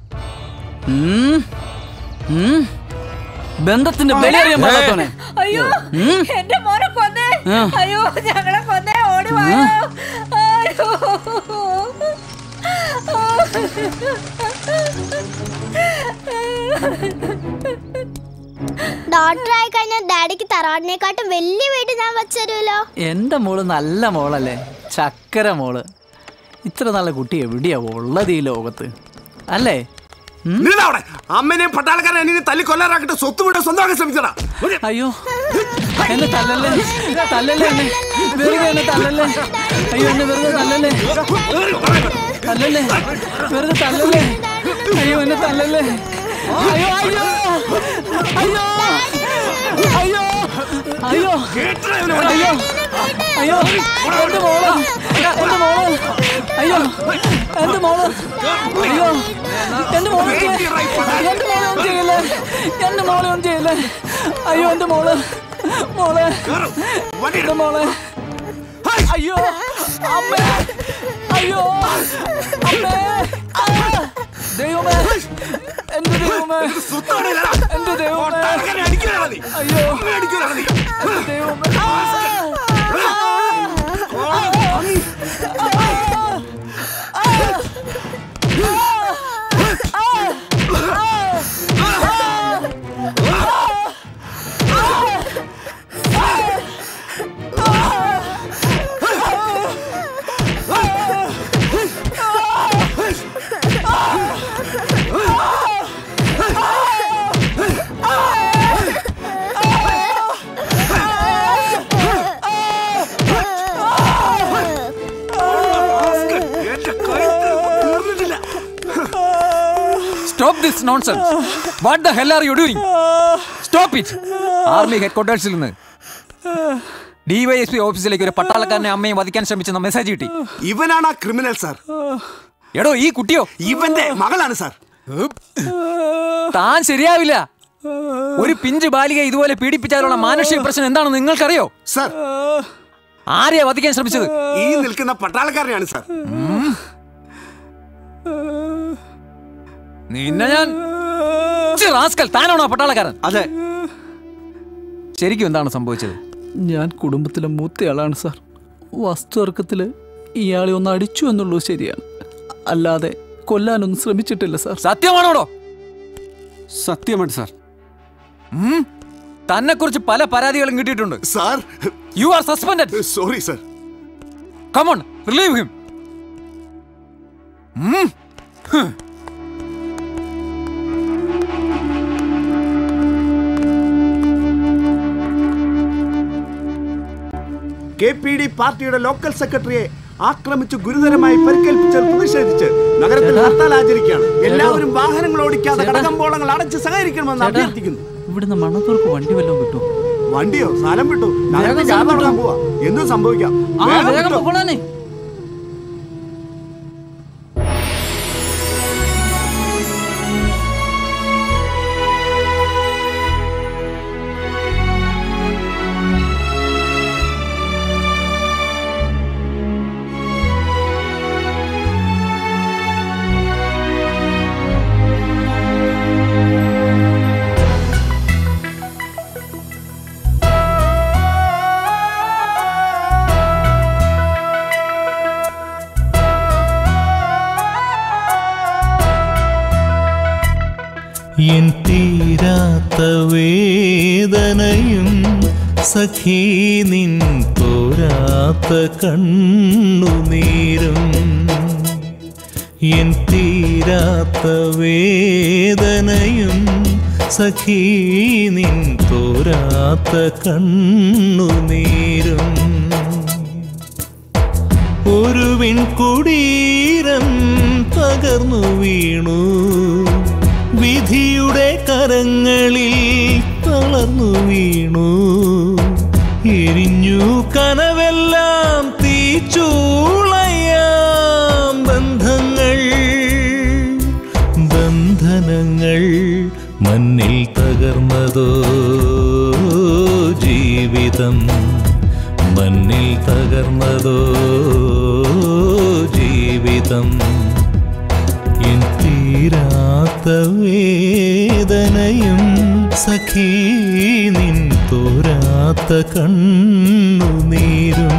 Speaker 2: ബന്ധത്തിന്റെ ബലിയറിയാൻ പാടാത്തോനെ.
Speaker 6: അയ്യോ, എന്റെ മോനെ കൊന്നേ. അയ്യോ, ഞങ്ങളെ കൊന്നേ. ഓടി വായോ. അയ്യോ,
Speaker 3: ഡോക്ടറായി കഴിഞ്ഞാൽ ഡാഡിക്ക് തറവാടിനെക്കാട്ടും വലിയ വീട് ഞാൻ വെച്ചരുമല്ലോ.
Speaker 2: എന്റെ മോള് നല്ല മോളല്ലേ, ചക്കര മോള്. ഇത്ര നല്ല കുട്ടി എവിടെയാ ഉള്ളത് ഈ ലോകത്ത് അല്ലേ?
Speaker 11: അമ്മനെയും പട്ടാളക്കാരനെയും തല്ലി കൊല്ലാറാക്കിട്ട് സ്വത്ത് വീട് സ്വന്തമാക്കാൻ ശ്രമിച്ചടാ.
Speaker 2: അയ്യോ, എന്നെ തല്ലല്ലേ, തല്ലല്ലേ എന്നെ, വെറുതെ എന്നെ തല്ലല്ലേ. അയ്യോ, എന്നെ വെറുതെ തല്ലല്ലേ, തല്ലല്ലേ, വെറുതെ തല്ലല്ലേ. അയ്യോ, എന്നെ തല്ലല്ലേ. അയ്യോ, അയ്യോ, അയ്യോ, അയ്യോ, അയ്യോ, അയ്യോ, അയ്യോ, എന്റെ മോള്, എന്റെ മോള്, അയ്യോ, എന്റെ മോള്, അയ്യോ, എന്റെ മോള്, എന്റെ മോളെ ഒന്നും ചെയ്യല്ലേ, എന്റെ മോളെ ഒന്നും ചെയ്യല്ലേ. അയ്യോ, എന്റെ മോള്, മോളെ, എന്റെ മോളെ, അയ്യോ, അമ്മേ, അയ്യോ, അമ്മേ, ദൈവമേ, എന്റെ ദൈവമേ, എന്റെ ദൈവമേ, അയ്യോ, എന്റെ ദൈവമേ.
Speaker 19: Stop this nonsense. What the hell are you doing? Stop it. Army ഹെഡ്ക്വാർട്ടേഴ്സിൽ നിന്ന് DYSP ഓഫീസിലേക്ക് ഒരു പട്ടാളക്കാരനെ അമ്മയെ വധിക്കാൻ ശ്രമിച്ചെന്ന മെസ്സേജ് കിട്ടി.
Speaker 11: ഇവനാണ് ആ ക്രിമിനൽ സാർ.
Speaker 19: എടോ, ഈ കുട്ടിയോ?
Speaker 11: ഇവന്റെ മകളാണ് സാർ.
Speaker 19: താൻ ശരിയാവില്ല. ഒരു പിഞ്ചു ബാലിക ഇതുപോലെ പീഡിപ്പിച്ചാലുള്ള മാനുഷിക പ്രശ്നം എന്താണെന്ന് നിങ്ങൾക്കറിയോ?
Speaker 11: സാർ,
Speaker 19: ആരെയാ വധിക്കാൻ ശ്രമിച്ചത്?
Speaker 11: ഈ നിൽക്കുന്ന പട്ടാളക്കാരനെയാണ് സാർ.
Speaker 19: നിന്നെ ഞാൻ താനാണോ പട്ടാളക്കാരൻ?
Speaker 7: അതെ.
Speaker 19: ശരിക്കും എന്താണ് സംഭവിച്ചത്?
Speaker 2: ഞാൻ കുടുംബത്തിലെ മൂത്തയാളാണ് സാർ. വസ്തുതർക്കത്തില് ഇയാളെ ഒന്ന് അടിച്ചു എന്നുള്ളൂ ശരിയാണ്, അല്ലാതെ കൊല്ലാനൊന്നും ശ്രമിച്ചിട്ടില്ല സാർ.
Speaker 19: സത്യമാണോടോ?
Speaker 7: സത്യമാണ് സാർ.
Speaker 19: തന്നെ കുറിച്ച് പല പരാതികളും കിട്ടിയിട്ടുണ്ട്
Speaker 11: sir.
Speaker 19: You are suspended.
Speaker 11: Sorry sir.
Speaker 19: Come on, relieve him.
Speaker 11: KPD പാർട്ടിയുടെ ലോക്കൽ സെക്രട്ടറിയെ ആക്രമിച്ച് ഗുരുതരമായി പരിക്കേൽപ്പിച്ചതിൽ പ്രതിഷേധിച്ച് നഗരത്തിൽ ഹർത്താൽ ആചരിക്കുകയാണ്. എല്ലാവരും വാഹനങ്ങൾ ഓടിക്കാതെ കടകമ്പോളങ്ങൾ അടച്ച് സഹകരിക്കണമെന്ന് അഭ്യർത്ഥിക്കുന്നു.
Speaker 2: ഇവിടുന്ന് മണത്തൂർക്ക് വണ്ടി വല്ലതും കിട്ടും?
Speaker 11: വണ്ടിയോ? സ്ഥലം വിട്ടു. പോവാ, എന്തും സംഭവിക്കാം.
Speaker 18: എൻ തീരാത്ത വേദനയും സഖീ നിൻ തോരാത്ത കണ്ണുനീരും എൻ തീരാത്ത വേദനയും സഖീ നിൻ തോരാത്ത കണ്ണുനീരും ഒരു വിൺകുടീരം തകർന്നു വീണു വിധിയുടെ കരങ്ങളിൽ തളർന്നു വീണു എരിഞ്ഞു കനവെല്ലാം തീച്ചൂളയാം ബന്ധനങ്ങൾ മണ്ണിൽ തകർന്നതോ ജീവിതം മണ്ണിൽ തകർന്നതോ ജീവിതം എൻ തീരാത്ത വേദനയും സഖീ നിൻ തോരാത്ത കണ്ണുനീരും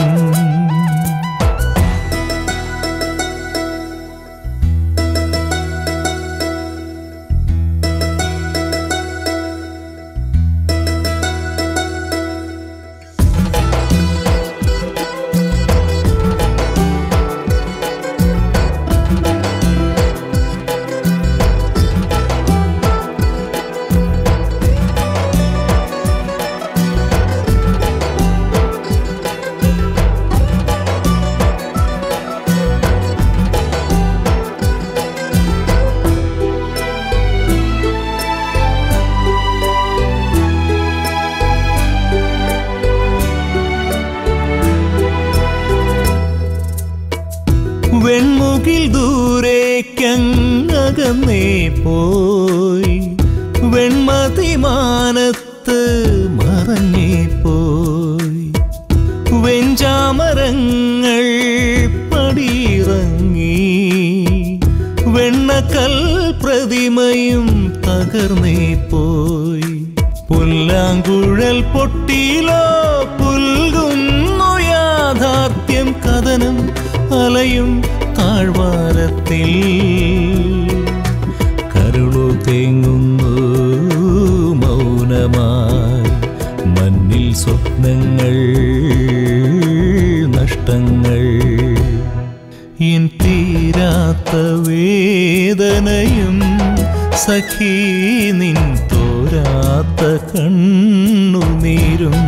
Speaker 18: വെൺമുകിൽ ദൂരേക്കങ്ങകന്നേ പോയി വെൺമതിമാനത്ത് മറഞ്ഞേ പോയി വെഞ്ചാമരങ്ങൾ പടിയിറങ്ങി വെണ്ണക്കൽ പ്രതിമയും തകർന്നേ പോയി പുല്ലാങ്കുഴൽ പൊട്ടിയിലോ പുൽകുന്നു യാഥാർത്ഥ്യം കഥനം അലയും താഴ്വാരത്തിൽ കരുളു തേങ്ങുന്നു മൗനമായി മണ്ണിൽ സ്വപ്നങ്ങൾ നഷ്ടങ്ങൾ എൻ തീരാത്ത വേദനയും സഖീ നിൻ തോരാത്ത കണ്ണുനീരും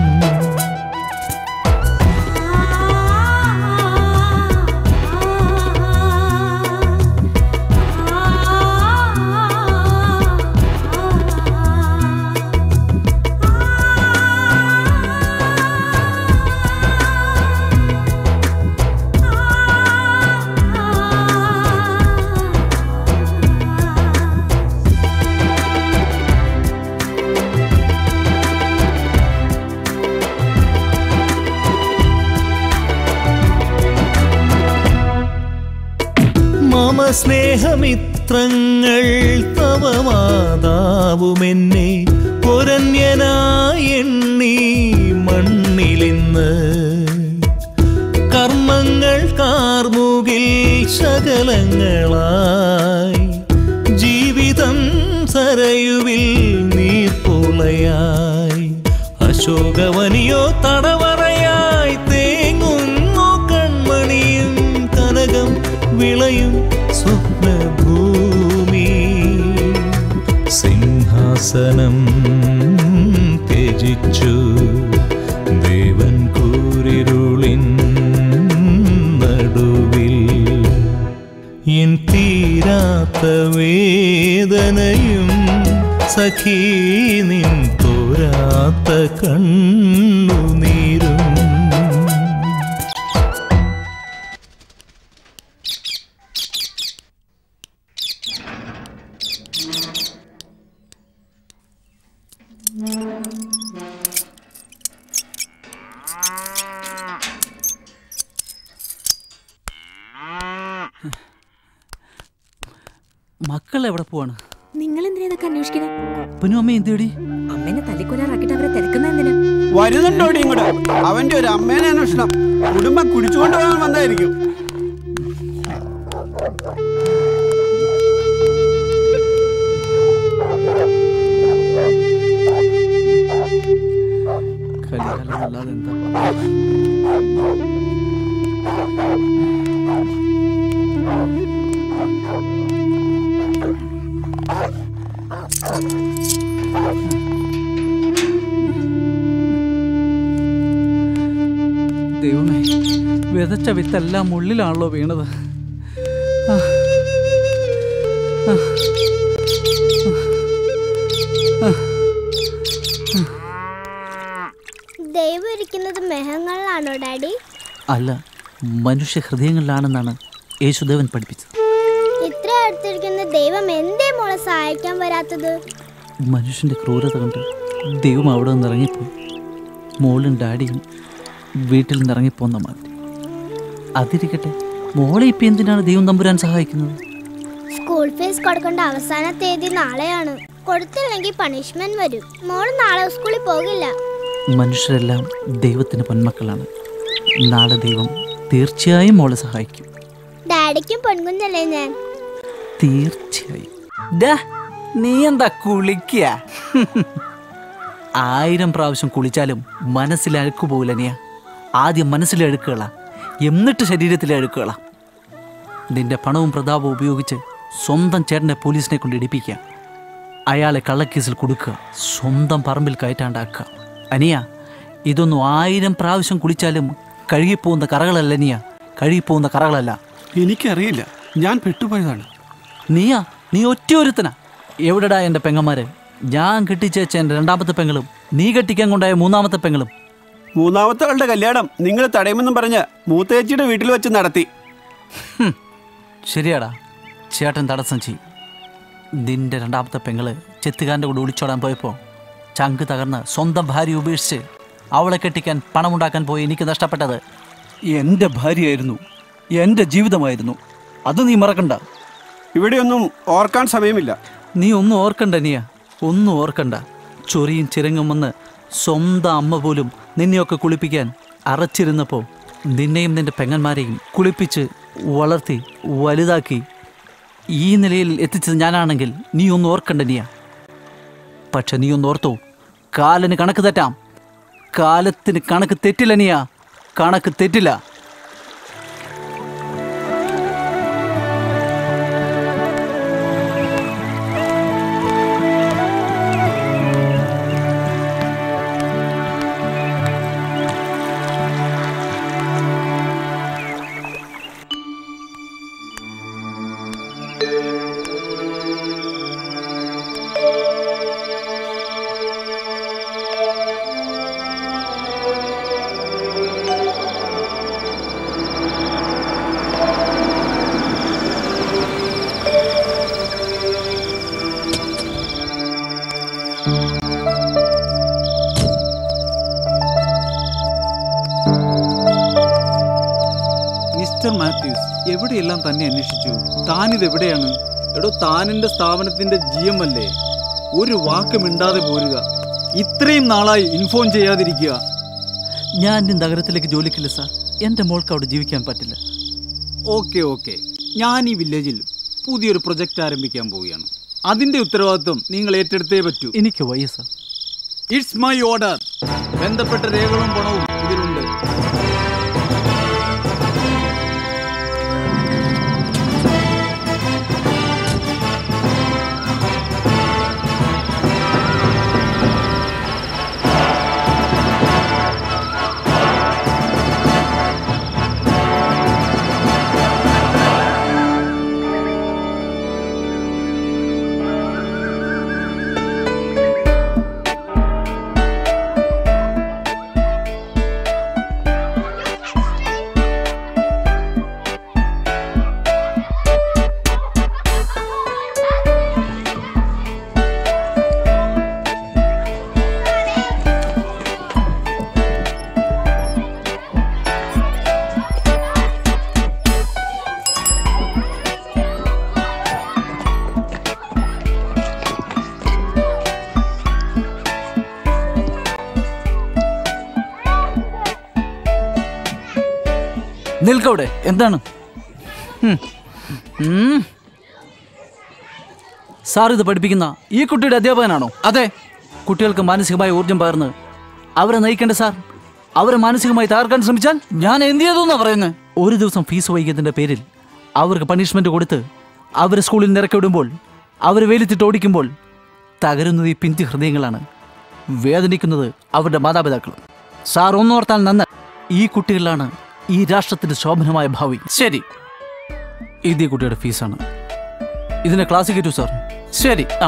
Speaker 18: മമ സ്നേഹമിത്രങ്ങൾ തവ മാതാവുമെന്നെ പൊരന്യനായി എണ്ണി മണ്ണിലിന്ന് കർമ്മങ്ങൾ കാർമുകിൽ ശകലങ്ങളായി ജീവിതം സരയുവിൽ നീർപ്പുളയായി അശോകവനിയോ തടവറയായി തേങ്ങുന്നു കൺമണിയും കനകം വിളയും സ്വപ്നഭൂമി സിംഹാസനം ത്യജിച്ചു ദേവൻ കൂരിരുളിൻ നടുവിൽ എൻ തീരാത്ത വേദനയും സഖീ നിൻ തോരാത്ത കണ്ണുനീരും
Speaker 2: മക്കൾ എവിടെ പോവാണ്?
Speaker 6: നിങ്ങൾ എന്തിനാ ഇതൊക്കെ അന്വേഷിക്കണം?
Speaker 2: അപ്പനും അമ്മയും എന്തേടി?
Speaker 6: അമ്മേനെ തല്ലിക്കൊല്ലാറാക്കിട്ട് അവരെ തിരക്കുന്ന എന്തിനാ?
Speaker 7: വരുന്നുണ്ടോ ഇങ്ങോട്ട്? അവന്റെ ഒരു അമ്മേനെ അന്വേഷണം. കുടുംബം കുടിച്ചുകൊണ്ട് പോകാൻ വന്നായിരിക്കും.
Speaker 2: വിതച്ച വിത്തെല്ലാം ഉള്ളിലാണല്ലോ വീണത്. ആ. ആ. ആ.
Speaker 3: ദൈവം ഇരിക്കുന്നത് മേഘങ്ങളിലാണോ ഡാഡി?
Speaker 2: അല്ല, മനുഷ്യ ഹൃദയങ്ങളിലാണെന്നാണ് യേശുദേവൻ പഠിപ്പിച്ചത്.
Speaker 3: ഇത്ര അടുത്തിരിക്കുന്ന ദൈവം എന്തേ മോളെ സഹായിക്കാൻ വരാത്തത്?
Speaker 2: മനുഷ്യന്റെ ക്രൂരത കണ്ട് ദൈവം അവിടെ നിന്ന് ഇറങ്ങിപ്പോയി. മോളും ഡാഡിയും വീട്ടിൽ നിന്ന് ഇറങ്ങിപ്പോന്ന മാറ്റി. അതിരിക്കട്ടെ, മോളെ ഇപ്പം എന്തിനാണ് ദൈവം തമ്പുരാൻ സഹായിക്കുന്നത്?
Speaker 3: സ്കൂൾ ഫീസ് കൊടുക്കേണ്ട അവസാന തീയതി നാളെയാണ്. കൊടുത്തില്ലെങ്കിൽ പണിഷ്മെന്റ് വരും. മോള് നാളെ സ്കൂളിൽ പോകില്ല.
Speaker 2: മനുഷ്യരെല്ലാം ദൈവത്തിന് പൊന്മക്കളാണ്. നാളെ ദൈവം തീർച്ചയായും മോളെ സഹായിക്കും.
Speaker 3: ഡാഡിക്കും പൊൻകുഞ്ഞല്ലേ ഞാൻ?
Speaker 2: തീർച്ചയായും. നീ എന്താ കുളിക്കുക? 1000 പ്രാവശ്യം കുളിച്ചാലും മനസ്സിൽ അഴുക്ക് പോകില്ല. നീ ആദ്യം മനസ്സിൽ അഴുക്കുകള, എന്നിട്ട് ശരീരത്തിലെ അഴുക്കുകള. നിന്റെ പണവും പ്രതാപവും ഉപയോഗിച്ച് സ്വന്തം ചേട്ടനെ പോലീസിനെ കൊണ്ട് ഇടിപ്പിക്കുക, അയാളെ കള്ളക്കേസിൽ കൊടുക്കുക, സ്വന്തം പറമ്പിൽ കയറ്റാണ്ടാക്കുക. അനിയ, ഇതൊന്നും 1000 പ്രാവശ്യം കുളിച്ചാലും കഴുകിപ്പോകുന്ന കറകളല്ല. കഴുകിപ്പോകുന്ന കറകളല്ല.
Speaker 7: എനിക്കറിയില്ല, ഞാൻ പെട്ടുപോയതാണ്.
Speaker 2: നീ ഒറ്റയൊരുത്തനാ. എവിടെടാ എൻ്റെ പെങ്ങന്മാര്? ഞാൻ കെട്ടിച്ചേച്ച എൻ്റെ 2ാമത്തെ പെങ്ങളും നീ കെട്ടിക്കാൻ കൊണ്ടായ 3ാമത്തെ പെങ്ങളും.
Speaker 7: 3ാമത്തെ കല്യാണം നിങ്ങൾ തടയുമെന്നും പറഞ്ഞ് മൂത്തേച്ചിയുടെ വീട്ടിൽ വെച്ച് നടത്തി.
Speaker 2: ശരിയാടാ, ചേട്ടൻ തടസ്സം ചെയ്യും. നിന്റെ 2ാമത്തെ പെങ്ങള് ചെത്തുകാരൻ്റെ കൂടെ ഒളിച്ചോടാൻ പോയപ്പോൾ ചങ്ക് തകർന്ന് സ്വന്തം ഭാര്യ ഉപേക്ഷിച്ച് അവളെ കെട്ടിക്കാൻ പണമുണ്ടാക്കാൻ പോയി എനിക്ക് നഷ്ടപ്പെട്ടത് എൻ്റെ ഭാര്യയായിരുന്നു, എൻ്റെ ജീവിതമായിരുന്നു. അത് നീ മറക്കണ്ട.
Speaker 7: ഇവിടെയൊന്നും ഓർക്കാൻ സമയമില്ല.
Speaker 2: നീ ഒന്നും ഓർക്കണ്ട നീയ, ഒന്നും ഓർക്കണ്ട. ചൊറിയും ചിരങ്ങും വന്ന് സ്വന്തം അമ്മ പോലും നിന്നെയൊക്കെ കുളിപ്പിക്കാൻ അറച്ചിരുന്നപ്പോൾ നിന്നെയും നിന്റെ പെങ്ങന്മാരെയും കുളിപ്പിച്ച് വളർത്തി വലുതാക്കി ഈ നിലയിൽ എത്തിച്ചത് ഞാനാണെങ്കിൽ നീ ഒന്നും ഓർക്കണ്ട നീയ. പക്ഷെ നീ ഒന്ന് ഓർത്തോ, കാലിന് കണക്ക് തെറ്റാം, കാലത്തിന് കണക്ക് തെറ്റില്ല നീയ, കണക്ക് തെറ്റില്ല.
Speaker 4: മിസ്റ്റർ മാത്യൂസ്, എവിടെയെല്ലാം തന്നെ അന്വേഷിച്ചു. താനിതെവിടെയാണ്? എടോ, താനെന്റെ സ്ഥാപനത്തിന്റെ GM അല്ലേ? ഒരു വാക്ക് മിണ്ടാതെ പോരുക. ഇത്രയും നാളായി ഇൻഫോം ചെയ്യാതിരിക്കുക.
Speaker 2: ഞാൻ നഗരത്തിലേക്ക് ജോലിക്കില്ല സാർ. എൻ്റെ മോൾക്ക് അവിടെ ജീവിക്കാൻ പറ്റില്ല.
Speaker 4: ഓക്കെ, ഞാൻ ഈ വില്ലേജിൽ പുതിയൊരു പ്രൊജക്റ്റ് ആരംഭിക്കാൻ പോവുകയാണ്. അതിന്റെ ഉത്തരവാദിത്വം നിങ്ങൾ ഏറ്റെടുത്തേ പറ്റൂ.
Speaker 2: എനിക്ക് വയ്യ സാർ.
Speaker 4: It's my order. ബന്ധപ്പെട്ട രേഖകളും പണവും ഇതിലുണ്ട്.
Speaker 2: നിൽക്കവിടെ. എന്താണ് സാർ ഇത് പഠിപ്പിക്കുന്ന ഈ കുട്ടിയുടെ അധ്യാപകനാണോ? അതെ. കുട്ടികൾക്ക് മാനസികമായ ഊർജം പകർന്ന് അവരെ നയിക്കേണ്ട സാർ. അവരെ മാനസികമായി തകർക്കാൻ ശ്രമിച്ചാൽ ഞാൻ എന്ത് ചെയ്തെന്നാ പറയുന്നത്? ഒരു ദിവസം ഫീസ് വൈകിയതിൻ്റെ പേരിൽ അവർക്ക് പണിഷ്മെന്റ് കൊടുത്ത് അവരെ സ്കൂളിൽ നിറക്കി വിടുമ്പോൾ, അവരെ വെയിലത്തിട്ട് ഓടിക്കുമ്പോൾ തകരുന്നത് ഈ പിഞ്ചു ഹൃദയങ്ങളാണ്. വേദനിക്കുന്നത് അവരുടെ മാതാപിതാക്കളും. സാർ ഒന്നോർത്താൽ നന്ന്. ഈ കുട്ടികളിലാണ് ഈ രാഷ്ട്രത്തിന്റെ ശോഭനമായ ഭാവി. ശരി, ഇത് ഈ കുട്ടിയുടെ ഫീസാണ്. ഇതിനെ ക്ലാസ്സിൽ കയറ്റൂ സാർ. ശരി. ആ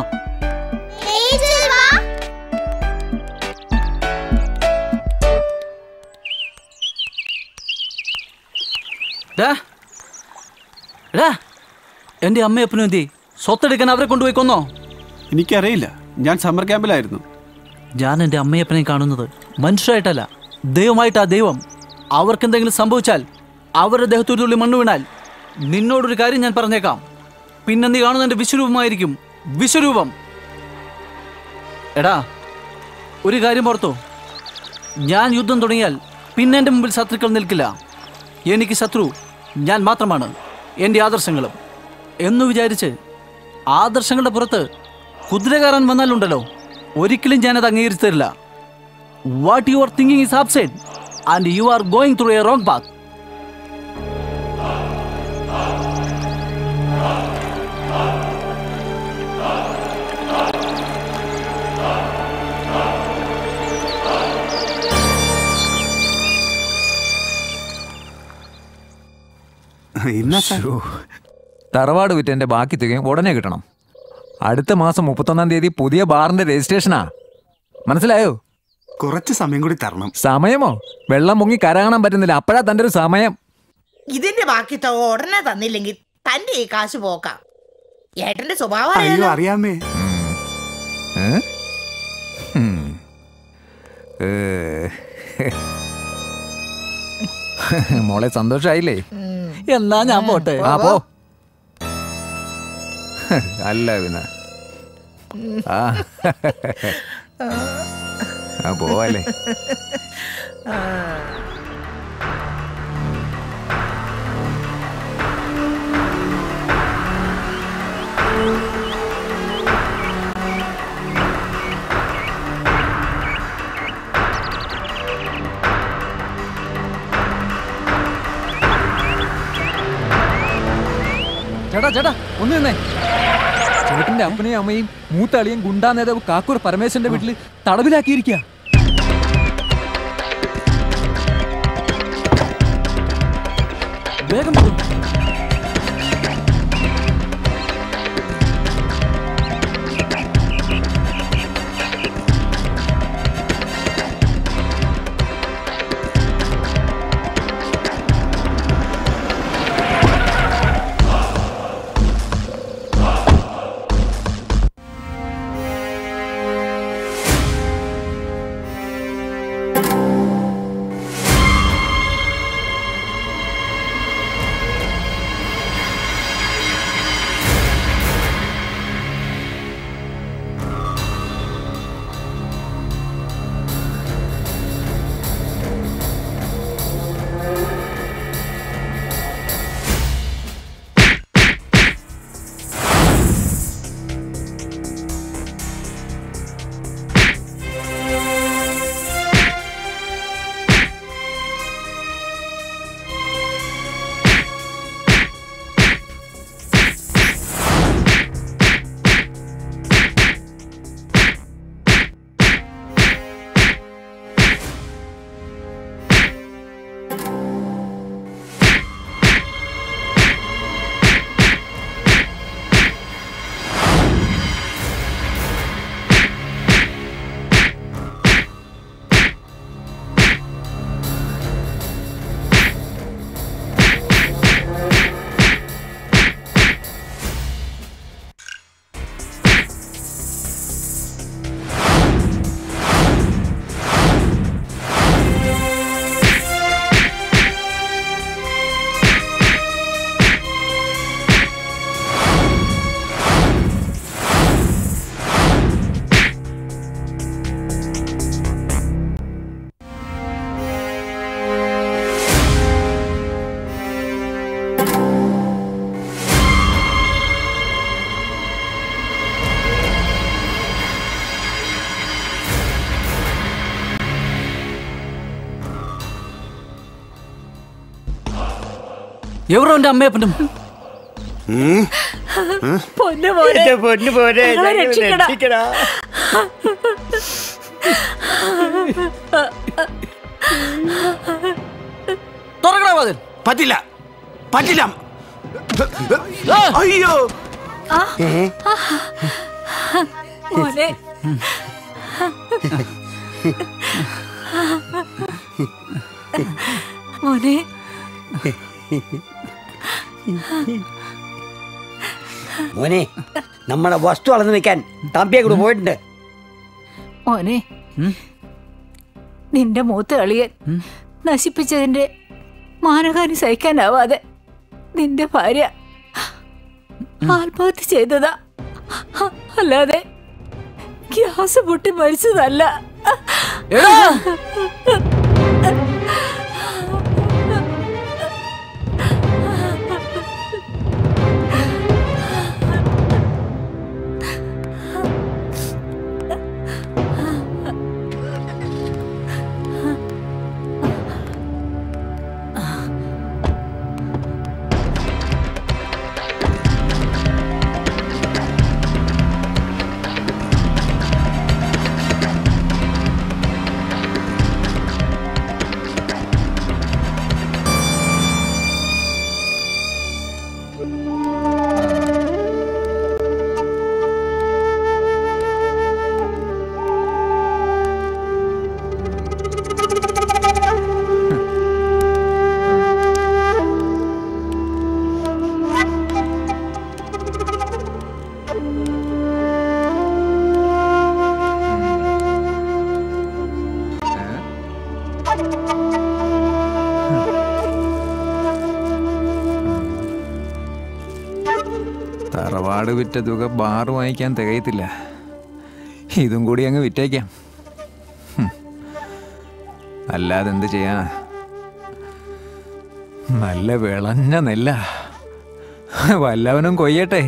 Speaker 2: എന്റെ അമ്മയപ്പനും എന്തി സ്വത്തെടുക്കാൻ അവരെ കൊണ്ടുപോയി കൊന്നോ?
Speaker 7: എനിക്കറിയില്ല, ഞാൻ സമ്മർ ക്യാമ്പിലായിരുന്നു.
Speaker 2: ഞാൻ എൻ്റെ അമ്മയപ്പനെ കാണുന്നത് മനുഷ്യരായിട്ടല്ല, ദൈവമായിട്ടാ. ദൈവം അവർക്കെന്തെങ്കിലും സംഭവിച്ചാൽ, അവരുടെ ദേഹത്തൊരു തുള്ളി മണ്ണ് വീണാൽ, നിന്നോടൊരു കാര്യം ഞാൻ പറഞ്ഞേക്കാം, പിന്നെ നീ കാണുന്ന എൻ്റെ വിശ്വരൂപമായിരിക്കും. വിശ്വരൂപം. എടാ, ഒരു കാര്യം ഓർത്തോ, ഞാൻ യുദ്ധം തുടങ്ങിയാൽ പിന്നെ എൻ്റെ മുമ്പിൽ ശത്രുക്കൾ നിൽക്കില്ല. എനിക്ക് ശത്രു ഞാൻ മാത്രമാണ്, എൻ്റെ ആദർശങ്ങളും. എന്നു വിചാരിച്ച് ആദർശങ്ങളുടെ പുറത്ത് കുതിര കയറാൻ വന്നാലുണ്ടല്ലോ, ഒരിക്കലും ഞാനത് അംഗീകരിച്ചു തരില്ല. What you are thinking is upside and you are going through a wrong path.
Speaker 19: തറവാട് വിറ്റ് എന്റെ ബാക്കി തുകയും ഉടനെ കിട്ടണം. അടുത്ത മാസം 31-ാം തീയതി പുതിയ ബാറിന്റെ രജിസ്ട്രേഷനാ. മനസ്സിലായോ?
Speaker 11: കുറച്ച് സമയം കൂടി തരണം.
Speaker 19: സമയമോ? വെള്ളം മുങ്ങി കരകാണാൻ പറ്റുന്നില്ല, അപ്പോഴാ തന്റെ ഒരു സമയം.
Speaker 8: ഇതിന്റെ ബാക്കി തുക ഉടനെ തന്നില്ലെങ്കിൽ തന്റെ ഈ കാശ് പോക്കാം. ഏട്ടന്റെ സ്വഭാവം
Speaker 11: അയ്യോ അറിയാമേ.
Speaker 19: മോളെ സന്തോഷായില്ലേ?
Speaker 2: എന്നാ ഞാൻ പോട്ടെ.
Speaker 19: ആ പോ. അല്ല പിന്നെ ആ പോവല്ലേ. ചേട്ടാ ചേട്ടാ ഒന്ന് നിന്നേ. ചേട്ടന്റെ അപ്പനെയും അമ്മയും മൂത്ത അളിയും ഗുണ്ടാ നേതാവ് കാക്കൂർ പരമേശ്വരന്റെ വീട്ടില് തടവിലാക്കിയിരിക്കുക.
Speaker 2: വേഗം ఎవరో എൻ്റെ അമ്മയപ്പനും
Speaker 12: തുറക്കണ വാതിൽ.
Speaker 11: പറ്റില്ല പറ്റില്ല. അയ്യോ
Speaker 6: മോനെ മോനെ
Speaker 9: മോനെ നമ്മളെ വസ്തു അളന്ന് വെക്കാൻ തമ്പിയെ കൂടെ പോയിട്ടുണ്ട്.
Speaker 6: മോനെ നിന്റെ മൂത്ത അളിയൻ നശിപ്പിച്ചതിന്റെ മാനഹാനി സഹിക്കാനാവാതെ നിന്റെ ഭാര്യ ആത്മഹത്യ ചെയ്തതാ, അല്ലാതെ ഗ്യാസ് പൊട്ടി മരിച്ചതല്ല.
Speaker 19: തറവാട് വിറ്റ തുക ബാറ് വാങ്ങിക്കാൻ തികയത്തില്ല. ഇതും കൂടി അങ്ങ് വിറ്റേക്കാം. അല്ലാതെ എന്ത് ചെയ്യാനാ? നല്ല വിളഞ്ഞ നെല്ല, വല്ലവനും കൊയ്യട്ടെ.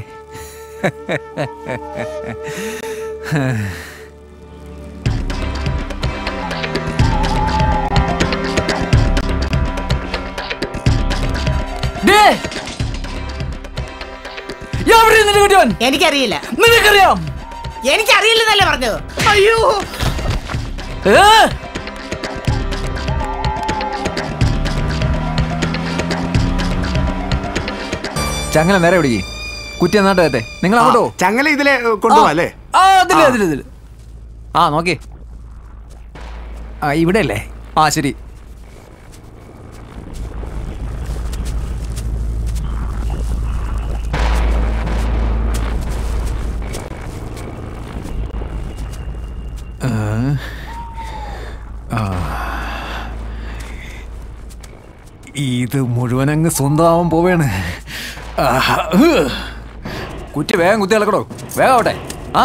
Speaker 8: എനിക്കറിയില്ല.
Speaker 2: നിനക്കറിയാം?
Speaker 8: എനിക്കറിയില്ലെന്നല്ലേ പറഞ്ഞത്. അയ്യോ
Speaker 19: ചങ്ങല നേരെ പിടിക്ക്. കുറ്റി എന്നാട്ടെ നിങ്ങൾ അങ്ങോട്ടോ.
Speaker 11: ചങ്ങല ഇതിലെ കൊണ്ടുപോവാ.
Speaker 19: ആ നോക്കി. ആ ഇവിടെ അല്ലേ? ആ ശരി. ഇത് മുഴുവൻ അങ്ങ് സ്വന്തമാവാൻ പോവേണ്. കുറ്റി വേഗം കുത്തി ഇളക്കടോ, വേഗം ആവട്ടെ. ആ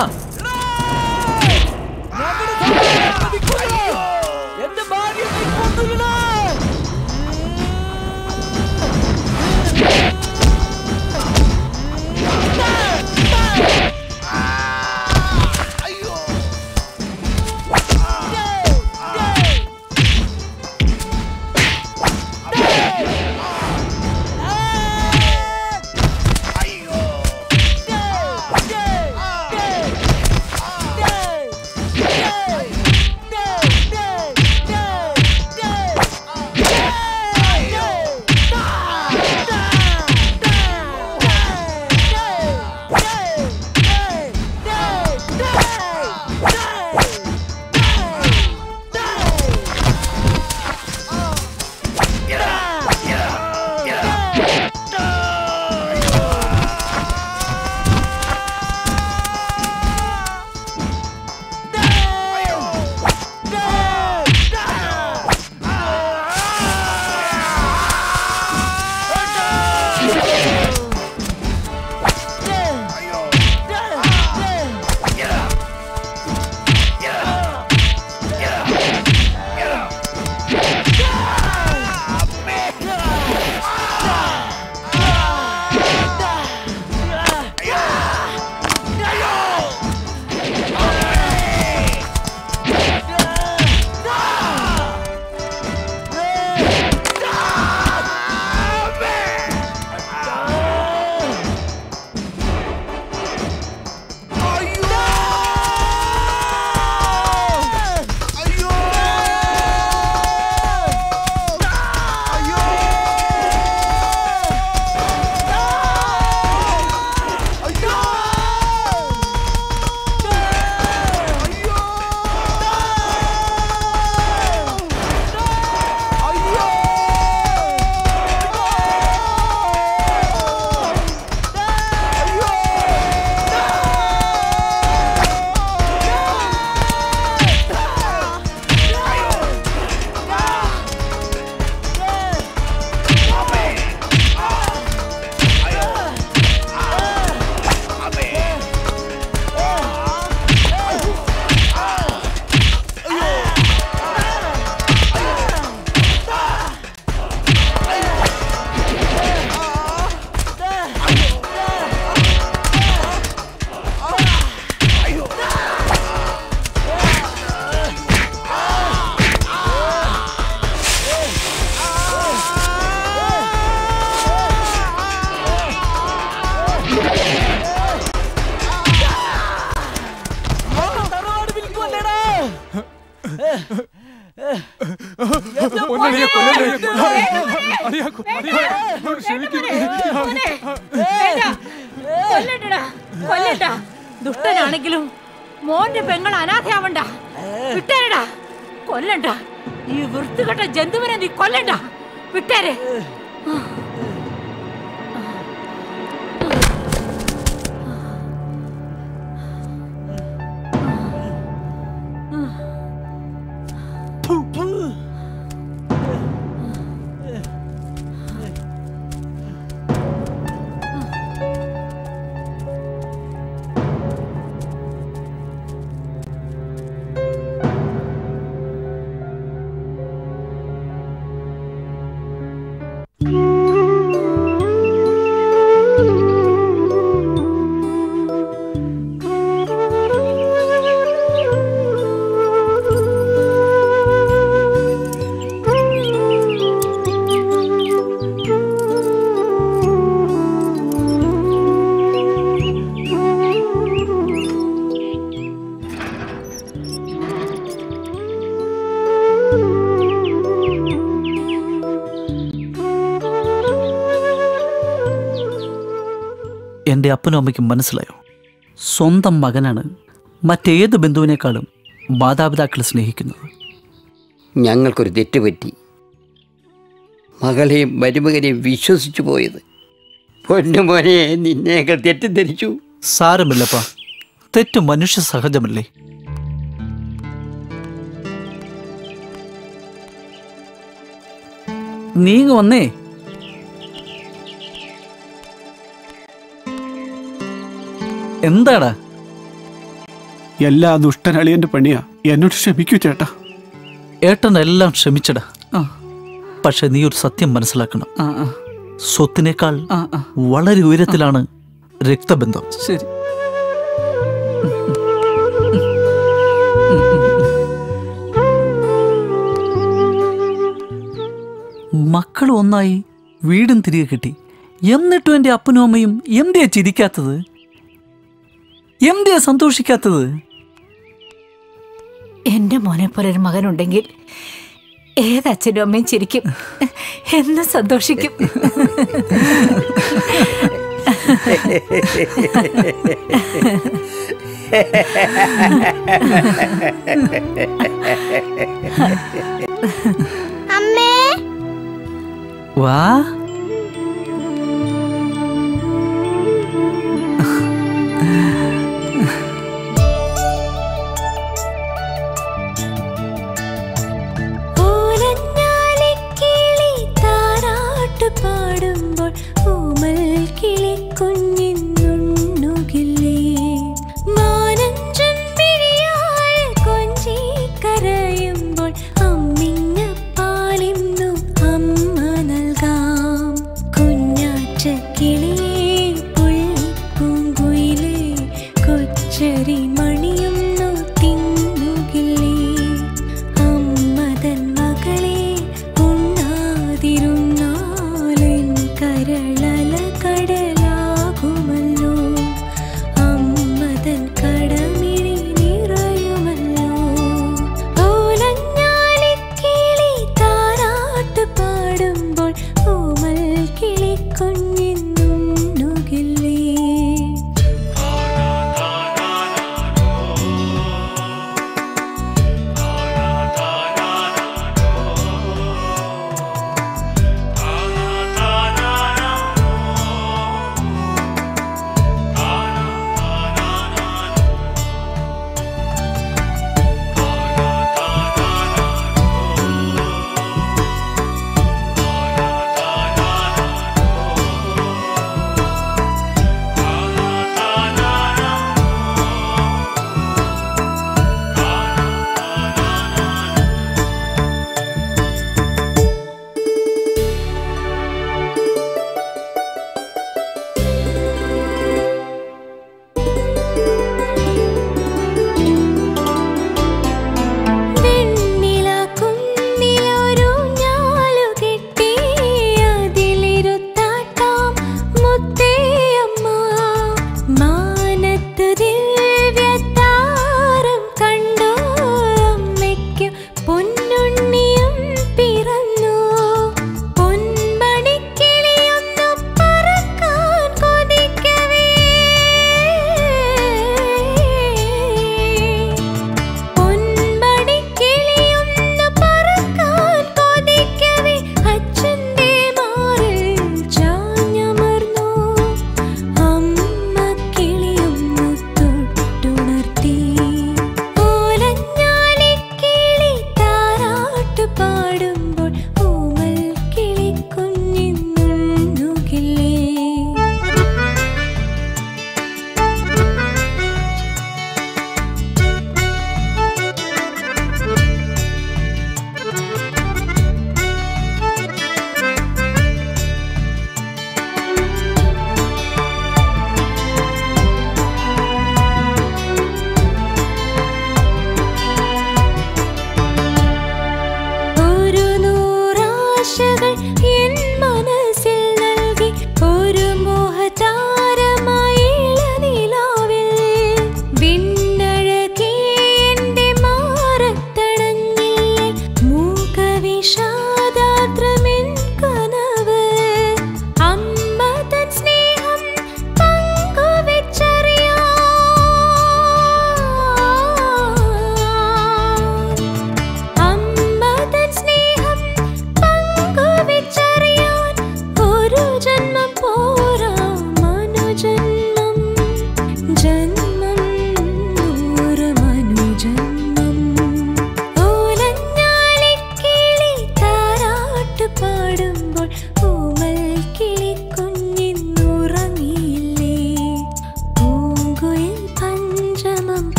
Speaker 13: ദുഷ്ടനാണെങ്കിലും മോന്റെ പെങ്ങൾ അനാഥയാവണ്ട. വിട്ടേരടാ. കൊല്ലണ്ട. ഈ വൃത്തികെട്ട ജന്തുവിനെ നീ കൊല്ലണ്ട. വിട്ടേരെ.
Speaker 2: എൻ്റെ അപ്പനും അമ്മയ്ക്കും മനസ്സിലായോ? സ്വന്തം മകനാണ് മറ്റേത് ബന്ധുവിനേക്കാളും മാതാപിതാക്കൾ സ്നേഹിക്കുന്നത്.
Speaker 9: ഞങ്ങൾക്കൊരു തെറ്റുപറ്റി. മകളെയും മരുമകനെയും വിശ്വസിച്ചു പോയത്. പൊന്നുമോനെ, നിന്നേക്കാൾ തെറ്റിദ്ധരിച്ചു.
Speaker 2: സാരമില്ലപ്പാ, തെറ്റ് മനുഷ്യ സഹജമല്ലേ. നീങ്ങ വന്നേ. എന്താടാ?
Speaker 7: എല്ലാ ദുഷ്ടനളിയന്റെ പണിയാ. എന്നോട് ക്ഷമിക്കൂ ചേട്ടാ.
Speaker 2: ഏട്ടനെല്ലാം ക്ഷമിച്ചടാ. പക്ഷെ നീ ഒരു സത്യം മനസ്സിലാക്കണം. സ്വത്തിനേക്കാൾ വളരെ ഉയരത്തിലാണ് രക്തബന്ധം.
Speaker 17: ശരി.
Speaker 2: മക്കൾ ഒന്നായി വീടും തിരികെ കിട്ടി. എന്നിട്ടും എൻ്റെ അപ്പനും അമ്മയും എന്തിയാ ചിരിക്കാത്തത്? എന്തിയാ സന്തോഷിക്കാത്തത്?
Speaker 13: എന്റെ മോനെ പോലെ ഒരു മകനുണ്ടെങ്കിൽ ഏതച്ഛനും അമ്മയും ചിരിക്കും, എന്ന് സന്തോഷിക്കും.
Speaker 3: അമ്മേ
Speaker 2: വാ.
Speaker 20: പാടുമ്പോൾ ഓമൽ കിളി കുഞ്ഞിന്നുണ്ണുകില്ലേ, മാനഞ്ചൻ മിഴിയാൽ കൊഞ്ചി കരയുമ്പോൾ അമ്മിഞ്ഞ പാലിന്നും അമ്മ നൽകാം. കുഞ്ഞാറ്റ കിളിയേ, പുള്ളിപ്പൂങ്കുയിലേ, കൊച്ചരി